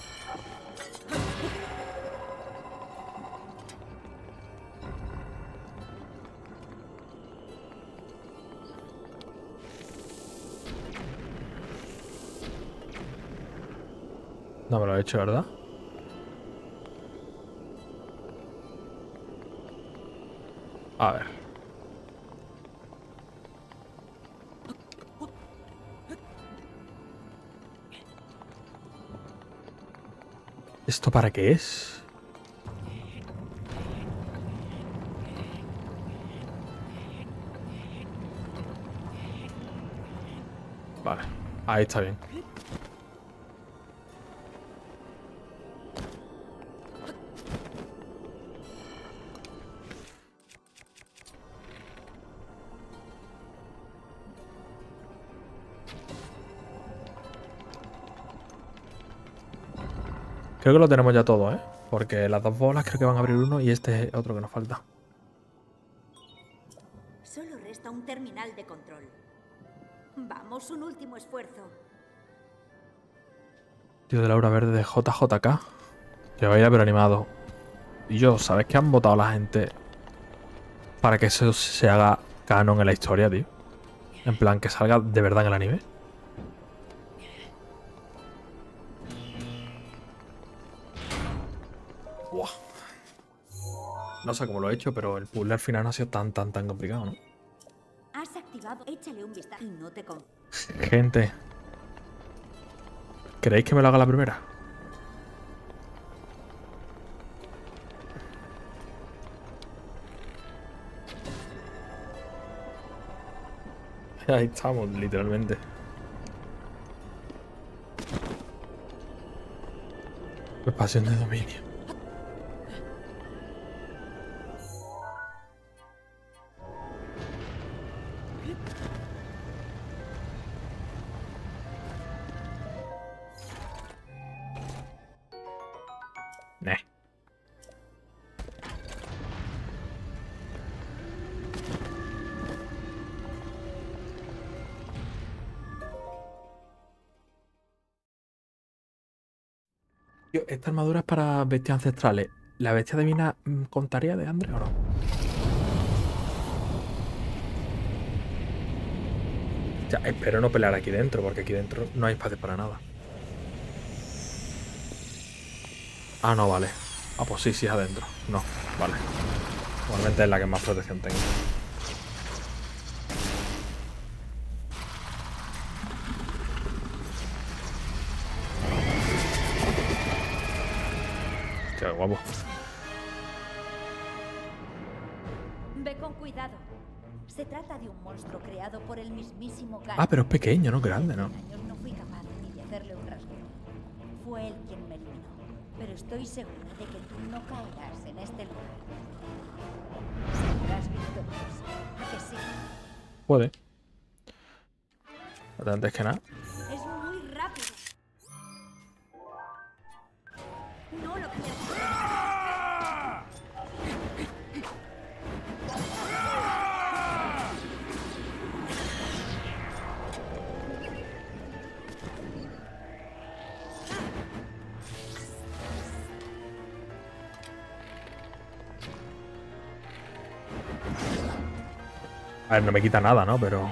No me lo he hecho, ¿verdad? A ver. ¿Esto para qué es? Vale, ahí está bien. Creo que lo tenemos ya todo, ¿eh? Porque las dos bolas creo que van a abrir uno y este es otro que nos falta. Solo resta un terminal de control. Vamos, un último esfuerzo. Tío de Laura Verde de JJK. Que vaya pero animado. Y yo, ¿sabes qué han votado la gente para que eso se haga canon en la historia, tío? En plan, que salga de verdad en el anime. Buah. No sé cómo lo he hecho, pero el puzzle al final no ha sido tan complicado, ¿no? Has activado. Échale un vistazo y no te Gente, ¿queréis que me lo haga la primera? Ahí estamos, literalmente. Expansión de dominio. Nah. Tío, esta armadura es para bestias ancestrales. ¿La bestia divina contaría de Andre o no? Ya, espero no pelear aquí dentro, porque aquí dentro no hay espacio para nada. Ah, no, vale. Ah, pues sí, sí es adentro. No, vale. Normalmente es la que más protección tengo. Hostia, guapo. Ve con cuidado. Se trata de un monstruo creado por el mismísimo Ganon. Ah, pero es pequeño, no grande, ¿no? Hace años no fui capaz ni de hacerle un rasguño. Fue él quien me eliminó. Pero estoy seguro de que tú no caerás en este lugar. Saldrás victorioso. ¿A que sí? Puede. Pero antes que nada. Es muy rápido. No lo quiero. A ver, no me quita nada, ¿no? Pero...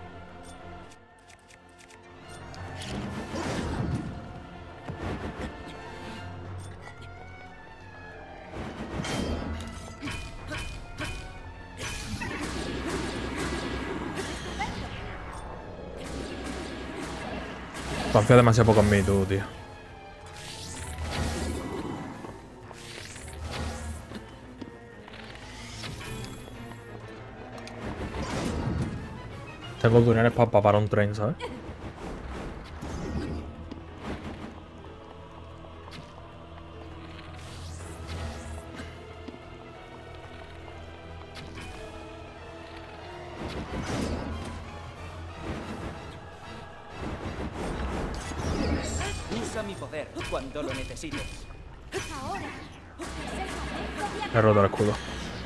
confío demasiado poco en mí, tú, tío. Tengo túneles para parar un tren, ¿sabes? Usa mi poder cuando lo necesites. Ahora. He roto el escudo.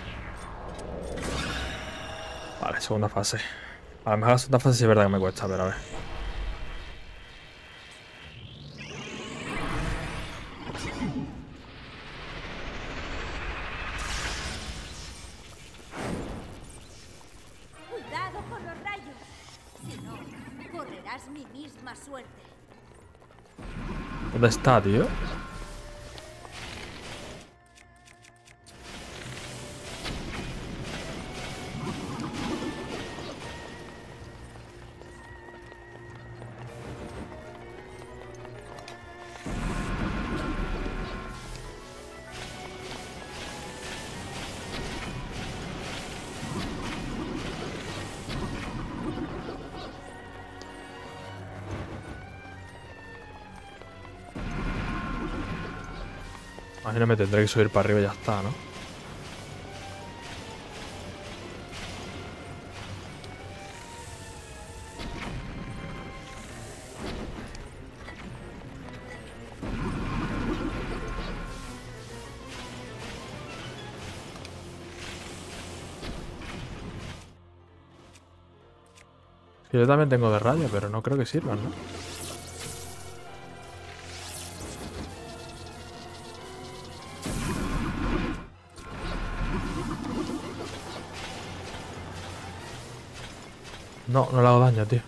Vale, segunda fase. A lo mejor la segunda fase sí es verdad que me cuesta, pero a ver. Cuidado con los rayos. Si no, correrás mi misma suerte. ¿Dónde está, tío? Imagino me tendré que subir para arriba y ya está, ¿no? Yo también tengo de radio, pero no creo que sirvan, ¿no? No, no le hago daño, tío.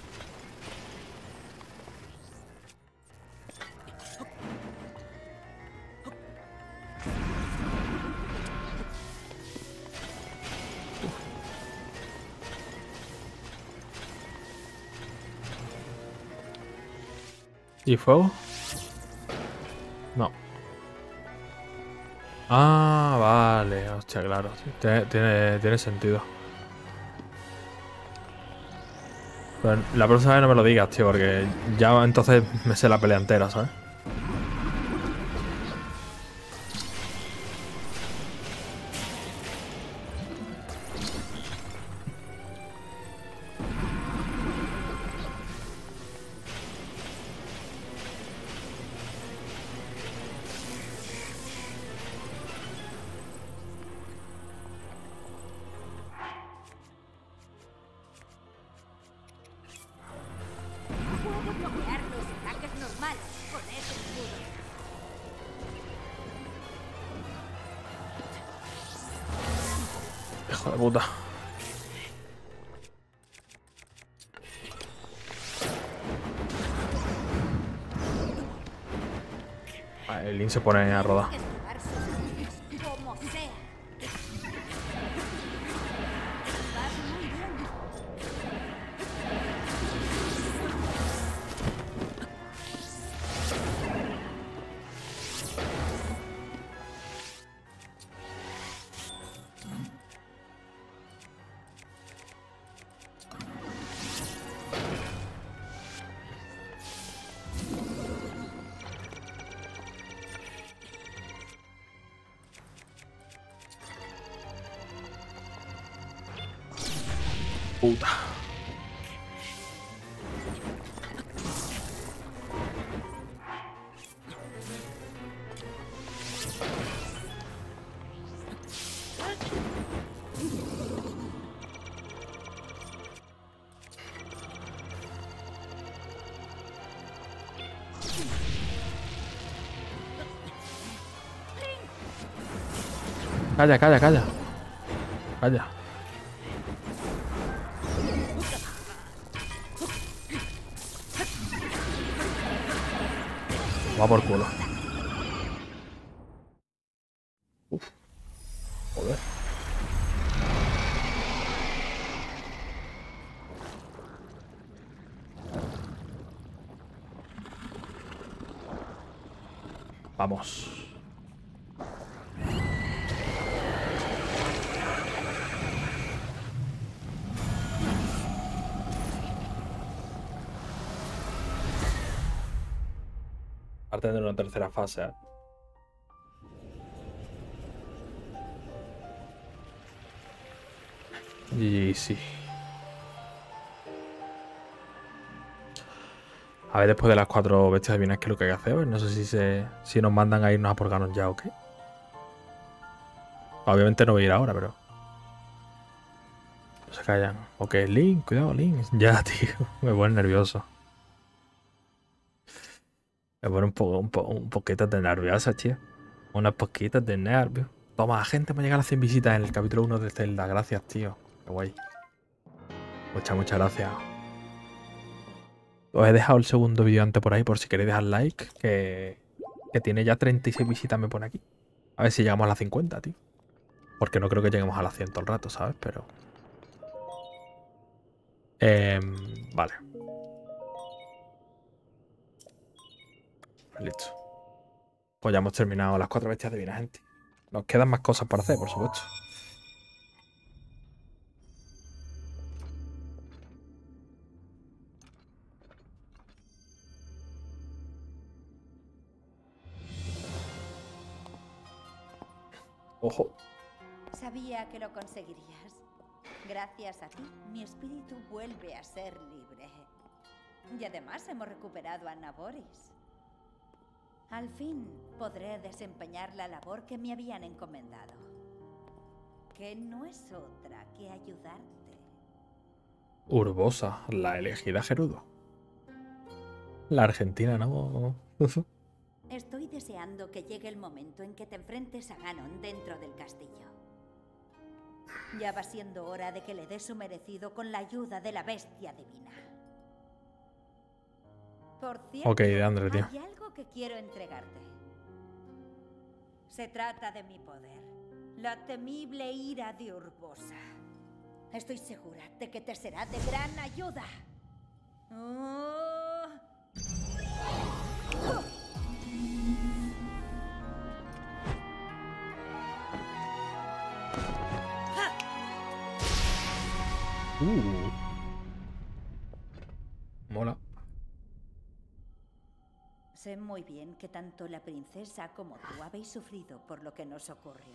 ¿Y fuego? No. Ah, vale. Hostia, claro. Tiene sentido. Pero la próxima vez no me lo digas, tío, porque ya entonces me sé la pelea entera, ¿sabes? Puedo bloquear los ataques normales con ese escudo. Hijo de puta. Vale, el Link se pone a rodar. Esquivar sus ataques, como sea. Vas muy bien. Puta. Calla, calla, calla. Calla. Va por culo. Uf. Joder. Vamos. Parte de una tercera fase, ¿eh? Y sí. A ver, después de las 4 bestias divinas, ¿qué es lo que hay que hacer? Pues no sé si nos mandan a irnos a por Ganon ya o qué. Obviamente no voy a ir ahora, pero... No se callan. Ok, Link, cuidado, Link. Ya, tío. Me pone nervioso. Me pone un poquito de nervioso, tío. Unas poquitas de nervios. Toma, gente, me llegan a 100 visitas en el capítulo 1 de Zelda. Gracias, tío. Qué guay. Muchas gracias. Os he dejado el segundo vídeo antes por ahí por si queréis dejar like. Que tiene ya 36 visitas, me pone aquí. A ver si llegamos a las 50, tío. Porque no creo que lleguemos a las 100 todo el rato, ¿sabes? Pero... vale. Listo. Pues ya hemos terminado las 4 bestias divinas, gente. Nos quedan más cosas por hacer, por supuesto. Ojo. Sabía que lo conseguirías. Gracias a ti, mi espíritu vuelve a ser libre. Y además hemos recuperado a Naboris. Al fin podré desempeñar la labor que me habían encomendado. Que no es otra que ayudarte. Urbosa, la elegida Gerudo. La Argentina, ¿no? Estoy deseando que llegue el momento en que te enfrentes a Ganon dentro del castillo. Ya va siendo hora de que le des su merecido con la ayuda de la bestia divina. Por cierto, Ok, de André, tío. hay algo que quiero entregarte. Se trata de mi poder. La temible ira de Urbosa. Estoy segura de que te será de gran ayuda. Oh. Mola. Sé muy bien que tanto la princesa como tú habéis sufrido por lo que nos ocurrió.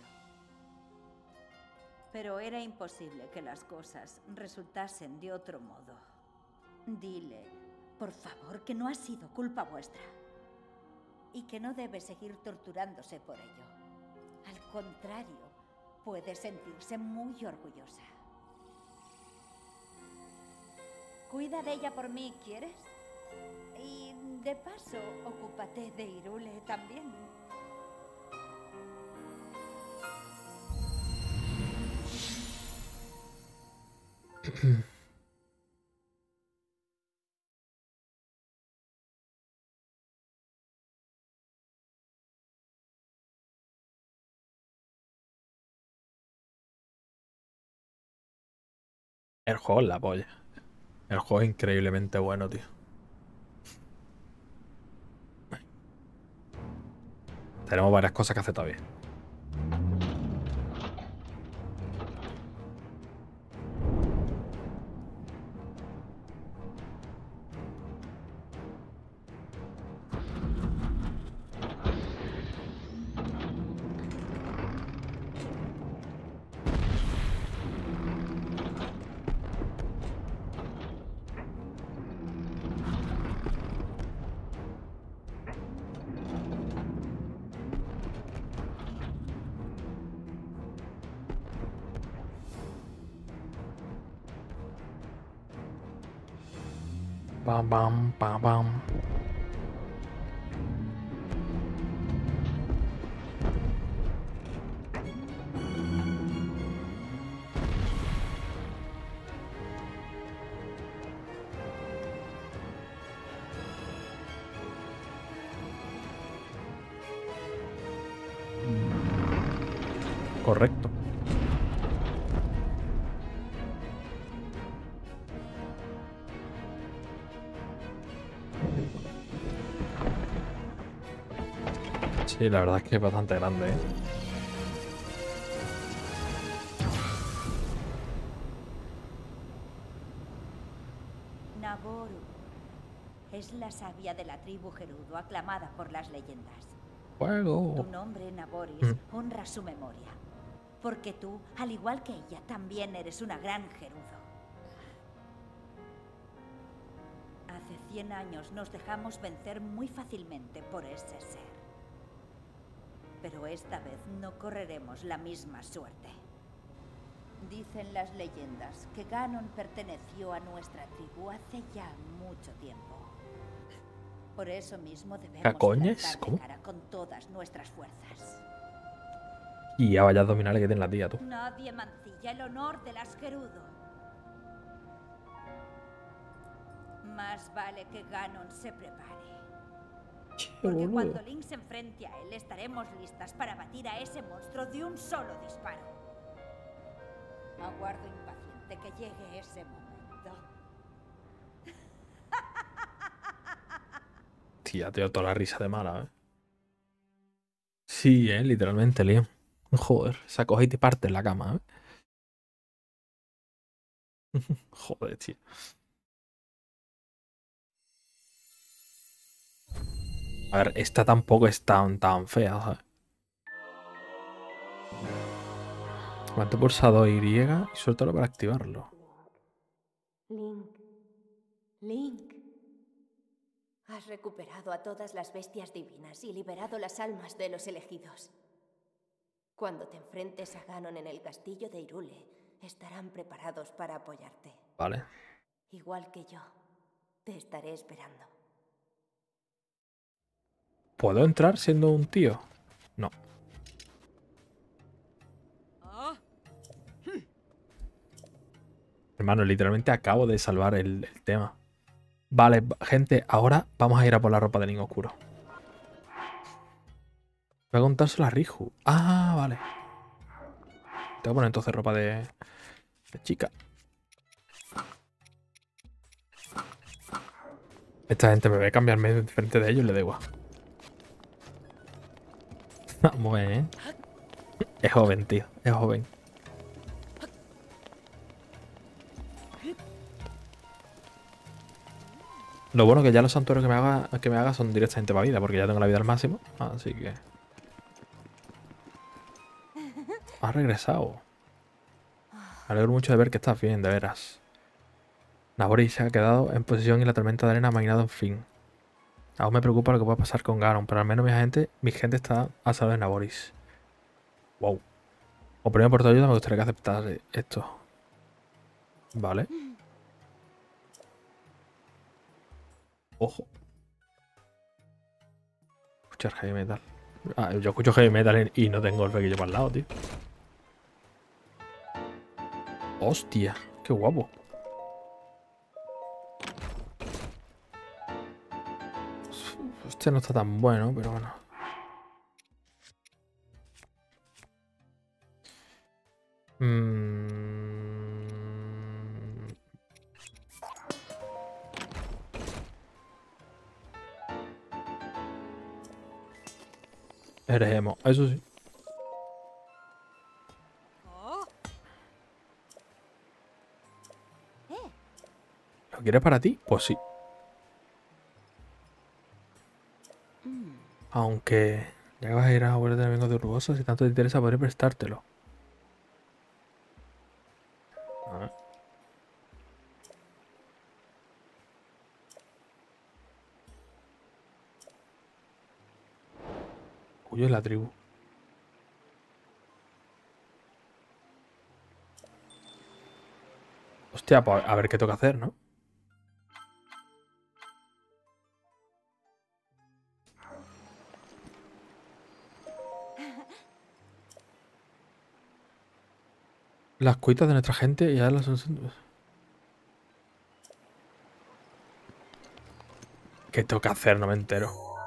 Pero era imposible que las cosas resultasen de otro modo. Dile, por favor, que no ha sido culpa vuestra. Y que no debe seguir torturándose por ello. Al contrario, puede sentirse muy orgullosa. Cuida de ella por mí, ¿quieres? Y de paso, ocúpate de Hyrule también. El juego es la polla. El juego es increíblemente bueno, tío. Tenemos varias cosas que hacer todavía. Bam, bam, bam, bam. Correcto. Sí, la verdad es que es bastante grande, ¿eh? Naboru es la sabia de la tribu Gerudo, aclamada por las leyendas. Fuego. Tu nombre, Naboris, honra su memoria. Porque tú, al igual que ella, también eres una gran Gerudo. Hace 100 años nos dejamos vencer muy fácilmente por ese ser. Pero esta vez no correremos la misma suerte. Dicen las leyendas que Ganon perteneció a nuestra tribu hace ya mucho tiempo. Por eso mismo debemos ¿Cacoñes? plantar ¿Cómo? cara con todas nuestras fuerzas. Y ya vaya abdominales que tiene la tía, tú. Nadie mancilla el honor de las Gerudo. Más vale que Ganon se prepare. Porque cuando Link se enfrente a él, estaremos listas para batir a ese monstruo de un solo disparo. Aguardo impaciente que llegue ese momento. Tía, tío, toda la risa de mala, ¿eh? Sí, literalmente, Liam. Joder, se coge y te parte en la cama, ¿eh? Joder, tío. A ver, esta tampoco es tan fea, ¿sabes? Mantén pulsado Y y suéltalo para activarlo. Link. Link. Has recuperado a todas las bestias divinas y liberado las almas de los elegidos. Cuando te enfrentes a Ganon en el castillo de Hyrule, estarán preparados para apoyarte. Vale. Igual que yo. Te estaré esperando. ¿Puedo entrar siendo un tío? No. Hermano, literalmente acabo de salvar el tema. Vale, gente, ahora vamos a ir a por la ropa de Link Oscuro. Voy a contárselo a Riju. Ah, vale. Tengo que poner entonces ropa de chica. Esta gente me ve cambiarme de frente de ellos y le da igual. Vamos a ver, ¿eh? Es joven, tío. Es joven. Lo bueno que ya los santuarios que me haga son directamente para vida, porque ya tengo la vida al máximo. Así que... Has regresado. Me alegro mucho de ver que estás bien, de veras. Nabori se ha quedado en posición y la tormenta de arena ha mainado en fin. Aún me preocupa lo que pueda pasar con Ganon, pero al menos mi gente está a salvo de Naboris. Wow. Como premio por tu ayuda me gustaría que aceptase esto. Vale. Ojo. Escuchar heavy metal. Yo escucho heavy metal y no tengo el flequillo para el lado, tío. Hostia, qué guapo. Este no está tan bueno, pero bueno. Erejemos, eso sí. ¿Lo quieres para ti? Pues sí. Aunque ya que vas a ir a volver de enemigos de Urbosa, si tanto te interesa podré prestártelo. A ver. Uy, es la tribu. Hostia, pues a ver qué toca hacer, ¿no? Las cuitas de nuestra gente ya las son... ¿Qué toca hacer? No me entero.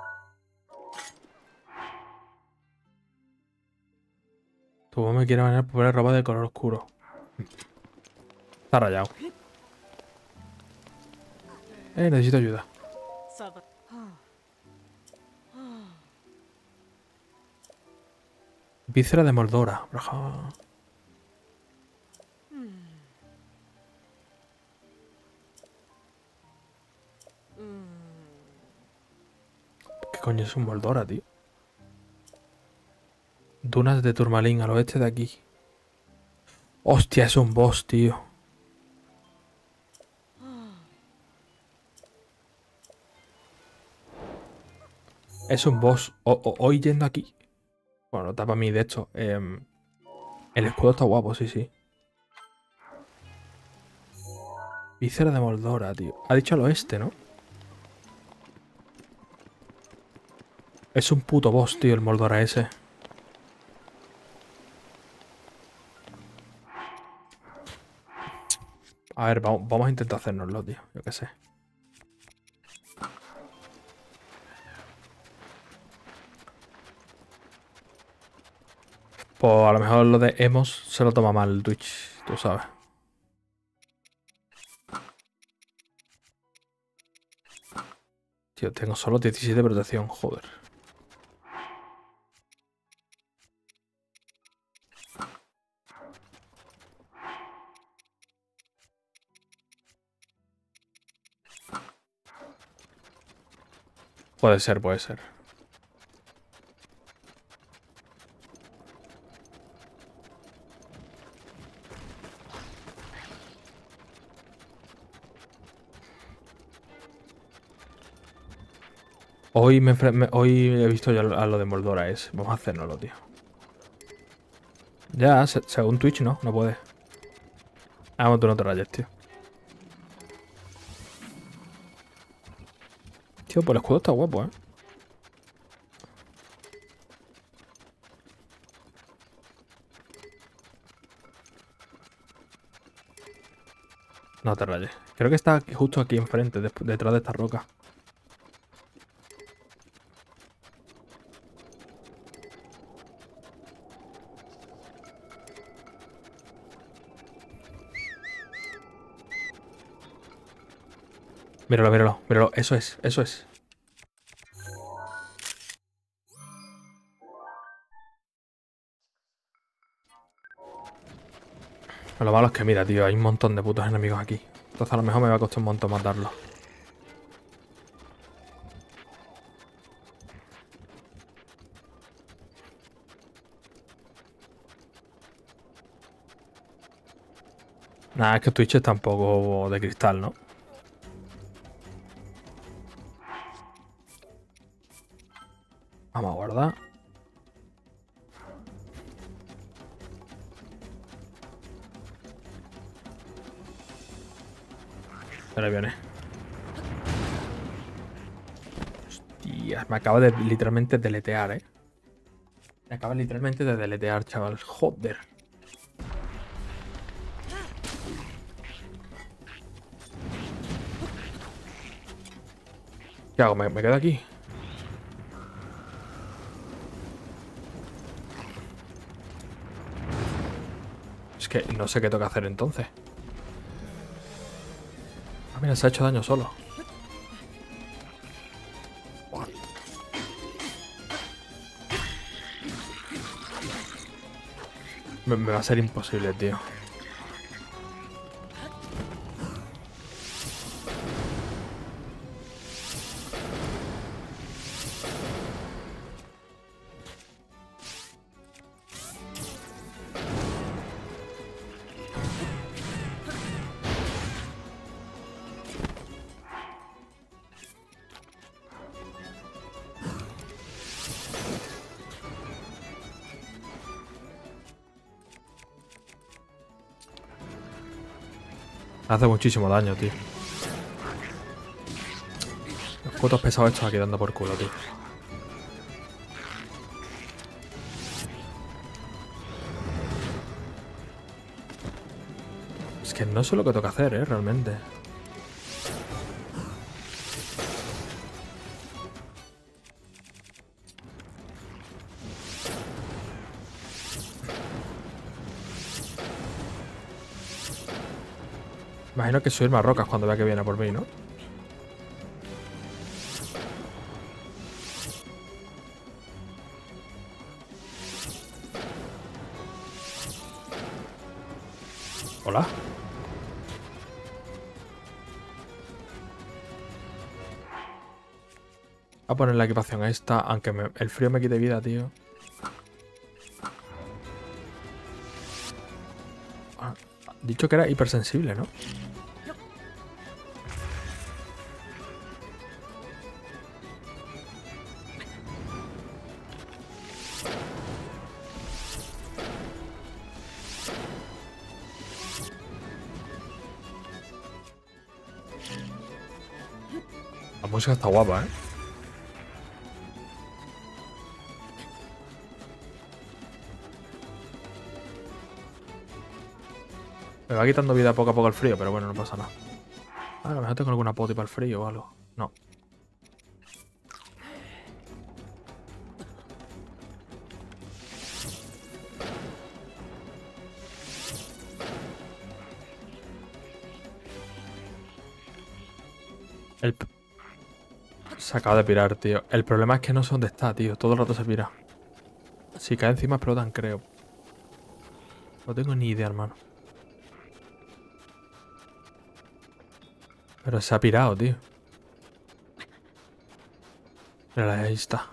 Tu voz me quiere bañar por poner ropa de color oscuro. Está rayado. Necesito ayuda. Víscera de Moldora. ¿Qué coño es un Moldora, tío? Dunas de Turmalín, al oeste de aquí. Hostia, es un boss, tío. Es un boss. Hoy yendo aquí. Bueno, no está para mí, de hecho. El escudo está guapo, sí, sí. Víscera de Moldora, tío. Ha dicho al oeste, ¿no? Es un puto boss, tío, el Moldora ese. A ver, vamos a intentar hacérnoslo, tío. Yo qué sé. Pues a lo mejor lo de Emos se lo toma mal el Twitch, tú sabes. Tío, tengo solo 17 de protección, joder. Puede ser, puede ser. Hoy he visto ya a lo de Moldora ese. Vamos a hacérnoslo, tío. Ya, según Twitch, no puede. Vamos, tú no te rayes, tío. Tío, pues el escudo está guapo, ¿eh? No te rayes. Creo que está justo aquí enfrente, detrás de esta roca. Míralo, míralo, míralo. Eso es, eso es. Lo malo es que mira, tío, hay un montón de putos enemigos aquí. Entonces a lo mejor me va a costar un montón matarlos. Nada, es que Twitch está un poco de cristal, ¿no? Vamos a guardar. Ahora viene. Hostia, me acaba de literalmente deletear, ¿eh? Me acaba literalmente de deletear, chaval. Joder. ¿Qué hago? ¿Me quedo aquí? Es que no sé qué tengo que hacer entonces. Ah, mira, se ha hecho daño solo. Me va a ser imposible, tío. Hace muchísimo daño, tío. Los putos pesados estos aquí dando por culo, tío. Es que no sé lo que tengo que hacer, realmente. Imagino que subirme a rocas cuando vea que viene por mí, ¿no? Hola. Voy a poner la equipación a esta, aunque el frío me quite vida, tío. Dicho que era hipersensible, ¿no? La música está guapa, ¿eh? Me va quitando vida poco a poco el frío, pero bueno, no pasa nada. A lo mejor tengo alguna poti para el frío o algo. No. Se acaba de pirar, tío. El problema es que no sé dónde está, tío. Todo el rato se pira. Si cae encima explotan, creo. No tengo ni idea, hermano. Pero se ha pirado, tío. Mira, ahí está.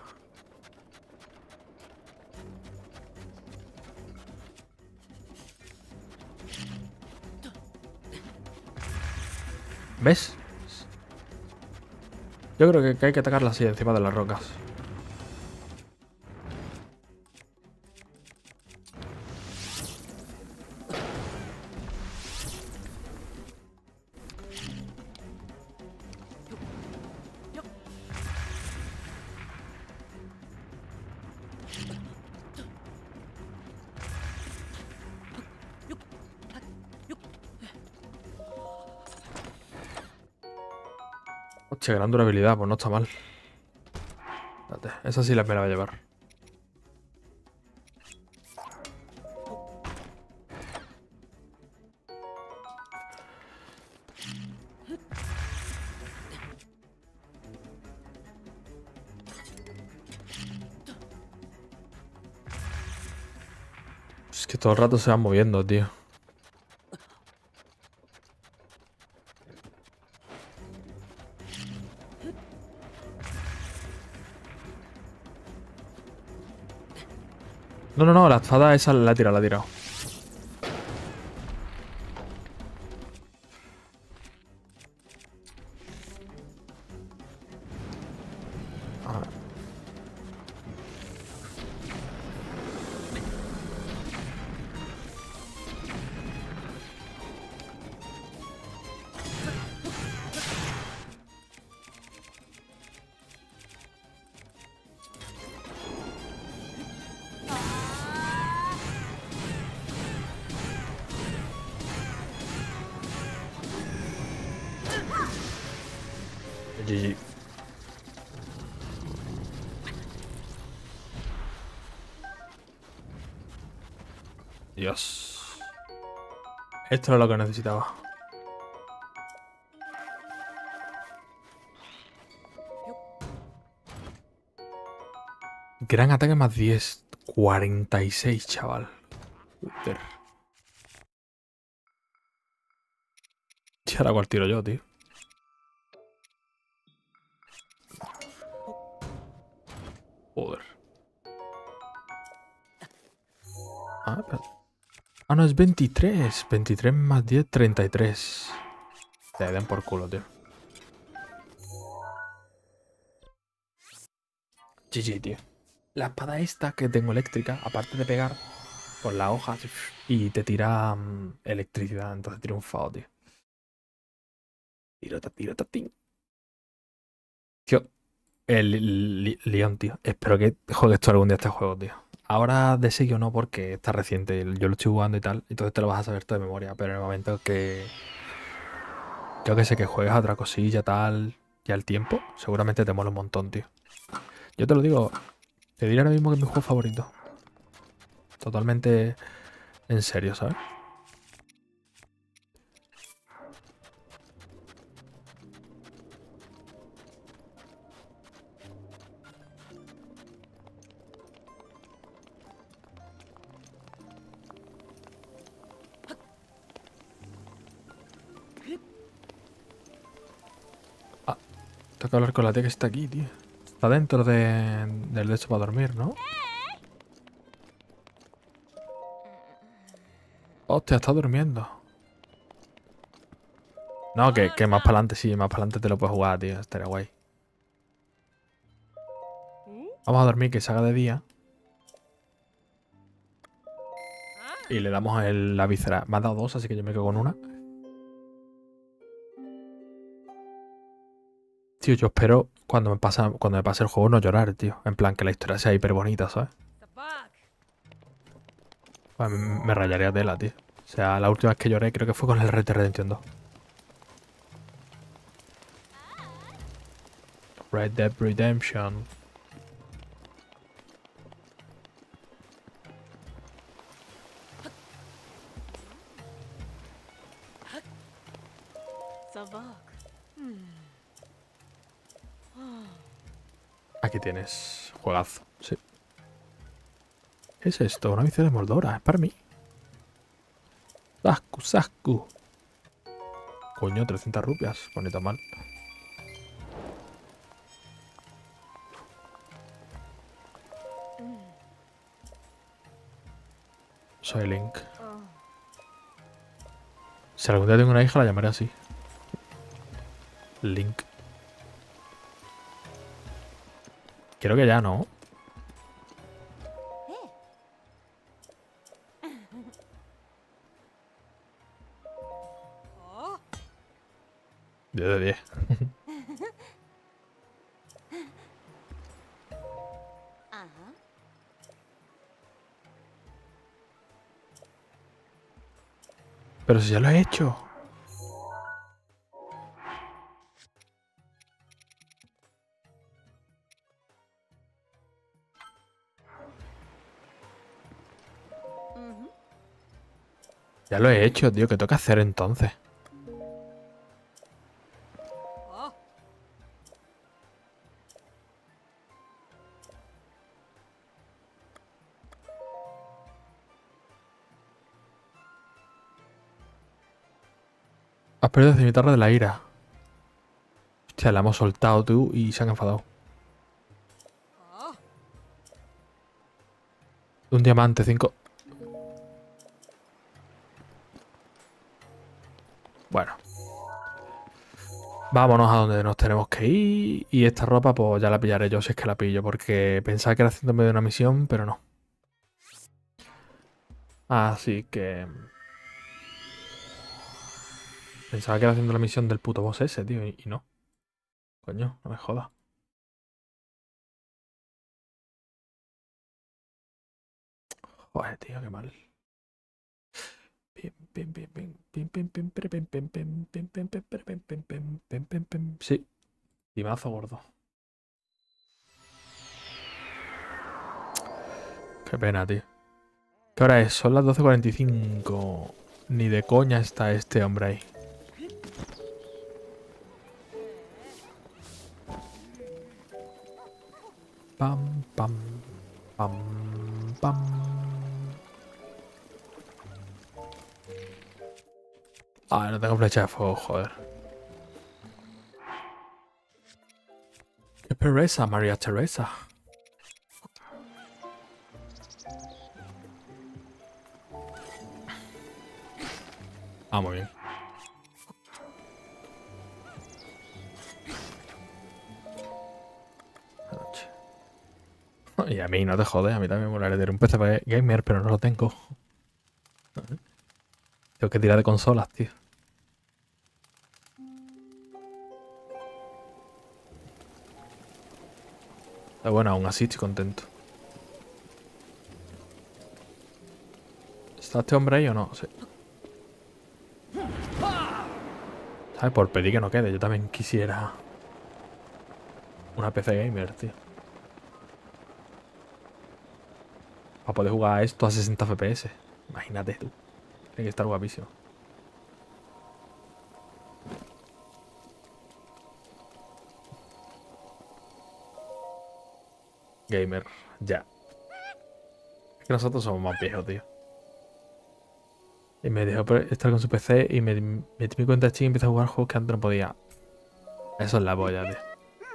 ¿Ves? Yo creo que hay que atacarla así, encima de las rocas. Hostia, gran durabilidad, pues no está mal. Espérate, esa sí me la voy a llevar. Es que todo el rato se van moviendo, tío. No, no, no, la espada esa la he tirado, la he tirado. A ver. GG. Dios. Esto era lo que necesitaba. Gran ataque más 10. 46, chaval. Joder. ¿Y ahora cuál tiro yo, tío? Joder. Ah, espérate. Ah, no, es 23. 23 más 10, 33. Te den por culo, tío. GG, tío. La espada esta que tengo eléctrica, aparte de pegar con las hojas y te tira electricidad, entonces triunfado, tío. Tiro, tiro, tatín. Tío, el León, tío. Espero que juegues tú algún día este juego, tío. Ahora de seguido no, porque está reciente. Yo lo estoy jugando y tal, entonces te lo vas a saber todo de memoria. Pero en el momento que yo que sé que juegues a otra cosilla, tal, y al tiempo, seguramente te mola un montón, tío. Yo te lo digo, te diré ahora mismo que es mi juego favorito. Totalmente en serio, ¿sabes? Ah, tengo que hablar con la tía que está aquí, tío. Está dentro del lecho para dormir, ¿no? Hostia, está durmiendo. No, que más para adelante, sí, más para adelante te lo puedes jugar, tío. Estaría guay. Vamos a dormir, que se haga de día. Y le damos la víscera. Me ha dado dos, así que yo me quedo con una. Tío, yo espero cuando me pase el juego no llorar, tío. En plan, que la historia sea hiper bonita, ¿sabes? Pues me rayaría tela, tío. O sea, la última vez que lloré creo que fue con el Red Dead Redemption 2. Red Dead Redemption. Aquí tienes. Juegazo, sí. ¿Qué es esto? Una bici de Moldora. Es para mí. Sasku, Sasku. Coño, 300 rupias. Bonito mal. Soy Link. Si algún día tengo una hija la llamaré así. Link. Quiero que ya no. Oh. 10 de 10. Ajá. Pero si ya lo he hecho. Ujú. Ya lo he hecho, tío. ¿Qué toca hacer entonces? Oh. Has perdido la cimitarra de la ira. Hostia, la hemos soltado tú y se han enfadado. Oh. Un diamante, 5. Bueno. Vámonos a donde nos tenemos que ir. Y esta ropa, pues ya la pillaré yo si es que la pillo. Porque pensaba que era haciéndome de una misión, pero no. Así que... Pensaba que era haciendo la misión del puto boss ese, tío. Y no. Coño, no me jodas. Joder, tío, qué mal. Sí, timazo gordo. Qué pena, tío. ¿Qué hora es? Son las 12:45. Ni de coña está este hombre ahí. Pam, pam, pam, pam. Ah, no tengo flecha de fuego, joder. Qué pereza, María Teresa. Ah, muy bien. Anoche. Y a mí no te jodes, a mí también me molaría tener un PC gamer, pero no lo tengo. Tengo que tirar de consolas, tío. Pero bueno, aún así estoy contento. ¿Está este hombre ahí o no? Sí. ¿Sabes? Por pedir que no quede. Yo también quisiera una PC gamer, tío. Para poder jugar a esto a 60 FPS. Imagínate tú. Tiene que estar guapísimo. Gamer, ya. Es que nosotros somos más viejos, tío. Y me dejó estar con su PC y me metí mi cuenta de Steam y empecé a jugar juegos que antes no podía. Eso es la polla, tío.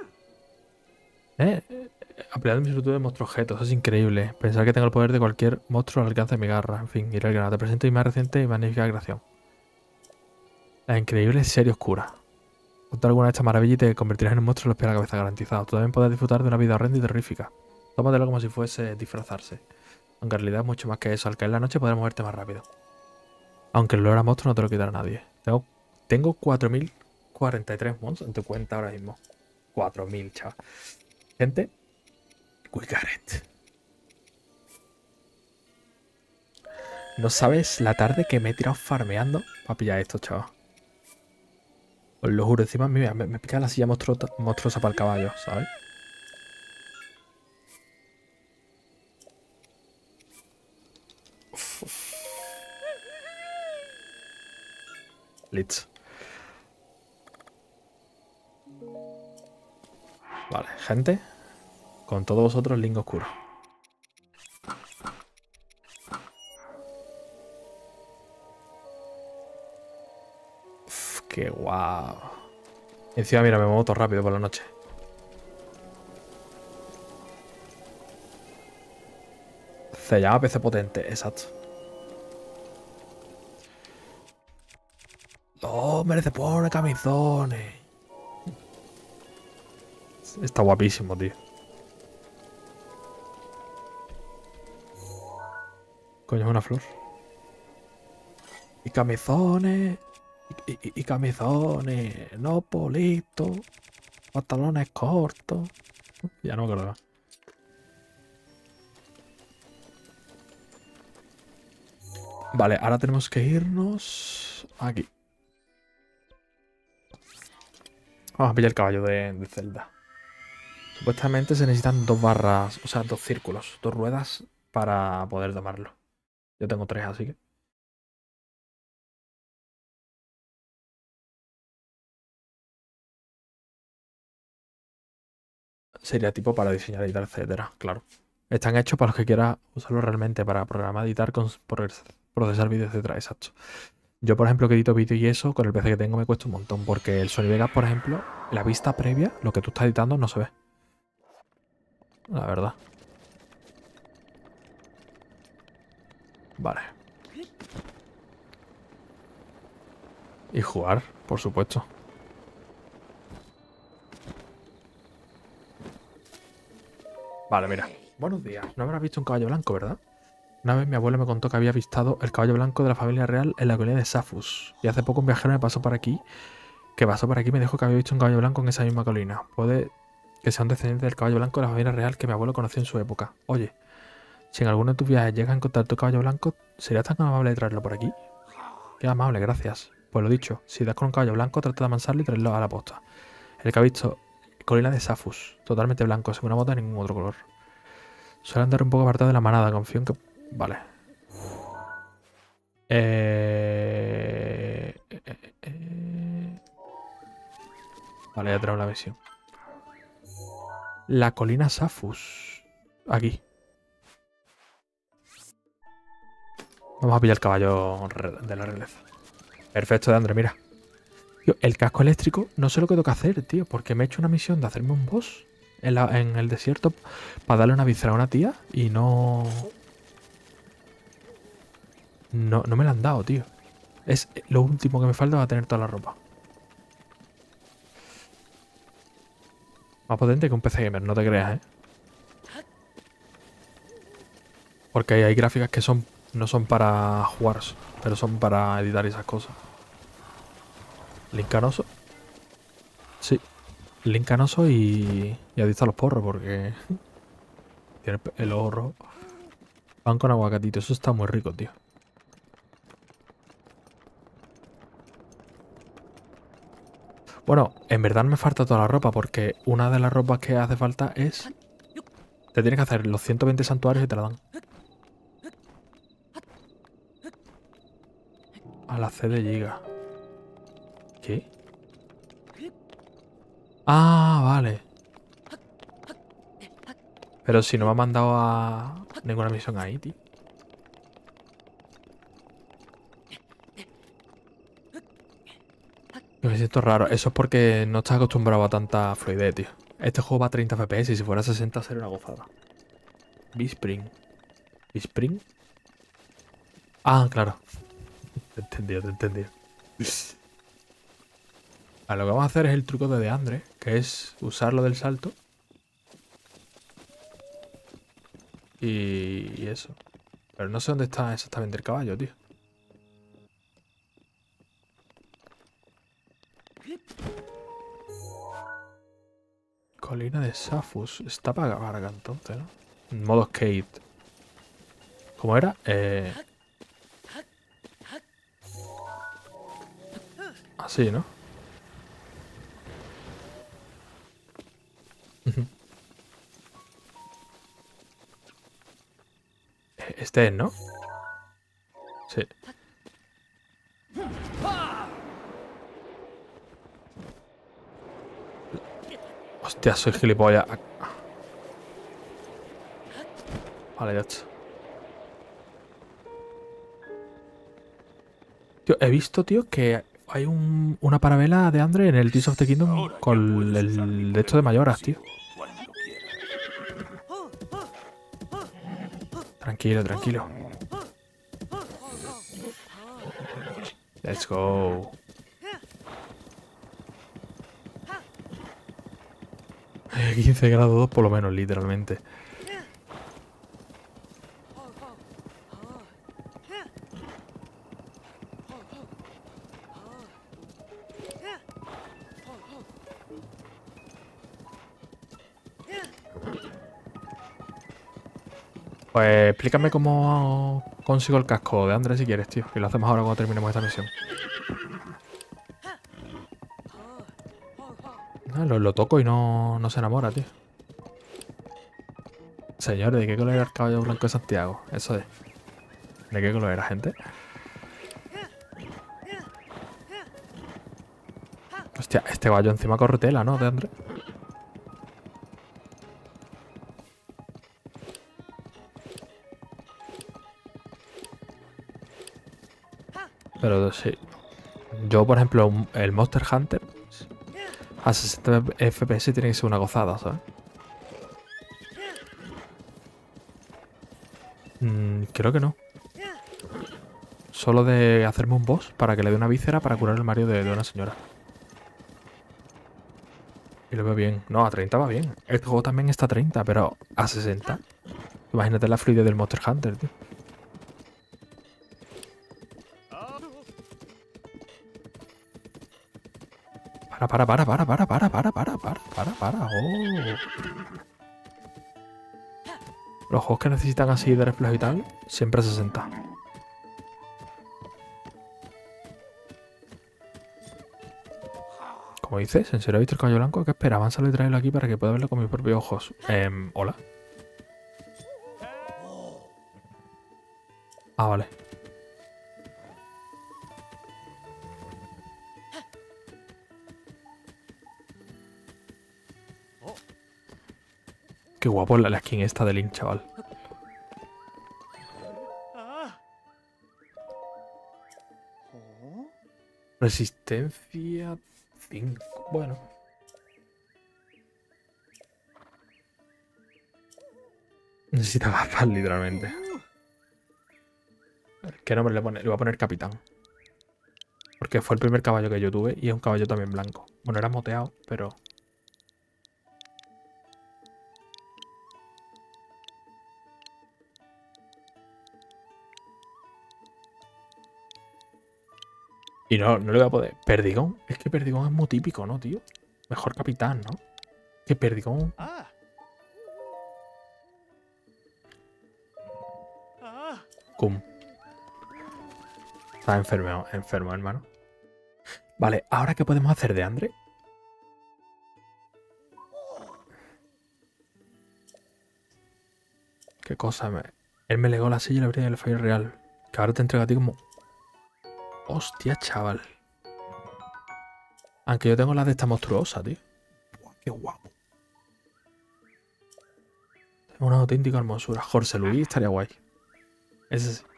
Ampliando mis virtudes de monstruo objeto, eso es increíble. Pensar que tengo el poder de cualquier monstruo al alcance de mi garra. En fin, ir al grano. Te presento mi más reciente y magnífica creación. La increíble serie oscura. Contar alguna de estas maravillas y te convertirás en un monstruo de los pies a la cabeza garantizado. Tú también podrás disfrutar de una vida horrenda y terrífica. Tómatelo como si fuese disfrazarse. Aunque en realidad es mucho más que eso. Al caer la noche podrás moverte más rápido. Aunque el olor a monstruo no te lo quitará nadie. Tengo 4043 mons en tu cuenta ahora mismo. 4000, chaval. Gente, we got it. No sabes la tarde que me he tirado farmeando para pillar esto, chaval. Os lo juro, encima mira, me pica la silla monstruosa para el caballo, ¿sabes? Listo. Vale, gente. Con todos vosotros, Link Oscuro. Uf, qué guau. Encima, mira, me muevo todo rápido por la noche. Se llama PC potente, exacto. ¡Oh, merece poner camisones! Está guapísimo, tío. Coño, es una flor. Y camisones. Y camisones. No politos. Pantalones cortos. Ya no me acuerdo. Vale, ahora tenemos que irnos aquí. Vamos a pillar el caballo de Zelda. Supuestamente se necesitan 2 barras, o sea, 2 círculos, 2 ruedas para poder tomarlo. Yo tengo 3, así que... Sería tipo para diseñar, editar, etcétera, claro. Están hechos para los que quieran usarlo realmente, para programar, editar, procesar vídeos, etcétera, exacto. Yo, por ejemplo, que edito vídeo y eso, con el PC que tengo me cuesta un montón, porque el Sony Vegas, por ejemplo, la vista previa, lo que tú estás editando, no se ve. La verdad. Vale. Y jugar, por supuesto. Vale, mira. Buenos días. No habrás visto un caballo blanco, ¿verdad? Una vez mi abuelo me contó que había avistado el caballo blanco de la familia real en la colina de Safus. Y hace poco un viajero me pasó por aquí. Que pasó por aquí y me dijo que había visto un caballo blanco en esa misma colina. Puede que sea un descendiente del caballo blanco de la familia real que mi abuelo conoció en su época. Oye, si en alguno de tus viajes llegas a encontrar tu caballo blanco, ¿serías tan amable de traerlo por aquí? Qué amable, gracias. Pues lo dicho, si das con un caballo blanco, trata de amansarlo y traerlo a la posta. El que ha visto colina de Safus, totalmente blanco, sin una mota de ningún otro color. Suele andar un poco apartado de la manada, confío en que... Vale. Vale, ya tenemos la misión. La colina Safus. Aquí. Vamos a pillar el caballo de la realeza. Perfecto, de André, mira. Tío, el casco eléctrico no sé lo que tengo que hacer, tío. Porque me he hecho una misión de hacerme un boss en el desierto para darle una víscera a una tía y no... No me la han dado, tío. Es lo último que me falta para tener toda la ropa. Más potente que un PC gamer, no te creas, ¿eh? Porque hay gráficas que no son para jugar, pero son para editar esas cosas. Link canoso. Sí. Link canoso y adicto a los porros porque tiene el ojo rojo. Pan con aguacatito, eso está muy rico, tío. Bueno, en verdad no me falta toda la ropa porque una de las ropas que hace falta es... Te tienes que hacer los 120 santuarios y te la dan. A la C de Giga. ¿Qué? Ah, vale. Pero si no me ha mandado a ninguna misión ahí, tío. Me siento raro. Eso es porque no estás acostumbrado a tanta fluidez, tío. Este juego va a 30 FPS y si fuera a 60 sería una gozada. B-Spring. ¿B-Spring? Ah, claro. Te he entendido. Lo que vamos a hacer es el truco de Andre, que es usar lo del salto. Y eso. Pero no sé dónde está exactamente el caballo, tío. Colina de Safus. Está para acá entonces, ¿no? En modo skate. ¿Cómo era? Así, ¿no? Este es, ¿no? Sí. Hostia, soy gilipollas. Vale, ya está. Tío, he visto, tío, que hay una parabela de Andre en el Tears of the Kingdom con el de esto de mayoras, tío. Tranquilo, tranquilo. Let's go. Eh, 15 grados 2 por lo menos, literalmente. Pues explícame cómo consigo el casco de Andrés si quieres, tío. Y lo hacemos ahora cuando terminemos esta misión. Ah, lo toco y no se enamora, tío. Señores, ¿de qué color era el caballo blanco de Santiago? Eso es. ¿De qué color era, gente? Hostia, este caballo encima corre tela, ¿no? De Andrés. Pero sí. Yo, por ejemplo, el Monster Hunter a 60 FPS tiene que ser una gozada, ¿sabes? Creo que no. Solo de hacerme un boss para que le dé una víscera para curar el Mario de una señora. Y lo veo bien. No, a 30 va bien. Este juego también está a 30, pero a 60. Imagínate la fluidez del Monster Hunter, tío. Para. Oh. Los juegos que necesitan así de reflejo y tal, siempre a 60. Como dices, ¿en serio he visto el caballo blanco? ¿Qué espera? Avanza y traerlo aquí para que pueda verlo con mis propios ojos. Hola. Ah, vale. Qué guapo la skin esta de Link, chaval. Resistencia 5. Bueno. Necesita gafas, literalmente. ¿Qué nombre le pone? Le voy a poner Capitán. Porque fue el primer caballo que yo tuve y es un caballo también blanco. Bueno, era moteado, pero... Y no le voy a poder... Perdigón. Es que Perdigón es muy típico, ¿no, tío? Mejor capitán, ¿no? Que Perdigón... Cum. Está enfermo, hermano. Vale, ¿ahora qué podemos hacer de Andre? ¿Qué cosa? Él me legó la silla y la brilla del fallo real. Que ahora te entrega a ti como... Hostia, chaval. Aunque yo tengo la de esta monstruosa, tío. Qué guapo. Tengo una auténtica hermosura. Jorge Luis estaría guay. Ese sí.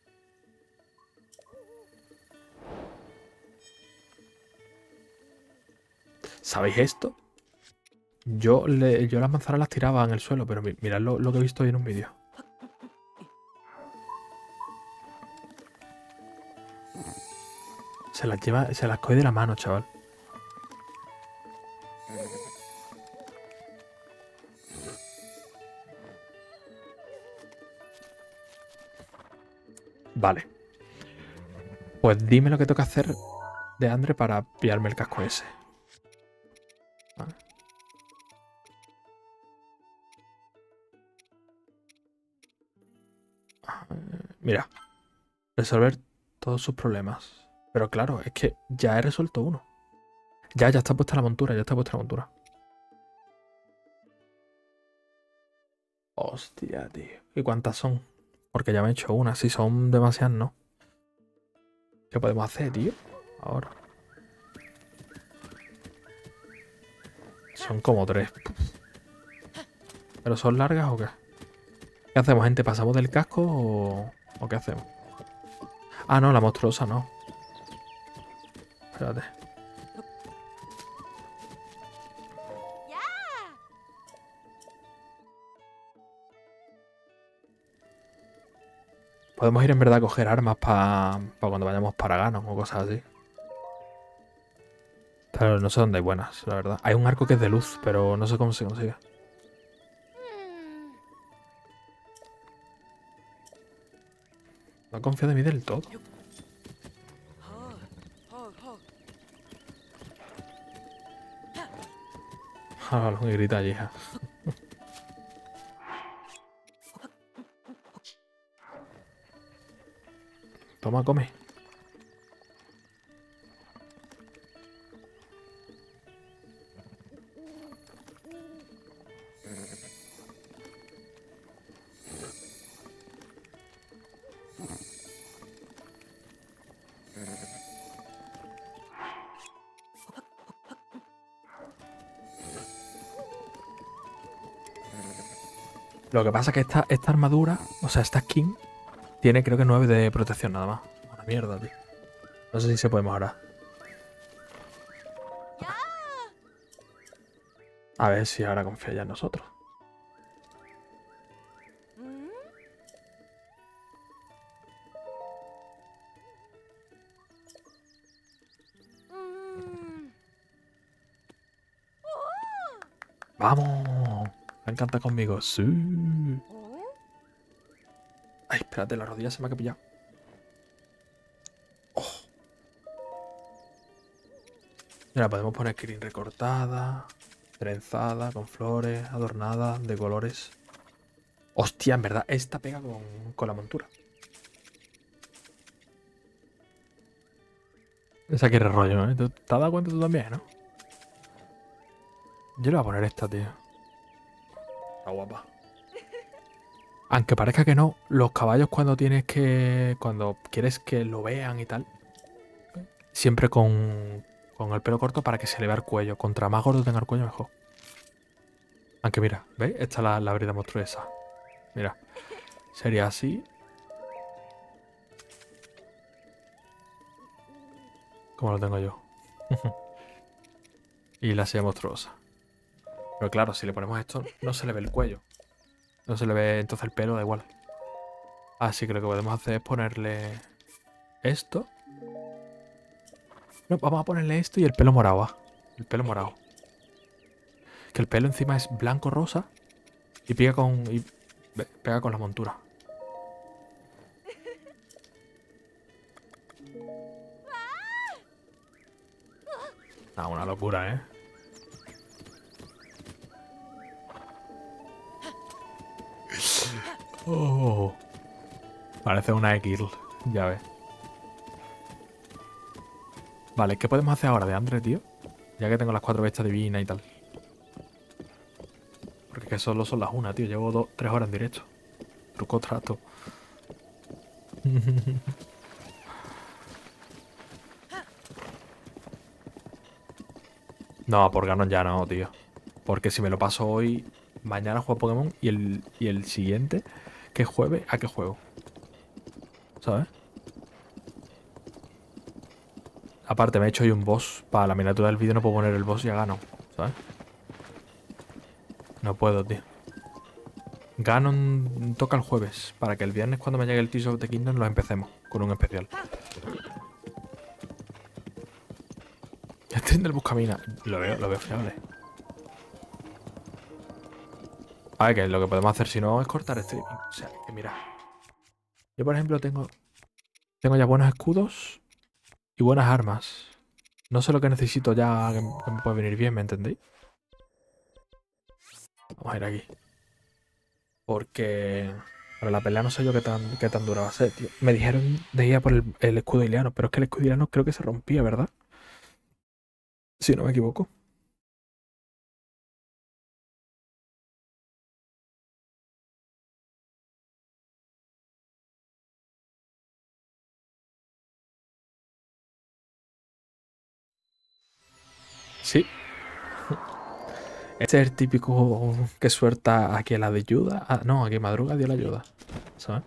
¿Sabéis esto? Yo las manzanas las tiraba en el suelo, pero mirad lo que he visto hoy en un vídeo. Se las coge de la mano, chaval. Vale. Pues dime lo que tengo que hacer de Andre para pillarme el casco ese. Vale. Mira. Resolver todos sus problemas. Pero claro, es que ya he resuelto uno. Ya está puesta la montura, Hostia, tío. ¿Y cuántas son? Porque ya me he hecho una. Si son demasiadas, no. ¿Qué podemos hacer, tío? Ahora. Son como 3. ¿Pero son largas o qué? ¿Qué hacemos, gente? ¿Pasamos del casco o qué hacemos? Ah, no, la monstruosa no. Espérate. Podemos ir en verdad a coger armas para cuando vayamos para Ganon o cosas así. Pero no sé dónde hay buenas, la verdad. Hay un arco que es de luz, pero no sé cómo se consigue. No confío de mí del todo. Ah, lo que grita allí, hija. Toma, come. Lo que pasa es que esta armadura, o sea, esta skin, tiene creo que 9 de protección nada más. Una mierda, tío. No sé si se puede mejorar. A ver si ahora confía ya en nosotros. ¡Vamos! Me encanta conmigo. ¡Sí! Ay, espérate, la rodilla se me ha pillado. Oh. Mira, podemos poner Kirin recortada, trenzada, con flores, adornada, de colores. Hostia, en verdad, esta pega con la montura. Esa quiere rollo, ¿no? ¿Te has dado cuenta tú también, no? Yo le voy a poner esta, tío. Está guapa. Aunque parezca que no, los caballos cuando quieres que lo vean y tal, siempre con el pelo corto para que se le vea el cuello. Contra más gordo tenga el cuello, mejor. Aunque mira, ¿veis? Esta es la brida monstruosa. Mira. Sería así. Como lo tengo yo. Y la silla monstruosa. Pero claro, si le ponemos esto, no se le ve el cuello. No se le ve entonces el pelo, da igual. Así que lo que podemos hacer es ponerle esto. No, vamos a ponerle esto y el pelo morado, va. El pelo morado. Que el pelo encima es blanco-rosa y pega con la montura. Ah, una locura, ¿eh? Oh, parece una X, ya ves. Vale, ¿qué podemos hacer ahora de Andre, tío? Ya que tengo las 4 bestias divinas y tal. Porque es que solo son las 1, tío. Llevo 3 horas en directo. Truco trato. No, por Ganon ya no, tío. Porque si me lo paso hoy, mañana juego a Pokémon y el siguiente, que es jueves, ¿a qué juego? ¿Sabes? Aparte, me he hecho hoy un boss. Para la miniatura del vídeo no puedo poner el boss y ya gano. ¿Sabes? No puedo, tío. Ganon toca el jueves. Para que el viernes, cuando me llegue el Tears of the Kingdom, lo empecemos con un especial. Este del buscamina. Lo veo fiable. A ver, que lo que podemos hacer si no es cortar streaming. O sea, que mira. Yo, por ejemplo, tengo ya buenos escudos y buenas armas. No sé lo que necesito ya que me puede venir bien, ¿me entendéis? Vamos a ir aquí. Porque para la pelea no sé yo qué tan dura va a ser, tío. Me dijeron de ir a por el escudo iliano, pero es que el escudo iliano creo que se rompía, ¿verdad? Si no me equivoco. Sí. Este es el típico que suelta a que la de ayuda. Ah, no, a que madruga dio la ayuda. ¿Sabes?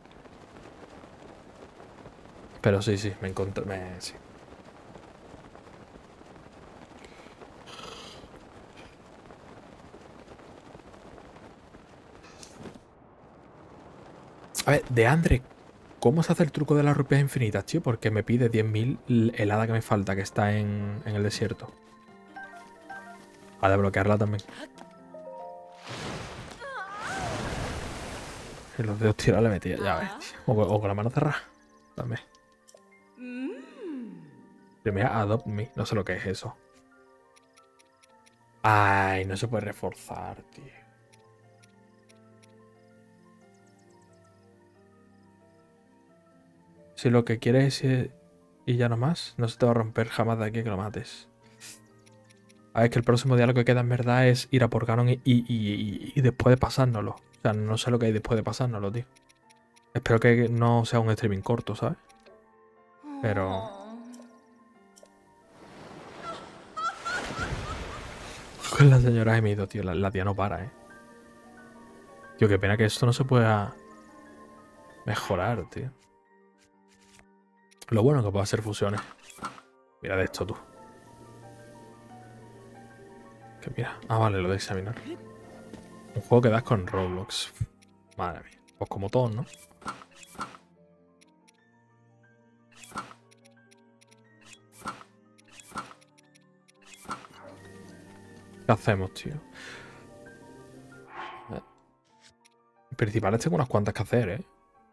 Pero sí, me encontré. Sí. A ver, de Andre, ¿cómo se hace el truco de las rupias infinitas, tío? Porque me pide 10.000 el hada que me falta, que está en el desierto. A desbloquearla también. Y los dedos tirados le metía, ya ves. O con la mano cerrada. También. Primero Adopt Me. No sé lo que es eso. Ay, no se puede reforzar, tío. Si lo que quieres es y ya no más, no se te va a romper jamás de aquí que lo mates. A ver, que el próximo día lo que queda en verdad es ir a por Ganon y después de pasárnoslo. O sea, no sé lo que hay después de pasárnoslo, tío. Espero que no sea un streaming corto, ¿sabes? Pero... Con la señora Gemido, tío. La tía no para, ¿eh? Tío, qué pena que esto no se pueda mejorar, tío. Lo bueno que puede hacer fusiones. Mira de esto, tú. Que mira. Ah, vale, lo de examinar. Un juego que das con Roblox. Madre mía. Pues como todos, ¿no? ¿Qué hacemos, tío? Principales tengo unas cuantas que hacer, ¿eh?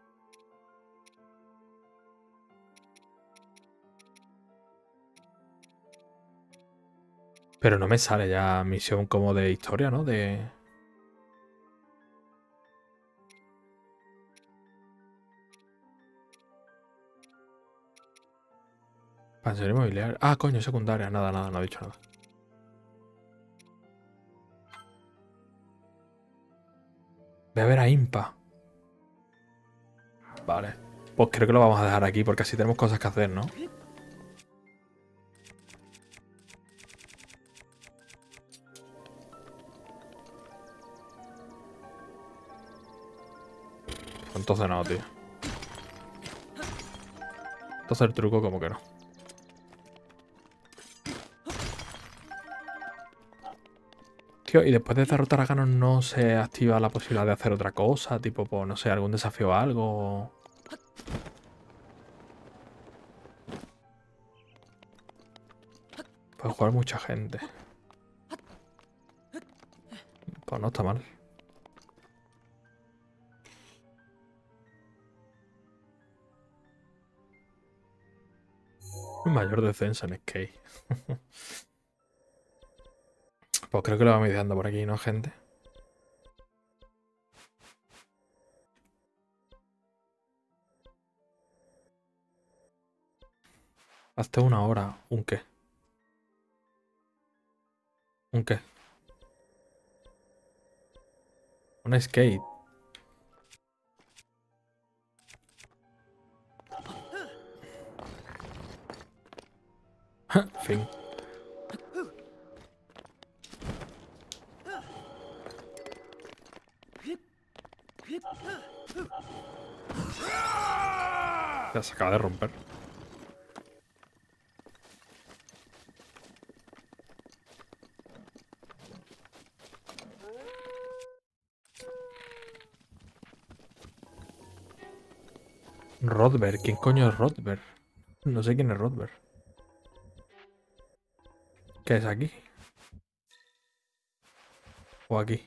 Pero no me sale ya misión como de historia, ¿no? De... Pensión inmobiliaria. Ah, coño, secundaria. Nada, no he dicho nada. Voy a ver a Impa. Vale. Pues creo que lo vamos a dejar aquí porque así tenemos cosas que hacer, ¿no? Entonces no, tío. Entonces el truco como que no. Tío, y después de derrotar a Ganon no se activa la posibilidad de hacer otra cosa, tipo, pues, no sé, algún desafío o algo. Puede jugar mucha gente. Pues no está mal. Mayor defensa en skate. Pues creo que lo vamos ideando por aquí, ¿no, gente? Hasta una hora. ¿Un qué? ¿Un qué? Un skate. Fin. Ya se acaba de romper. Rodberg. ¿Quién coño es Rodberg? No sé quién es Rodberg. ¿Qué es aquí? ¿O aquí?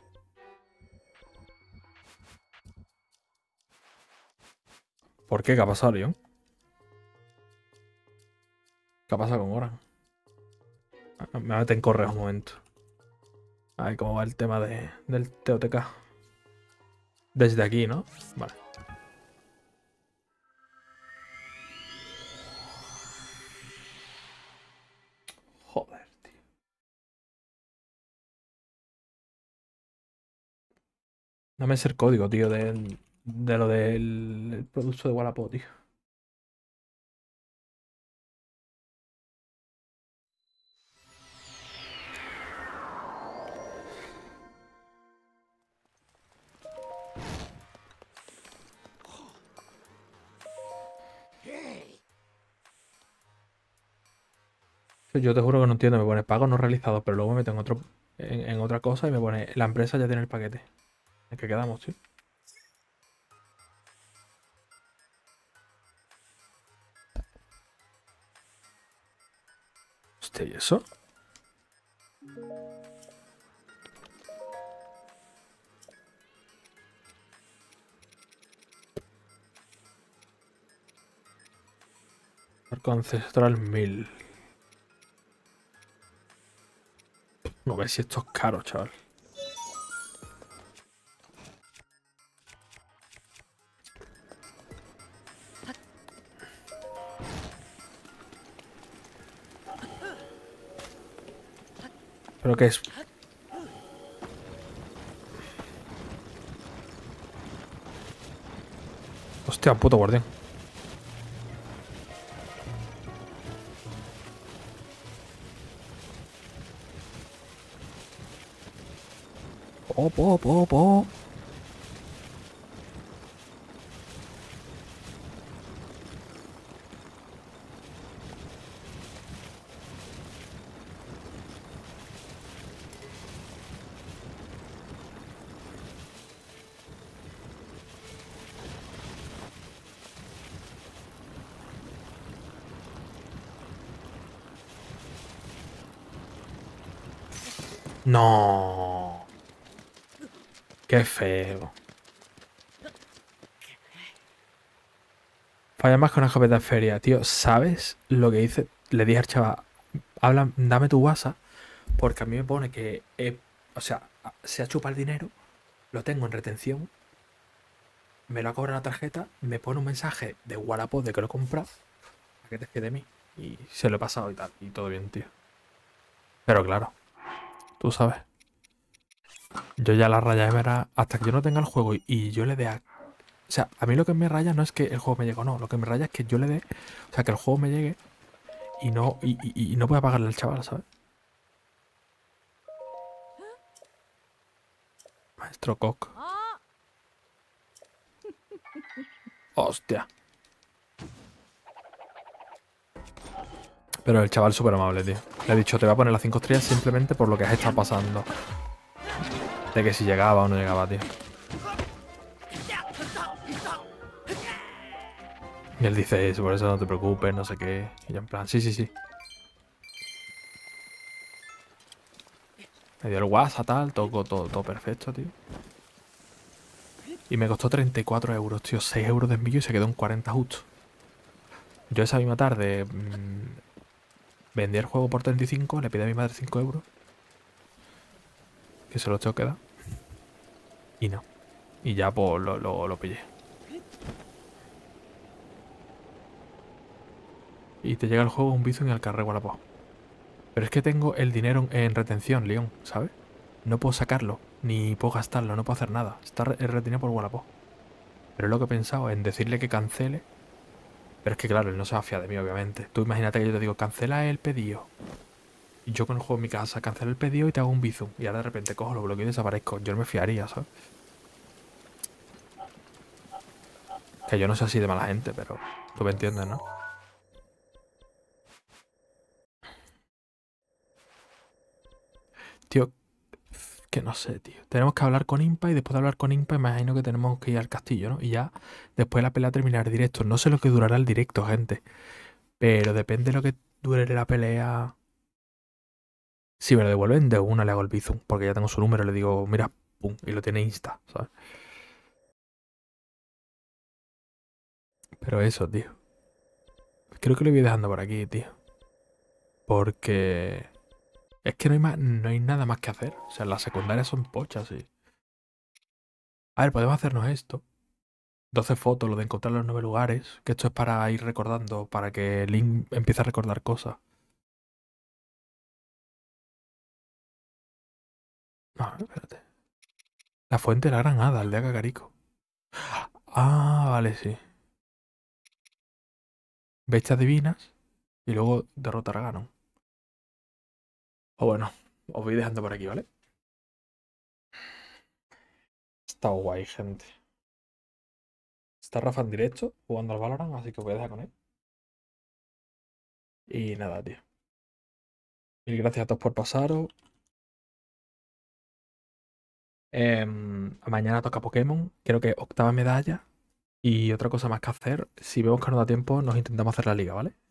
¿Por qué? ¿Qué ha pasado, Leon? ¿Qué ha pasado con Goran? Me voy a meter en correo un momento. A ver cómo va el tema del TOTK. Desde aquí, ¿no? Vale. Joder, tío. Dame ese código, tío, de lo del producto de Wallapop, tío. Yo te juro que no entiendo, me pone pago no realizado, pero luego me meto en otra cosa y me pone la empresa ya tiene el paquete. ¿En qué quedamos, tío? Hostia, ¿y eso? Arco ancestral 1000. No ves si esto es caro, chaval. ¿Pero qué es? Hostia, puto guardián. Po. No. Qué feo. Falla más que una escopeta en feria, tío. ¿Sabes lo que hice? Le dije al chaval, habla, dame tu WhatsApp, porque a mí me pone que, o sea, se ha chupado el dinero, lo tengo en retención, me lo ha cobrado la tarjeta, me pone un mensaje de Wallapop de que lo he comprado, para que te fíes de mí, y se lo he pasado y tal, y todo bien, tío. Pero claro, tú sabes. Yo ya la raya verá hasta que yo no tenga el juego y yo le dé a... O sea, a mí lo que me raya no es que el juego me llegue o no, lo que me raya es que yo le dé... O sea, que el juego me llegue y no pueda pagarle al chaval, ¿sabes? Maestro Cock. Hostia. Pero el chaval súper amable, tío. Le he dicho, te voy a poner las 5 estrellas simplemente por lo que has estado pasando. De que si llegaba o no llegaba, tío. Y él dice eso, por eso no te preocupes, no sé qué. Y yo en plan, sí. Me dio el WhatsApp, tal, todo perfecto, tío. Y me costó 34 euros, tío. 6 euros de envío y se quedó en 40 justo. Yo esa misma tarde vendí el juego por 35, le pedí a mi madre 5 euros. Que se los tengo que dar. Y no. Y ya pues lo pillé. Y te llega el juego un Bizum y al carré Wallapop. Pero es que tengo el dinero en retención, León, ¿sabes? No puedo sacarlo, ni puedo gastarlo, no puedo hacer nada. Está retenido por Wallapop. Pero es lo que he pensado en decirle que cancele. Pero es que claro, él no se va a fiar de mí, obviamente. Tú imagínate que yo te digo, cancela el pedido. Y yo con el juego en mi casa cancelo el pedido y te hago un Bizum. Y ahora de repente cojo, lo bloqueo y desaparezco. Yo no me fiaría, ¿sabes? Que yo no soy así de mala gente, pero tú me entiendes, ¿no? Tío, que no sé, tío. Tenemos que hablar con Impa y después de hablar con Impa imagino que tenemos que ir al castillo, ¿no? Y ya después de la pelea terminar el directo. No sé lo que durará el directo, gente. Pero depende de lo que dure la pelea. Si me lo devuelven, de una le hago el Bizum. Porque ya tengo su número, le digo, mira, pum, y lo tiene Insta, ¿sabes? Pero eso, tío. Creo que lo voy dejando por aquí, tío. Porque... Es que no hay nada más que hacer. O sea, las secundarias son pochas, sí. A ver, podemos hacernos esto. 12 fotos, lo de encontrar los 9 lugares. Que esto es para ir recordando, para que Link empiece a recordar cosas. No, espérate. La fuente de la Gran Hada, aldea Cacarico. Ah, vale, sí. Bestias divinas. Y luego derrotar a Ganon. O bueno, os voy dejando por aquí, ¿vale? Está guay, gente. Está Rafa en directo jugando al Valorant, así que os voy a dejar con él. Y nada, tío. Mil gracias a todos por pasaros. Mañana toca Pokémon. Creo que octava medalla. Y otra cosa más que hacer. Si vemos que no da tiempo, nos intentamos hacer la liga, ¿vale?